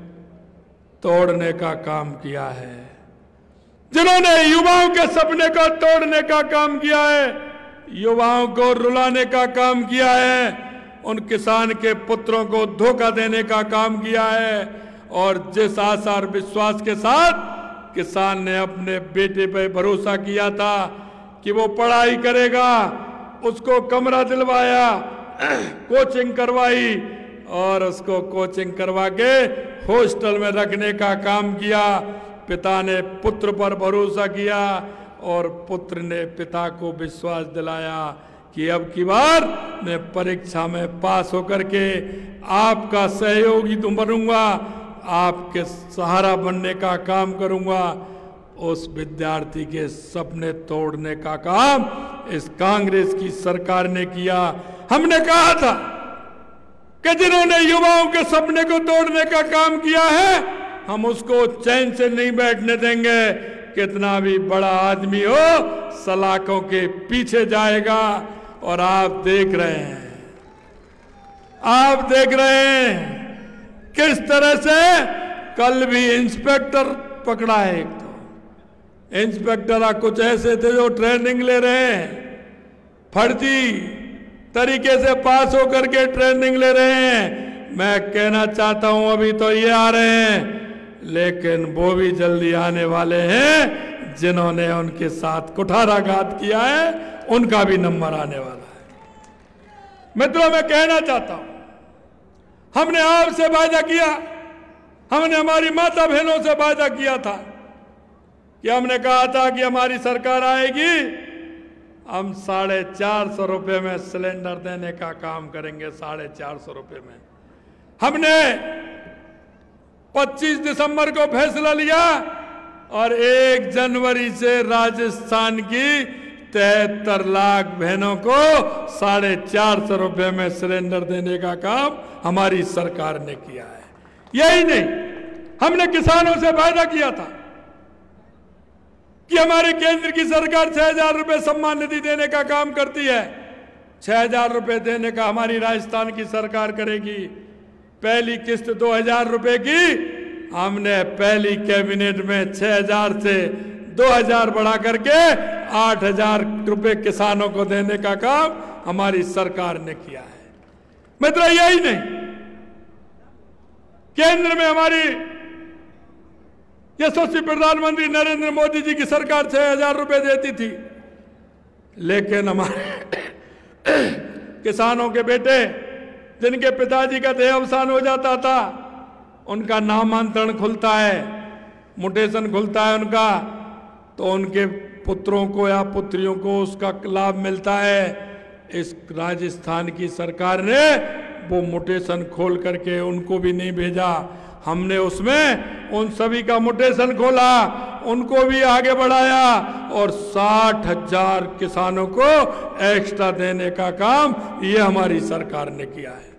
तोड़ने का काम किया है, जिन्होंने युवाओं के सपने को तोड़ने का काम किया है, युवाओं को रुलाने का काम किया है, उन किसान के पुत्रों को धोखा देने का काम किया है, और जिस आशा और विश्वास के साथ किसान ने अपने बेटे पे भरोसा किया था कि वो पढ़ाई करेगा, उसको कमरा दिलवाया, कोचिंग करवाई, और उसको कोचिंग करवा के हॉस्टल में रखने का काम किया। पिता ने पुत्र पर भरोसा किया और पुत्र ने पिता को विश्वास दिलाया कि अब की बार मैं परीक्षा में पास होकर के आपका सहयोगी तो बनूंगा, आपके सहारा बनने का काम करूंगा। उस विद्यार्थी के सपने तोड़ने का काम इस कांग्रेस की सरकार ने किया। हमने कहा था कि जिन्होंने युवाओं के सपने को तोड़ने का काम किया है, हम उसको चैन से नहीं बैठने देंगे, कितना भी बड़ा आदमी हो सलाखों के पीछे जाएगा। और आप देख रहे हैं, आप देख रहे हैं किस तरह से कल भी इंस्पेक्टर पकड़ा है। एक तो इंस्पेक्टर कुछ ऐसे थे जो ट्रेनिंग ले रहे हैं, फर्जी तरीके से पास होकर के ट्रेनिंग ले रहे हैं। मैं कहना चाहता हूं अभी तो ये आ रहे हैं, लेकिन वो भी जल्दी आने वाले हैं। जिन्होंने उनके साथ कुठाराघात किया है उनका भी नंबर आने वाला है। मित्रों, मैं कहना चाहता हूं, हमने आपसे वादा किया, हमने हमारी माता बहनों से वादा किया था कि हमने कहा था कि हमारी सरकार आएगी, हम साढ़े चार सौ रुपये में सिलेंडर देने का काम करेंगे। साढ़े चार सौ रुपये में हमने पच्चीस दिसंबर को फैसला लिया और एक जनवरी से राजस्थान की तिहत्तर लाख बहनों को साढ़े चार सौ रुपये में सिलेंडर देने का काम हमारी सरकार ने किया है। यही नहीं, हमने किसानों से वादा किया था कि हमारे केंद्र की सरकार छह हजार रुपये सम्मान निधि देने का काम करती है। छह हजार रुपये देने का हमारी राजस्थान की सरकार करेगी। पहली किस्त दो हजार रुपये की हमने पहली कैबिनेट में छह हजार से दो हजार बढ़ा करके आठ हजार रुपये किसानों को देने का काम हमारी सरकार ने किया है। मित्रों, यही नहीं, केंद्र में हमारी यशस्वी प्रधानमंत्री नरेंद्र मोदी जी की सरकार छह हजार रुपये देती थी, लेकिन हमारे किसानों के बेटे जिनके पिताजी का देहावसान हो जाता था, उनका नामांतरण खुलता है, म्यूटेशन खुलता है उनका, तो उनके पुत्रों को या पुत्रियों को उसका लाभ मिलता है। इस राजस्थान की सरकार ने वो म्यूटेशन खोल करके उनको भी नहीं भेजा। हमने उसमें उन सभी का म्यूटेशन खोला, उनको भी आगे बढ़ाया और साठ हजार किसानों को एक्स्ट्रा देने का काम ये हमारी सरकार ने किया है।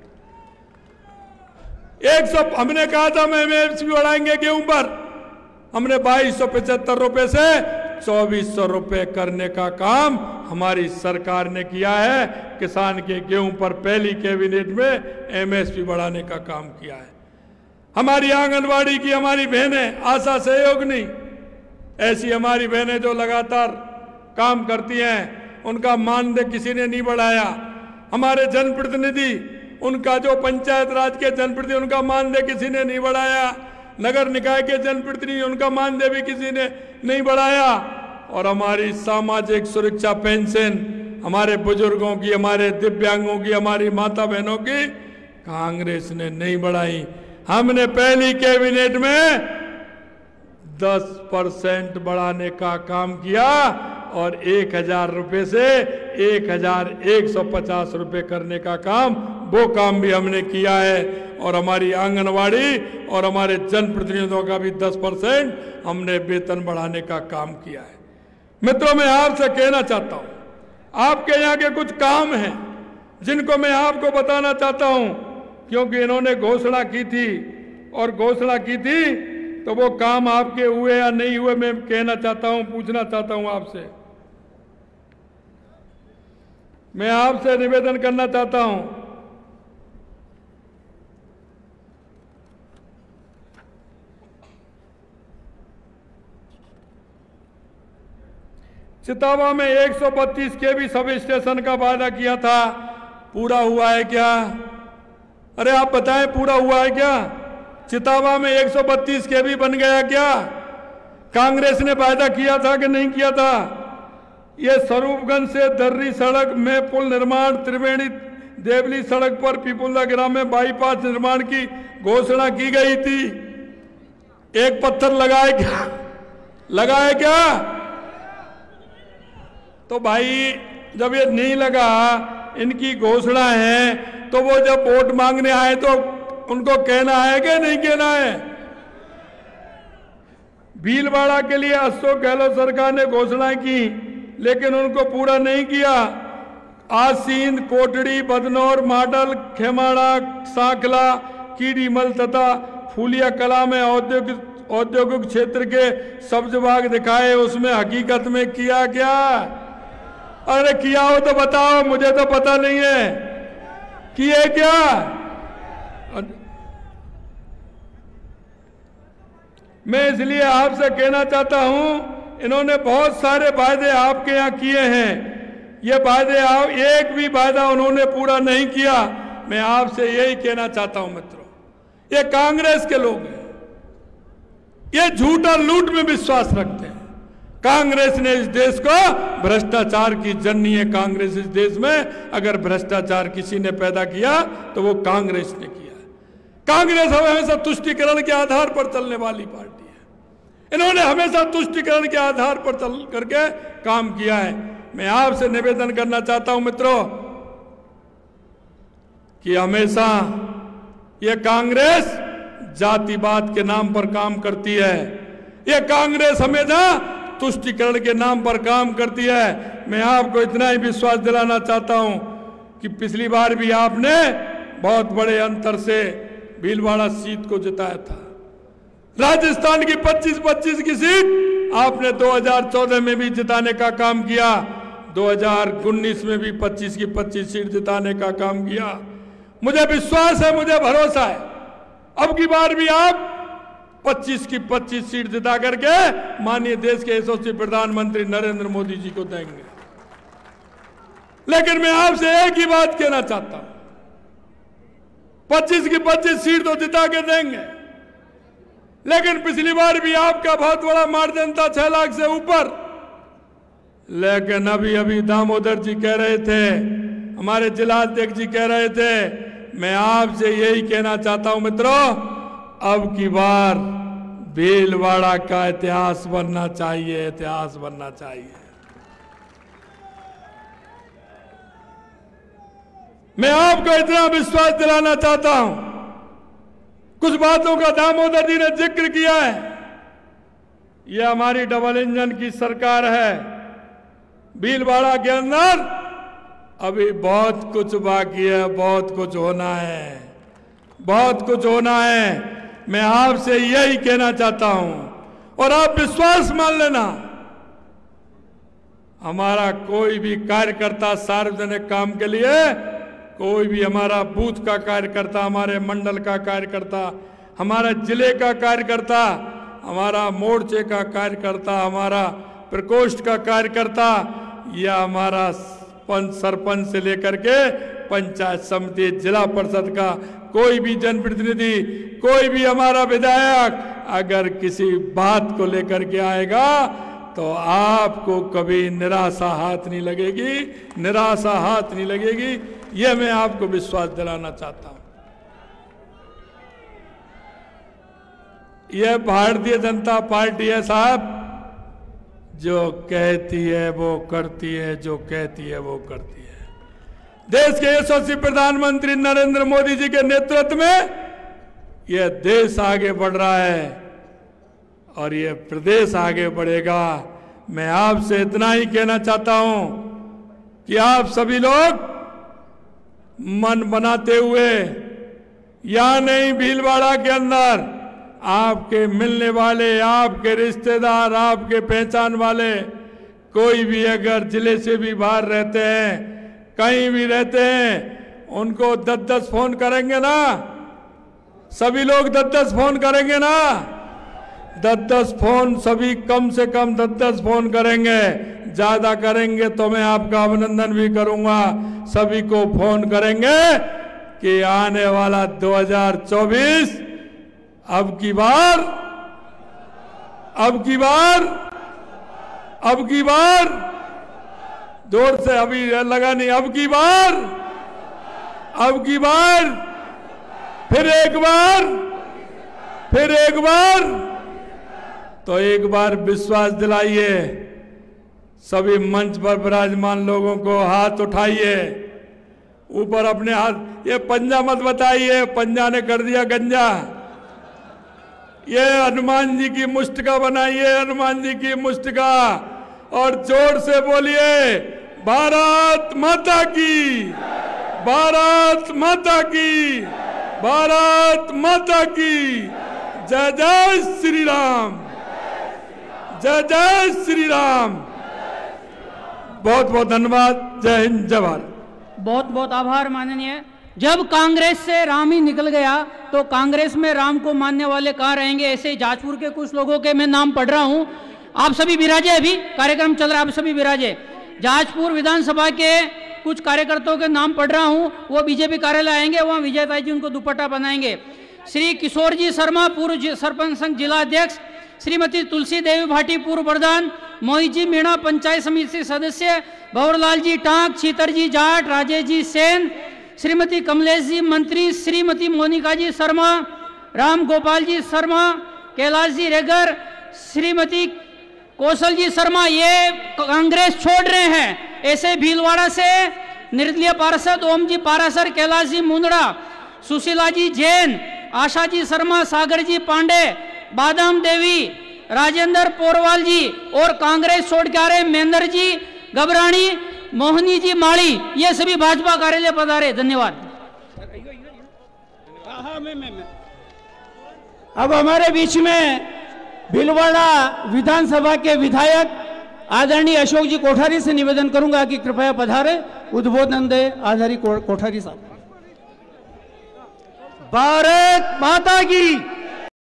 एक सौ हमने कहा था मैं एमएसपी बढ़ाएंगे गेहूं पर, हमने बाईस सौ पचहत्तर रुपए से चौबीस सौ रुपये करने का काम हमारी सरकार ने किया है। किसान के गेहूं पर पहली कैबिनेट में एमएसपी बढ़ाने का काम किया है। हमारी आंगनवाड़ी की हमारी बहनें आशा सहयोगिनी, ऐसी हमारी बहनें जो लगातार काम करती हैं, उनका मानदेय किसी ने नहीं बढ़ाया। हमारे जनप्रतिनिधि, उनका जो पंचायत राज के जनप्रतिनिधि, उनका मानदेय किसी ने नहीं बढ़ाया। नगर निकाय के जनप्रतिनिधि, उनका मानदेय भी किसी ने नहीं बढ़ाया। और हमारी सामाजिक सुरक्षा पेंशन हमारे बुजुर्गों की, हमारे दिव्यांगों की, हमारी माता बहनों की कांग्रेस ने नहीं बढ़ाई। हमने पहली कैबिनेट में दस परसेंट बढ़ाने का काम किया और एक हजार रुपये से एक हजार एक सौ पचास रुपये करने का काम, वो काम भी हमने किया है। और हमारी आंगनवाड़ी और हमारे जनप्रतिनिधियों का भी दस परसेंट हमने वेतन बढ़ाने का काम किया है। मित्रों, मैं आपसे कहना चाहता हूं, आपके यहाँ के कुछ काम हैं जिनको मैं आपको बताना चाहता हूं, क्योंकि इन्होंने घोषणा की थी और घोषणा की थी तो वो काम आपके हुए या नहीं हुए, मैं कहना चाहता हूं, पूछना चाहता हूं आपसे। मैं आपसे निवेदन करना चाहता हूं, चितावा में एक सौ बत्तीस के भी सब स्टेशन का वादा किया था, पूरा हुआ है क्या? अरे आप बताएं, पूरा हुआ है क्या? चितावा में एक सौ बत्तीस के भी बन गया क्या? कांग्रेस ने वादा किया था कि नहीं किया था? ये स्वरूपगंज से दर्री सड़क में पुल निर्माण, त्रिवेणी देवली सड़क पर पीपुल्दा ग्राम में बाईपास निर्माण की घोषणा की गई थी। एक पत्थर लगाए क्या? लगाए क्या? तो भाई जब ये नहीं लगा, इनकी घोषणा है, तो वो जब वोट मांगने आए तो उनको कहना है कि नहीं कहना है? भीलवाड़ा के लिए अशोक गहलोत सरकार ने घोषणा की, लेकिन उनको पूरा नहीं किया। आसीन, कोटड़ी, बदनौर, माडल, खेमाड़ा, सांकला, कीड़ीमल तथा फूलिया कला में औद्योगिक औद्योगिक क्षेत्र के सब्ज बाग दिखाए, उसमें हकीकत में किया क्या? अरे किया हो तो बताओ, मुझे तो पता नहीं है किए क्या। मैं इसलिए आपसे कहना चाहता हूं, इन्होंने बहुत सारे वायदे आपके यहाँ किए हैं, ये वायदे आप एक भी वायदा उन्होंने पूरा नहीं किया। मैं आपसे यही कहना चाहता हूं मित्रों, ये कांग्रेस के लोग हैं, ये झूठा लूट में विश्वास रखते हैं। कांग्रेस ने इस देश को भ्रष्टाचार की जननी है। कांग्रेस इस देश में अगर भ्रष्टाचार किसी ने पैदा किया तो वो कांग्रेस ने किया है। कांग्रेस हमेशा तुष्टीकरण के आधार पर चलने वाली पार्टी है। इन्होंने हमेशा तुष्टीकरण के आधार पर चल करके काम किया है। मैं आपसे निवेदन करना चाहता हूं मित्रों कि हमेशा ये कांग्रेस जातिवाद के नाम पर काम करती है। ये कांग्रेस हमेशा तुष्टीकरण के नाम पर काम करती है। मैं आपको इतना ही विश्वास दिलाना चाहता हूं कि पिछली बार भी आपने बहुत बड़े अंतर से भीलवाड़ा सीट को जिताया था। राजस्थान की पच्चीस पच्चीस की सीट आपने दो हज़ार चौदह में भी जिताने का काम किया, दो हज़ार उन्नीस में भी पच्चीस की पच्चीस सीट जिताने का काम किया। मुझे विश्वास है, मुझे भरोसा है, अब की बार भी आप पच्चीस की पच्चीस सीट जिता करके माननीय देश के यशस्वी प्रधानमंत्री नरेंद्र मोदी जी को देंगे। लेकिन मैं आपसे एक ही बात कहना चाहता हूं, पच्चीस की पच्चीस सीट तो जिता के देंगे, लेकिन पिछली बार भी आपका बहुत बड़ा मार्जिन था, छह लाख से ऊपर। लेकिन अभी अभी दामोदर जी कह रहे थे, हमारे जिलाध्यक्ष जी कह रहे थे, मैं आपसे यही कहना चाहता हूं मित्रों, अब की बार भीलवाड़ा का इतिहास बनना चाहिए, इतिहास बनना चाहिए। मैं आपको इतना विश्वास दिलाना चाहता हूं, कुछ बातों का दामोदर जी ने जिक्र किया है। यह हमारी डबल इंजन की सरकार है। भीलवाड़ा के अंदर अभी बहुत कुछ बाकी है, बहुत कुछ होना है, बहुत कुछ होना है। मैं आपसे यही कहना चाहता हूं और आप विश्वास मान लेना, हमारा कोई भी कार्यकर्ता सार्वजनिक काम के लिए, कोई भी हमारा बूथ का कार्यकर्ता, हमारे मंडल का कार्यकर्ता, हमारा जिले का कार्यकर्ता, हमारा मोर्चे का कार्यकर्ता, हमारा प्रकोष्ठ का कार्यकर्ता या हमारा पंच सरपंच से लेकर के पंचायत समिति जिला परिषद का कोई भी जनप्रतिनिधि, कोई भी हमारा विधायक अगर किसी बात को लेकर के आएगा तो आपको कभी निराशा हाथ नहीं लगेगी, निराशा हाथ नहीं लगेगी। यह मैं आपको विश्वास दिलाना चाहता हूं। यह भारतीय जनता पार्टी है साहब, जो कहती है वो करती है, जो कहती है वो करती है। देश के यशस्वी प्रधानमंत्री नरेंद्र मोदी जी के नेतृत्व में यह देश आगे बढ़ रहा है और यह प्रदेश आगे बढ़ेगा। मैं आपसे इतना ही कहना चाहता हूं कि आप सभी लोग मन बनाते हुए या नहीं, भीलवाड़ा के अंदर आपके मिलने वाले, आपके रिश्तेदार, आपके पहचान वाले कोई भी अगर जिले से भी बाहर रहते हैं, कहीं भी रहते हैं, उनको दस दस फोन करेंगे ना? सभी लोग दस दस फोन करेंगे ना? दस दस फोन सभी कम से कम दस दस फोन करेंगे। ज्यादा करेंगे तो मैं आपका अभिनंदन भी करूंगा। सभी को फोन करेंगे कि आने वाला दो हज़ार चौबीस अब की बार, अब की बार, अब की बार, जोर से अभी लगा नहीं, अब की बार, अब की बार, फिर एक बार, फिर एक बार, तो एक बार विश्वास दिलाइए। सभी मंच पर विराजमान लोगों को हाथ उठाइए, ऊपर अपने हाथ, ये पंजा मत बताइए, पंजा ने कर दिया गंजा। ये हनुमान जी की मुष्टिका बनाइए, हनुमान जी की मुष्टिका, और जोर से बोलिए भारत माता की, भारत माता की, भारत माता की। जय जय श्री राम, जय जय श्री राम। बहुत बहुत धन्यवाद। जय हिंद, जय भारत। बहुत बहुत आभार माननीय। जब कांग्रेस से राम ही निकल गया तो कांग्रेस में राम को मानने वाले कहाँ रहेंगे? ऐसे ही जाजपुर के कुछ लोगों के मैं नाम पढ़ रहा हूँ, आप सभी विराजे, अभी कार्यक्रम चल रहा है, आप सभी विराजे। जाजपुर विधानसभा के कुछ कार्यकर्ताओं के नाम पढ़ रहा हूँ, वो बीजेपी कार्यालय आएंगे, वहाँ विजयताई जी उनको दुपट्टा बनाएंगे। श्री किशोर जी शर्मा, पूर्व सरपंच संघ जिला अध्यक्ष। श्रीमती तुलसी देवी भाटी, पूर्व प्रधान। मोहित जी मीणा, पंचायत समिति सदस्य। भंवरलाल जी टांक, छीतर जी जाट, राजेश जी सेन, श्रीमती कमलेश जी मंत्री, श्रीमती मोनिका जी शर्मा, राम गोपाल जी शर्मा, कैलाश जी रेगर, श्रीमती कौशल जी शर्मा, ये कांग्रेस छोड़ रहे हैं। ऐसे भीलवाड़ा से निर्दलीय पार्षद ओम जी पारासर, कैलाश जी मुंदड़ा, सुशीला जी जैन, आशा जी शर्मा, सागर जी पांडे, बादाम देवी, राजेंद्र पोरवाल जी, और कांग्रेस छोड़ के आ रहे महेंद्र जी घबरानी, मोहनी जी माड़ी, ये सभी भाजपा कार्यालय पधारे। धन्यवाद। अब हमारे बीच में भीलवाड़ा विधानसभा के विधायक आदरणीय अशोक जी कोठारी से निवेदन करूंगा कि कृपया पधारे, उद्बोधन दे आदरणीय कोठारी साहब। भारत माता की